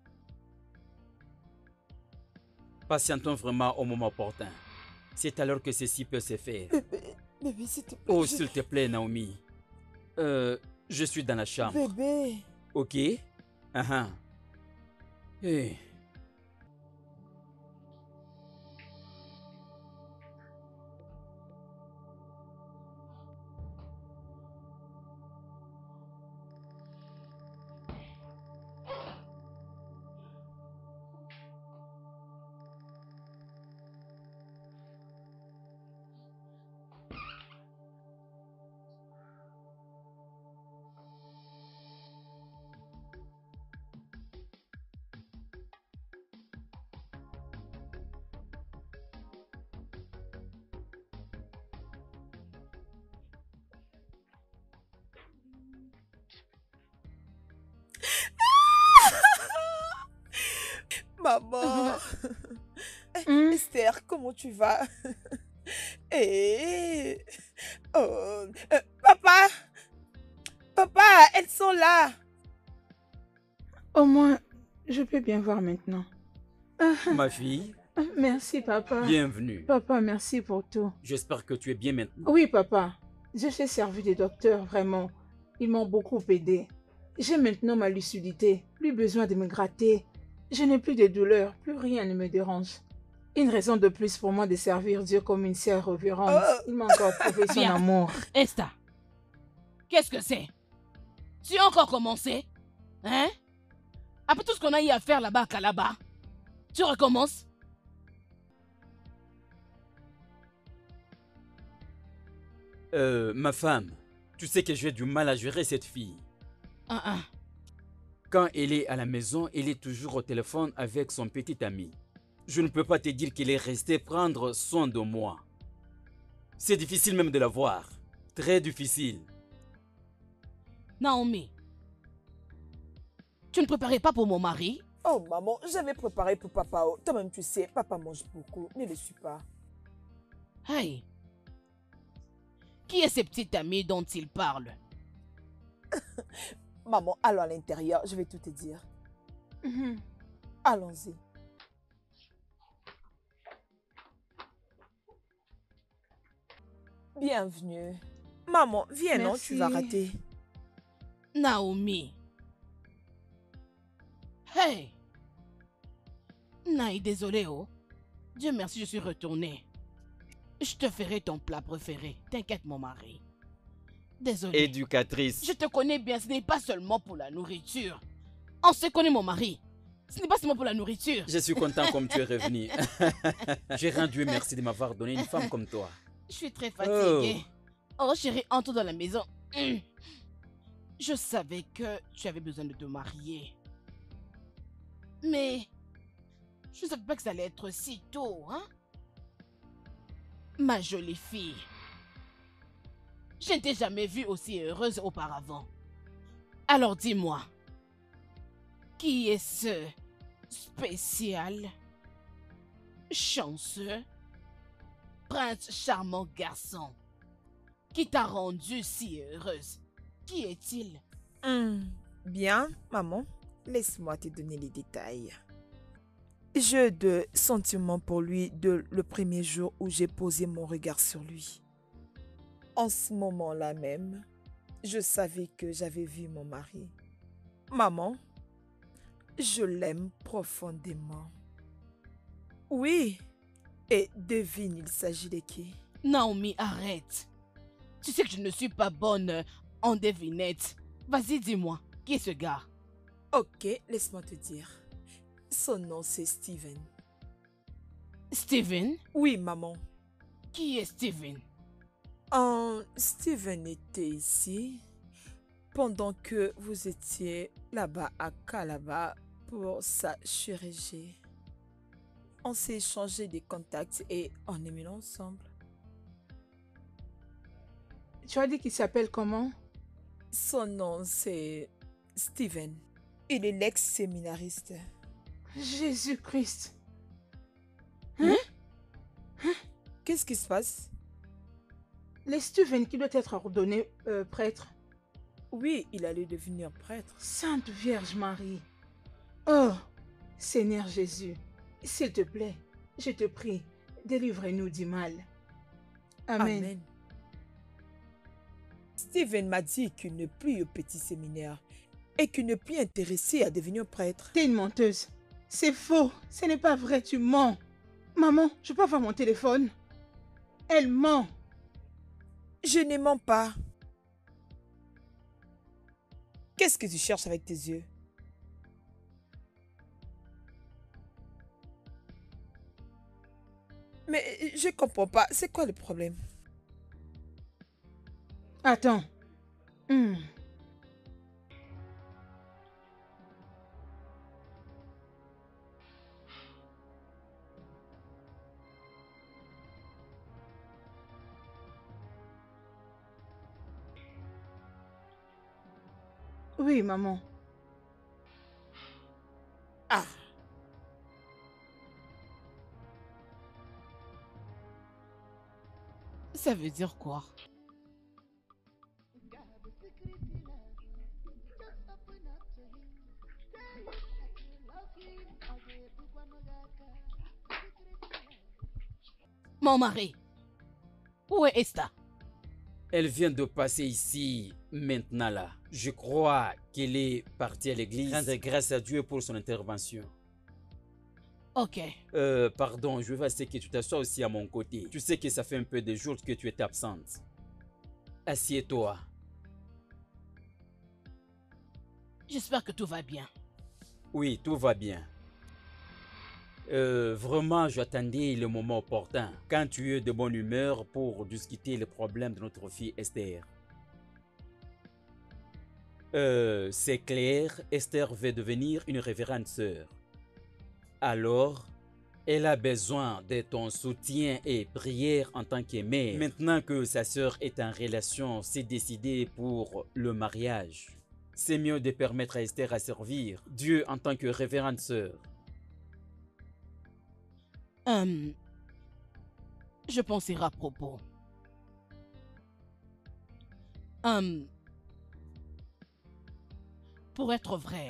Patientons vraiment au moment opportun. C'est alors que ceci peut se faire. Bébé, s'il te plaît. Oh, s'il te plaît, Naomi. Je suis dans la chambre. Bébé. Ok? Ah. Eh. Maman. Esther, comment tu vas? Eh. Oh. Papa. Papa, elles sont là. Au moins, je peux bien voir maintenant. Ma fille, Merci, papa. bienvenue. Papa, merci pour tout. J'espère que tu es bien maintenant. Oui, papa. Je suis servi des docteurs, vraiment. Ils m'ont beaucoup aidé. J'ai maintenant ma lucidité. Plus besoin de me gratter. Je n'ai plus de douleur. Plus rien ne me dérange. Une raison de plus pour moi de servir Dieu comme une sœur révérende. Il m'a encore prouvé son Viens. amour. Esther, qu'est-ce que c'est? Tu as encore commencé? Hein? Après tout ce qu'on a eu à faire là-bas à Calabar, tu recommences? Ma femme, tu sais que j'ai du mal à gérer cette fille. Ah. Quand elle est à la maison, elle est toujours au téléphone avec son petit ami. Je ne peux pas te dire qu'il est resté prendre soin de moi. C'est difficile même de la voir. Très difficile. Naomi, tu ne préparais pas pour mon mari? Oh, maman, j'avais préparé pour papa. Toi-même, tu sais, papa mange beaucoup. Ne le suis pas. Hey! Qui est ce petit ami dont il parle? Maman, allons à l'intérieur, je vais tout te dire. Allons-y. Bienvenue. Maman, viens, non, tu vas rater. Naomi. Hey! Naï, désolé, oh. Dieu merci, je suis retournée. Je te ferai ton plat préféré. T'inquiète, mon mari. Désolé. Éducatrice. Je te connais bien, ce n'est pas seulement pour la nourriture. On se connaît, mon mari. Ce n'est pas seulement pour la nourriture. Je suis content comme tu es revenu. J'ai rendu merci de m'avoir donné une femme comme toi. Je suis très fatiguée. Oh, chérie, entre dans la maison. Je savais que tu avais besoin de te marier. Mais je ne savais pas que ça allait être si tôt, hein? Ma jolie fille. Je ne t'ai jamais vue aussi heureuse auparavant. Alors dis-moi, qui est ce spécial, chanceux, prince charmant garçon qui t'a rendue si heureuse? Qui est-il? Bien, maman, laisse-moi te donner les détails. J'ai de sentiments pour lui de le premier jour où j'ai posé mon regard sur lui. En ce moment-là même, je savais que j'avais vu mon mari. Maman, je l'aime profondément. Oui, et devine, il s'agit de qui? Naomi, arrête. Tu sais que je ne suis pas bonne en devinette. Vas-y, dis-moi, qui est ce gars? Ok, laisse-moi te dire. Son nom, c'est Steven. Steven? Oui, maman. Qui est Steven? Steven était ici pendant que vous étiez là-bas à Calabar pour sa chirurgie. On s'est échangé des contacts et on est mis ensemble. Tu as dit qu'il s'appelle comment? Son nom, c'est Steven. Il est l'ex-séminariste. Jésus-Christ. Qu'est-ce qui se passe? Les Steven qui doit être ordonné prêtre. Oui, il allait devenir prêtre. Sainte Vierge Marie. Oh, Seigneur Jésus, s'il te plaît, je te prie, délivre-nous du mal. Amen. Amen. Steven m'a dit qu'il n'est plus au petit séminaire et qu'il n'est plus intéressé à devenir prêtre. T'es une menteuse. C'est faux. Ce n'est pas vrai, tu mens. Maman, je peux avoir mon téléphone? Elle ment. Je ne mens pas. Qu'est-ce que tu cherches avec tes yeux? Mais je comprends pas. C'est quoi le problème? Attends. Oui, maman. Ah. Ça veut dire quoi? Mon mari. Où est Esther? Elle vient de passer ici, maintenant là. Je crois qu'elle est partie à l'église. Rendre grâce à Dieu pour son intervention. Ok. Pardon, je veux essayer que tu t'assoies aussi à mon côté. Tu sais que ça fait un peu de jours que tu es absente. Assieds-toi. J'espère que tout va bien. Oui, tout va bien. Vraiment, j'attendais le moment opportun, quand tu es de bonne humeur pour discuter les problèmes de notre fille Esther. C'est clair, Esther veut devenir une révérende sœur. Alors, elle a besoin de ton soutien et prière en tant que mère. Maintenant que sa sœur est en relation, c'est décidé pour le mariage. C'est mieux de permettre à Esther à servir Dieu en tant que révérende sœur. Je penserai à propos. Pour être vrai,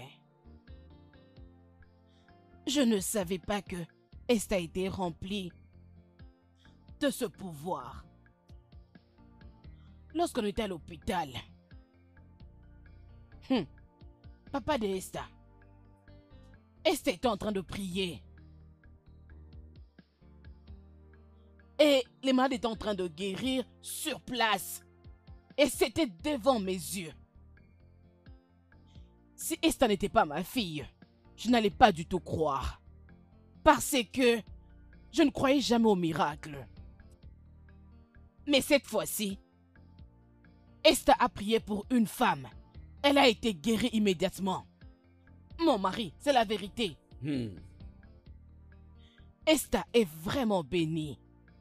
je ne savais pas que Esther a été remplie de ce pouvoir. Lorsqu'on était à l'hôpital, papa de Esther était en train de prier. Et les malades étaient en train de guérir sur place. Et c'était devant mes yeux. Si Esther n'était pas ma fille, je n'allais pas du tout croire. Parce que je ne croyais jamais au miracle. Mais cette fois-ci, Esther a prié pour une femme. Elle a été guérie immédiatement. Mon mari, c'est la vérité. Esther est vraiment bénie.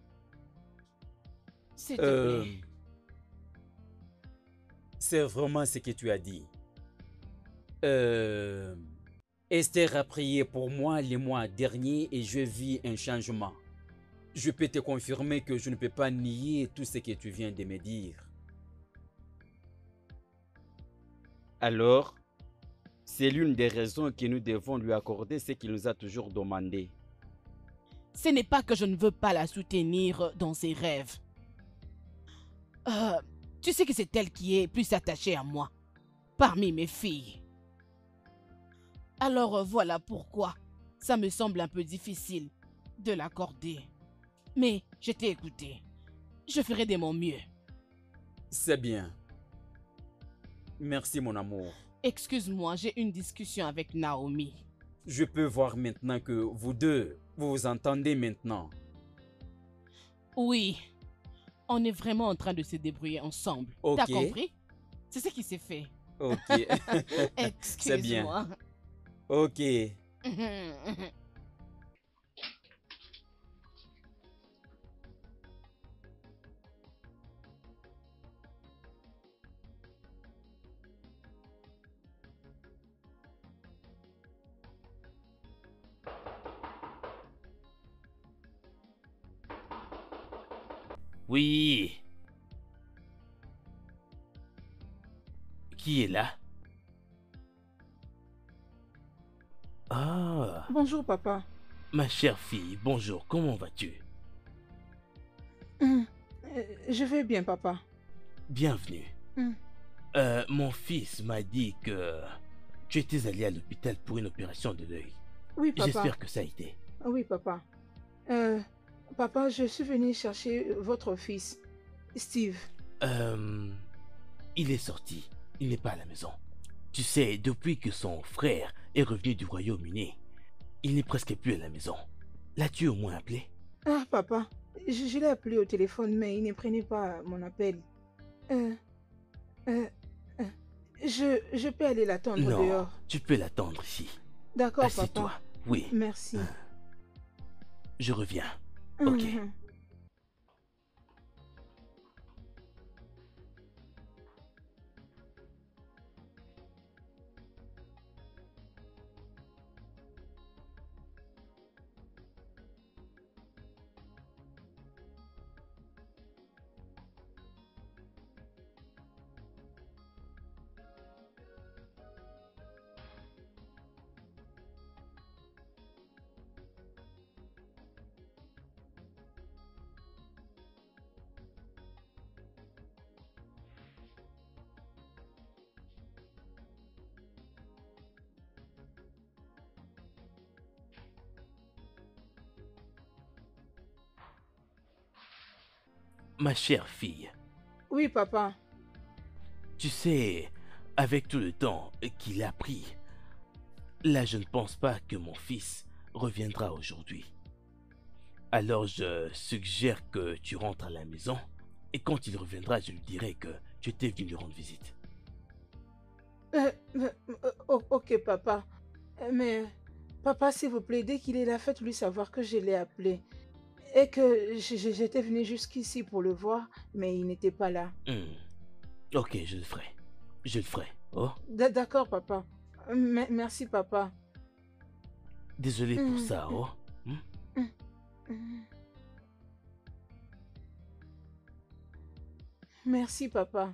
S'il te plaît. C'est vraiment ce que tu as dit. Esther a prié pour moi le mois dernier et je vis un changement. Je peux te confirmer que je ne peux pas nier tout ce que tu viens de me dire. Alors, c'est l'une des raisons que nous devons lui accorder ce qu'il nous a toujours demandé. Ce n'est pas que je ne veux pas la soutenir dans ses rêves. Tu sais que c'est elle qui est plus attachée à moi, parmi mes filles. Alors voilà pourquoi ça me semble un peu difficile de l'accorder. Mais je t'ai écouté. Je ferai de mon mieux. C'est bien. Merci mon amour. Excuse-moi, j'ai une discussion avec Naomi. Je peux voir maintenant que vous deux, vous vous entendez maintenant. Oui, on est vraiment en train de se débrouiller ensemble. Ok. T'as compris? C'est ce qui s'est fait. Ok. C'est bien. Excuse-moi. Ok. Oui. Qui est là? Ah, Bonjour, papa. ma chère fille, bonjour, comment vas-tu? Je vais bien, papa. Bienvenue. Hmm. Mon fils m'a dit que tu étais allé à l'hôpital pour une opération de l'œil. Oui, papa. J'espère que ça a été. Oui, papa. Papa, je suis venu chercher votre fils, Steve. Il est sorti. Il n'est pas à la maison. Tu sais, depuis que son frère est revenu du Royaume-Uni, il n'est presque plus à la maison. L'as-tu au moins appelé? Ah, papa, je l'ai appelé au téléphone, mais il ne prenait pas mon appel. Je peux aller l'attendre Non, dehors. tu peux l'attendre ici. D'accord, Assieds-toi. papa. Oui. Merci. Je reviens. Ok. Ma chère fille, Oui, papa. tu sais, avec tout le temps qu'il a pris, là je ne pense pas que mon fils reviendra aujourd'hui. Alors je suggère que tu rentres à la maison et quand il reviendra, je lui dirai que tu étais venu lui rendre visite. Ok, papa. Mais, papa, s'il vous plaît, dès qu'il est là, faites-lui savoir que je l'ai appelé. Et que j'étais venu jusqu'ici pour le voir, mais il n'était pas là. Ok, je le ferai. Je le ferai. Oh, D'accord, papa. Merci, papa. désolé pour ça, oh. Merci, papa.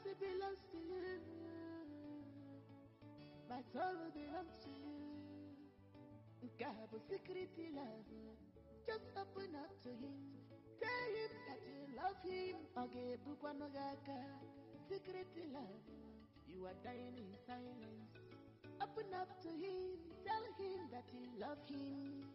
to belong to you. My soul belongs to you. God will secretly love you. Just open up to him. Tell him that you love him. Okay, Bukwanogaka. Secretly love you. You are dying in silence. Open up to him. Tell him that you love him.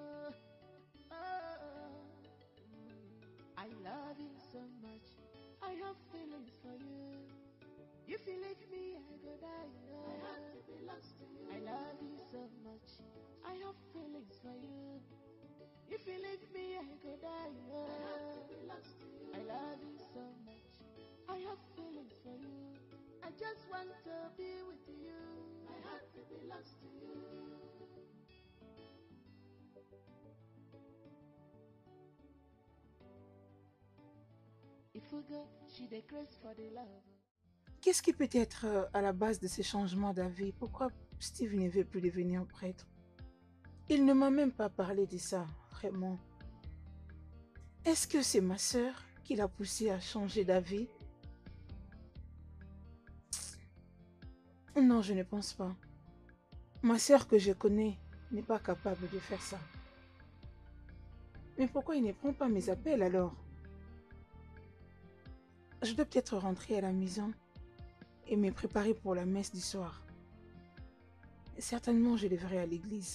I love you so much. I have feelings for you. If you leave me, I go die. I have to be lost to you. I love you so much. I have feelings for you. If you leave me, I go die. I have to be lost to you. I love you so much. I have feelings for you. I just want to be with you. I have to be lost to you. If we go, she decrease for the love. Qu'est-ce qui peut être à la base de ces changements d'avis? Pourquoi Steve ne veut plus devenir prêtre? Il ne m'a même pas parlé de ça, vraiment. Est-ce que c'est ma sœur qui l'a poussé à changer d'avis? Non, je ne pense pas. Ma sœur que je connais n'est pas capable de faire ça. Mais pourquoi il ne prend pas mes appels alors? Je dois peut-être rentrer à la maison et me préparer pour la messe du soir. Certainement, je devrais à l'église.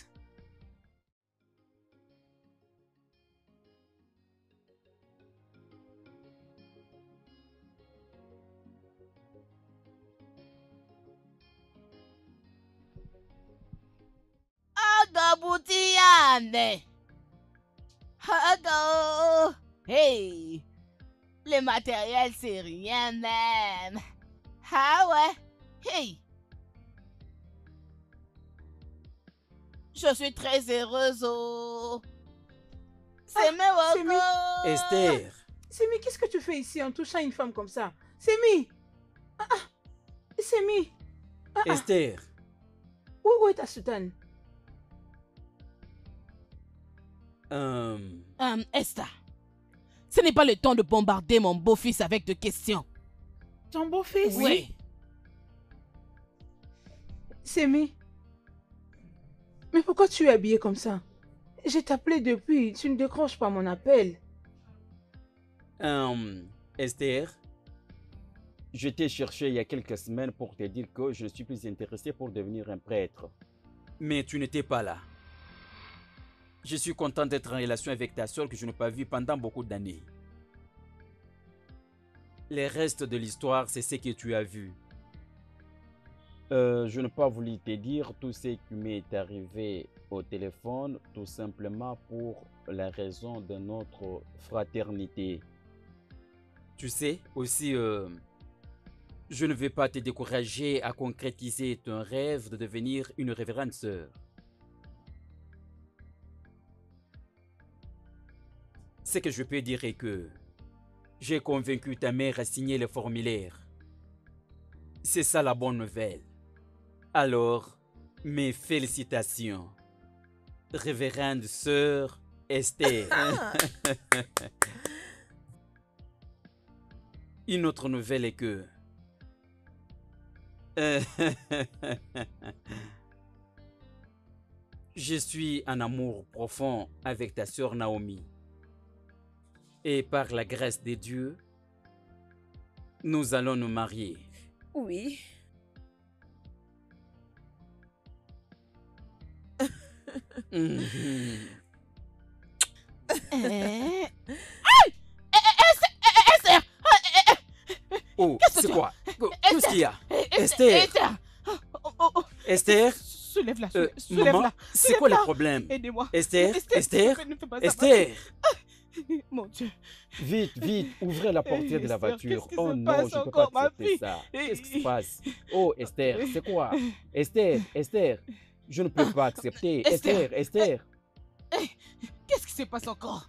Boutiane. Hello. Hey. Le matériel, c'est rien même. Ah ouais. Hey. Je suis très heureuse. Oh. C'est Semi. Esther. Semi, qu'est-ce que tu fais ici en touchant une femme comme ça? Semi. Semi. Esther. Où est ta soutane? Esther, ce n'est pas le temps de bombarder mon beau-fils avec des questions. Ton beau-fils? Oui. Semi, mais pourquoi tu es habillée comme ça? J'ai t'appelé depuis, tu ne décroches pas mon appel. Esther, je t'ai cherché il y a quelques semaines pour te dire que je suis plus intéressé pour devenir un prêtre. Mais tu n'étais pas là. Je suis content d'être en relation avec ta soeur que je n'ai pas vue pendant beaucoup d'années. Le reste de l'histoire, c'est ce que tu as vu. Je n'ai pas voulu te dire tout ce qui m'est arrivé au téléphone, tout simplement pour la raison de notre fraternité. Tu sais, aussi, je ne vais pas te décourager à concrétiser ton rêve de devenir une révérende sœur. Ce que je peux dire est que j'ai convaincu ta mère à signer le formulaire. C'est ça la bonne nouvelle. Alors, mes félicitations. Révérende sœur Esther. Une autre nouvelle est que... je suis en amour profond avec ta sœur Naomi. Et par la grâce de Dieu, nous allons nous marier. Oui. Oh, c'est quoi? Qu'est-ce qu'il y a? Esther! Esther! Soulève-la, soulève-la. Maman, c'est quoi le problème? Aidez-moi. Esther! Esther! Ne fais pas ça, Esther! Mon Dieu. Vite, vite, ouvrez la portière de la Esther, voiture. qu'est-ce qui Oh se non, passe je ne peux encore, pas ma accepter fille? ça. Qu'est-ce qui se passe? Oh, Esther, c'est quoi? Esther, Esther, je ne peux pas accepter. Esther, Esther. Qu'est-ce qui se passe encore?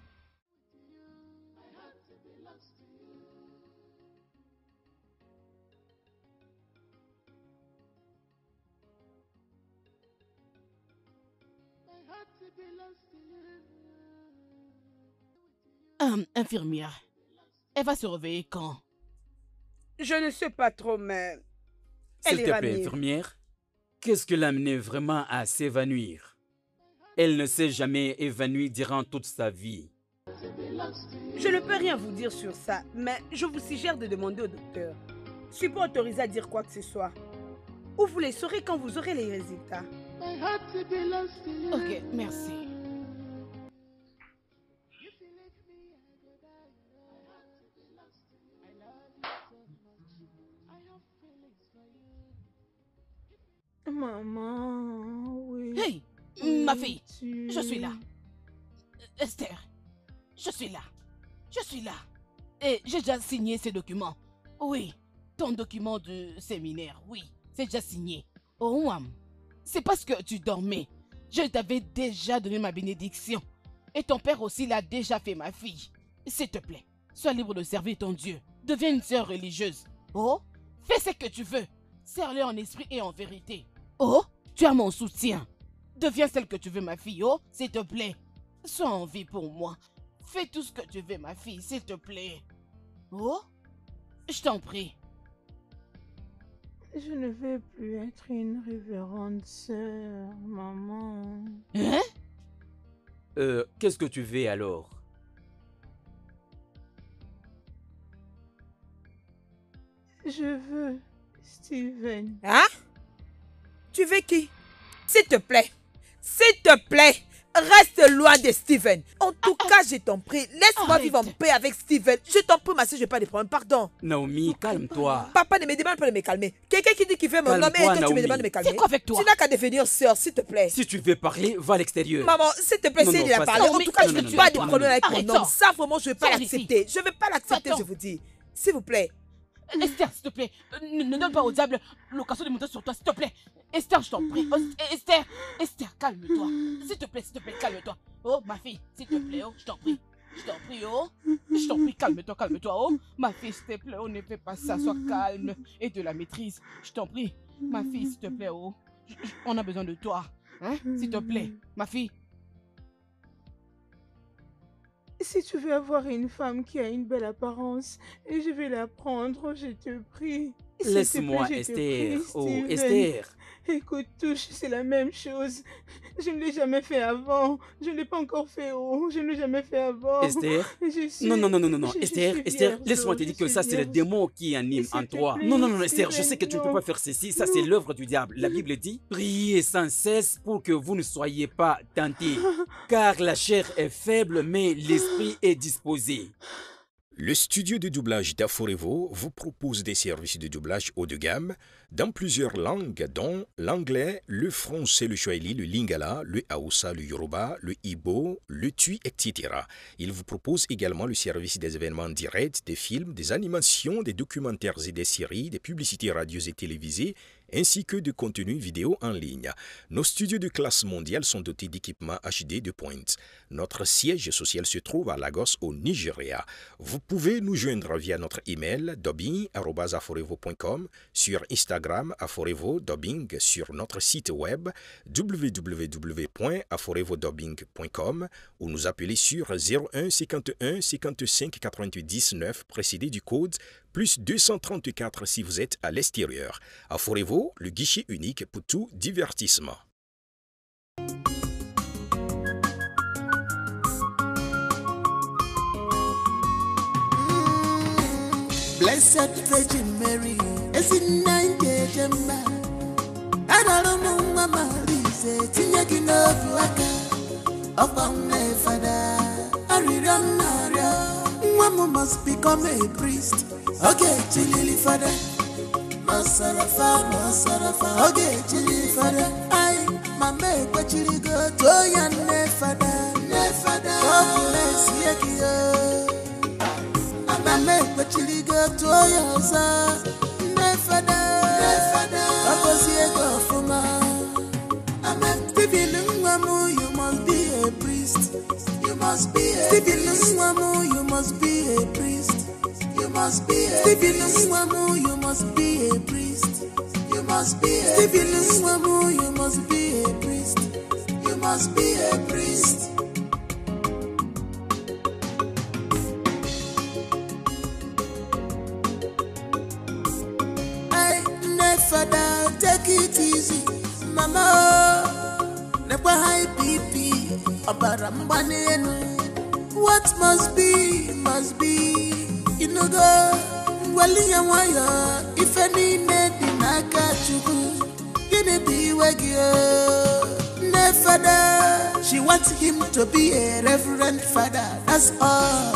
Infirmière, elle va se réveiller quand? Je ne sais pas trop, mais elle S'il te ira plaît, mieux. infirmière, qu'est-ce qui l'a amené vraiment à s'évanouir? Elle ne s'est jamais évanouie durant toute sa vie. Je ne peux rien vous dire sur ça, mais je vous suggère de demander au docteur. Je ne suis pas autorisée à dire quoi que ce soit. Ou vous les saurez quand vous aurez les résultats. Ok, merci. Maman, oui. Hey, ma fille, je suis là. Esther, je suis là. Je suis là. Et j'ai déjà signé ces documents. Oui, ton document de séminaire, oui, c'est déjà signé. Oh, Wam, c'est parce que tu dormais. Je t'avais déjà donné ma bénédiction. Et ton père aussi l'a déjà fait, ma fille. S'il te plaît, sois libre de servir ton Dieu. Deviens une sœur religieuse. Oh, fais ce que tu veux. Sers-le en esprit et en vérité. Oh, tu as mon soutien. Deviens celle que tu veux, ma fille. Oh, s'il te plaît. Sois en vie pour moi. Fais tout ce que tu veux, ma fille, s'il te plaît. Oh, je t'en prie. Je ne vais plus être une révérende sœur, maman. Hein? Qu'est-ce que tu veux alors? Je veux Steven. Hein? Tu veux qui? S'il te plaît, reste loin de Steven. En tout cas, je t'en prie, laisse-moi vivre en paix avec Steven. Je t'en prie, ma soeur, je n'ai pas de problème, pardon. Naomi, calme-toi. Papa ne me demande pas de me calmer. Quelqu'un qui dit qu'il veut mon nom et toi tu me demandes de me calmer. C'est quoi avec toi? Tu n'as qu'à devenir sœur, s'il te plaît. Si tu veux parler, va à l'extérieur. Maman, s'il te plaît, Non, si non, il a pas parlé, ça. en tout cas, je Non, n'ai non, pas non, de non, problème non, avec arrête mon nom. ça. Ça, vraiment, je ne vais pas Sors ici. l'accepter. Je ne vais pas l'accepter, Va-t'en. je vous dis. S'il vous plaît. Esther, s'il te plaît, ne donne pas au diable l'occasion de monter sur toi, s'il te plaît. Esther, je t'en prie. Oh, Esther, calme-toi. S'il te plaît, calme-toi. Oh, ma fille, s'il te plaît, oh, je t'en prie. Je t'en prie, oh. Je t'en prie, calme-toi, oh. Ma fille, s'il te plaît, oh, ne fais pas ça, sois calme et de la maîtrise. Je t'en prie. Ma fille, s'il te plaît, oh. On a besoin de toi. Hein? S'il te plaît, ma fille. Si tu veux avoir une femme qui a une belle apparence, je vais la prendre, je te prie. S'il te Laisse-moi, plaît, je te Esther. prie, Oh, Steven. Esther. Écoute, touche, c'est la même chose. Je ne l'ai jamais fait avant. Je ne l'ai pas encore fait. Oh, je ne l'ai jamais fait avant. Esther. Je suis- Non. je Esther, suis Esther, vierge, laisse-moi te je dire que suis ça, c'est le vierge. démon qui anime S'il en te toi. plaît, Non, Esther, je Steven, sais que tu ne peux non. pas faire ceci. Ça, c'est l'œuvre du diable. La Bible dit, priez sans cesse pour que vous ne soyez pas tentés. Car la chair est faible, mais l'esprit est disposé. Le studio de doublage d'Aforevo vous propose des services de doublage haut de gamme dans plusieurs langues, dont l'anglais, le français, le swahili, le lingala, le haoussa, le yoruba, le ibo, le tui, etc. Il vous propose également le service des événements directs, des films, des animations, des documentaires et des séries, des publicités radio et télévisées, ainsi que de contenus vidéo en ligne. Nos studios de classe mondiale sont dotés d'équipements HD de pointe. Notre siège social se trouve à Lagos, au Nigeria. Vous pouvez nous joindre via notre email dubbing@aforevo.com, sur Instagram Aforevo Dubbing, sur notre site web www.aforevodubbing.com ou nous appeler sur 01 51 55 88 19 précédé du code plus 234 si vous êtes à l'extérieur. Aforevo, le guichet unique pour tout divertissement. Blessed Virgin Mary, esinange jemba. Adalo mama lise, tinyaki no buaka. Opamne fada, ariranara. Mama must become a priest. Okay, chilili fada. Masarafa. Okay, chilili fada. Ay, mame kwa chiligo, toya ne fada. God bless you. Mame kwa chiligo, toya sa. Ne fada. Akosi ego fuma. Amen. Stephen Nwamu, you must be a priest. You must be a Stephen Nwamu, you must be a priest. You must be a Stephen Nwamu, you must be a priest. You must be a Stephen Nwamu, you must be a priest. You must be a priest. What must be, you know go. Wali ya waya, if any need naka chuku, gonna be wagyo. Ne father, she wants him to be a reverend father. That's all.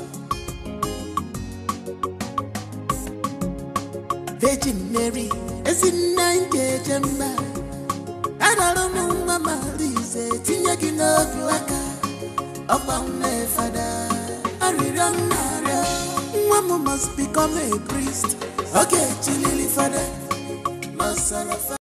Virgin Mary is in 90 Jemba. I don't know, Mama Lise, Tinyakino Glaka. Upon my father, I remember. Mama must become a priest. Okay, Chilili father, Masala.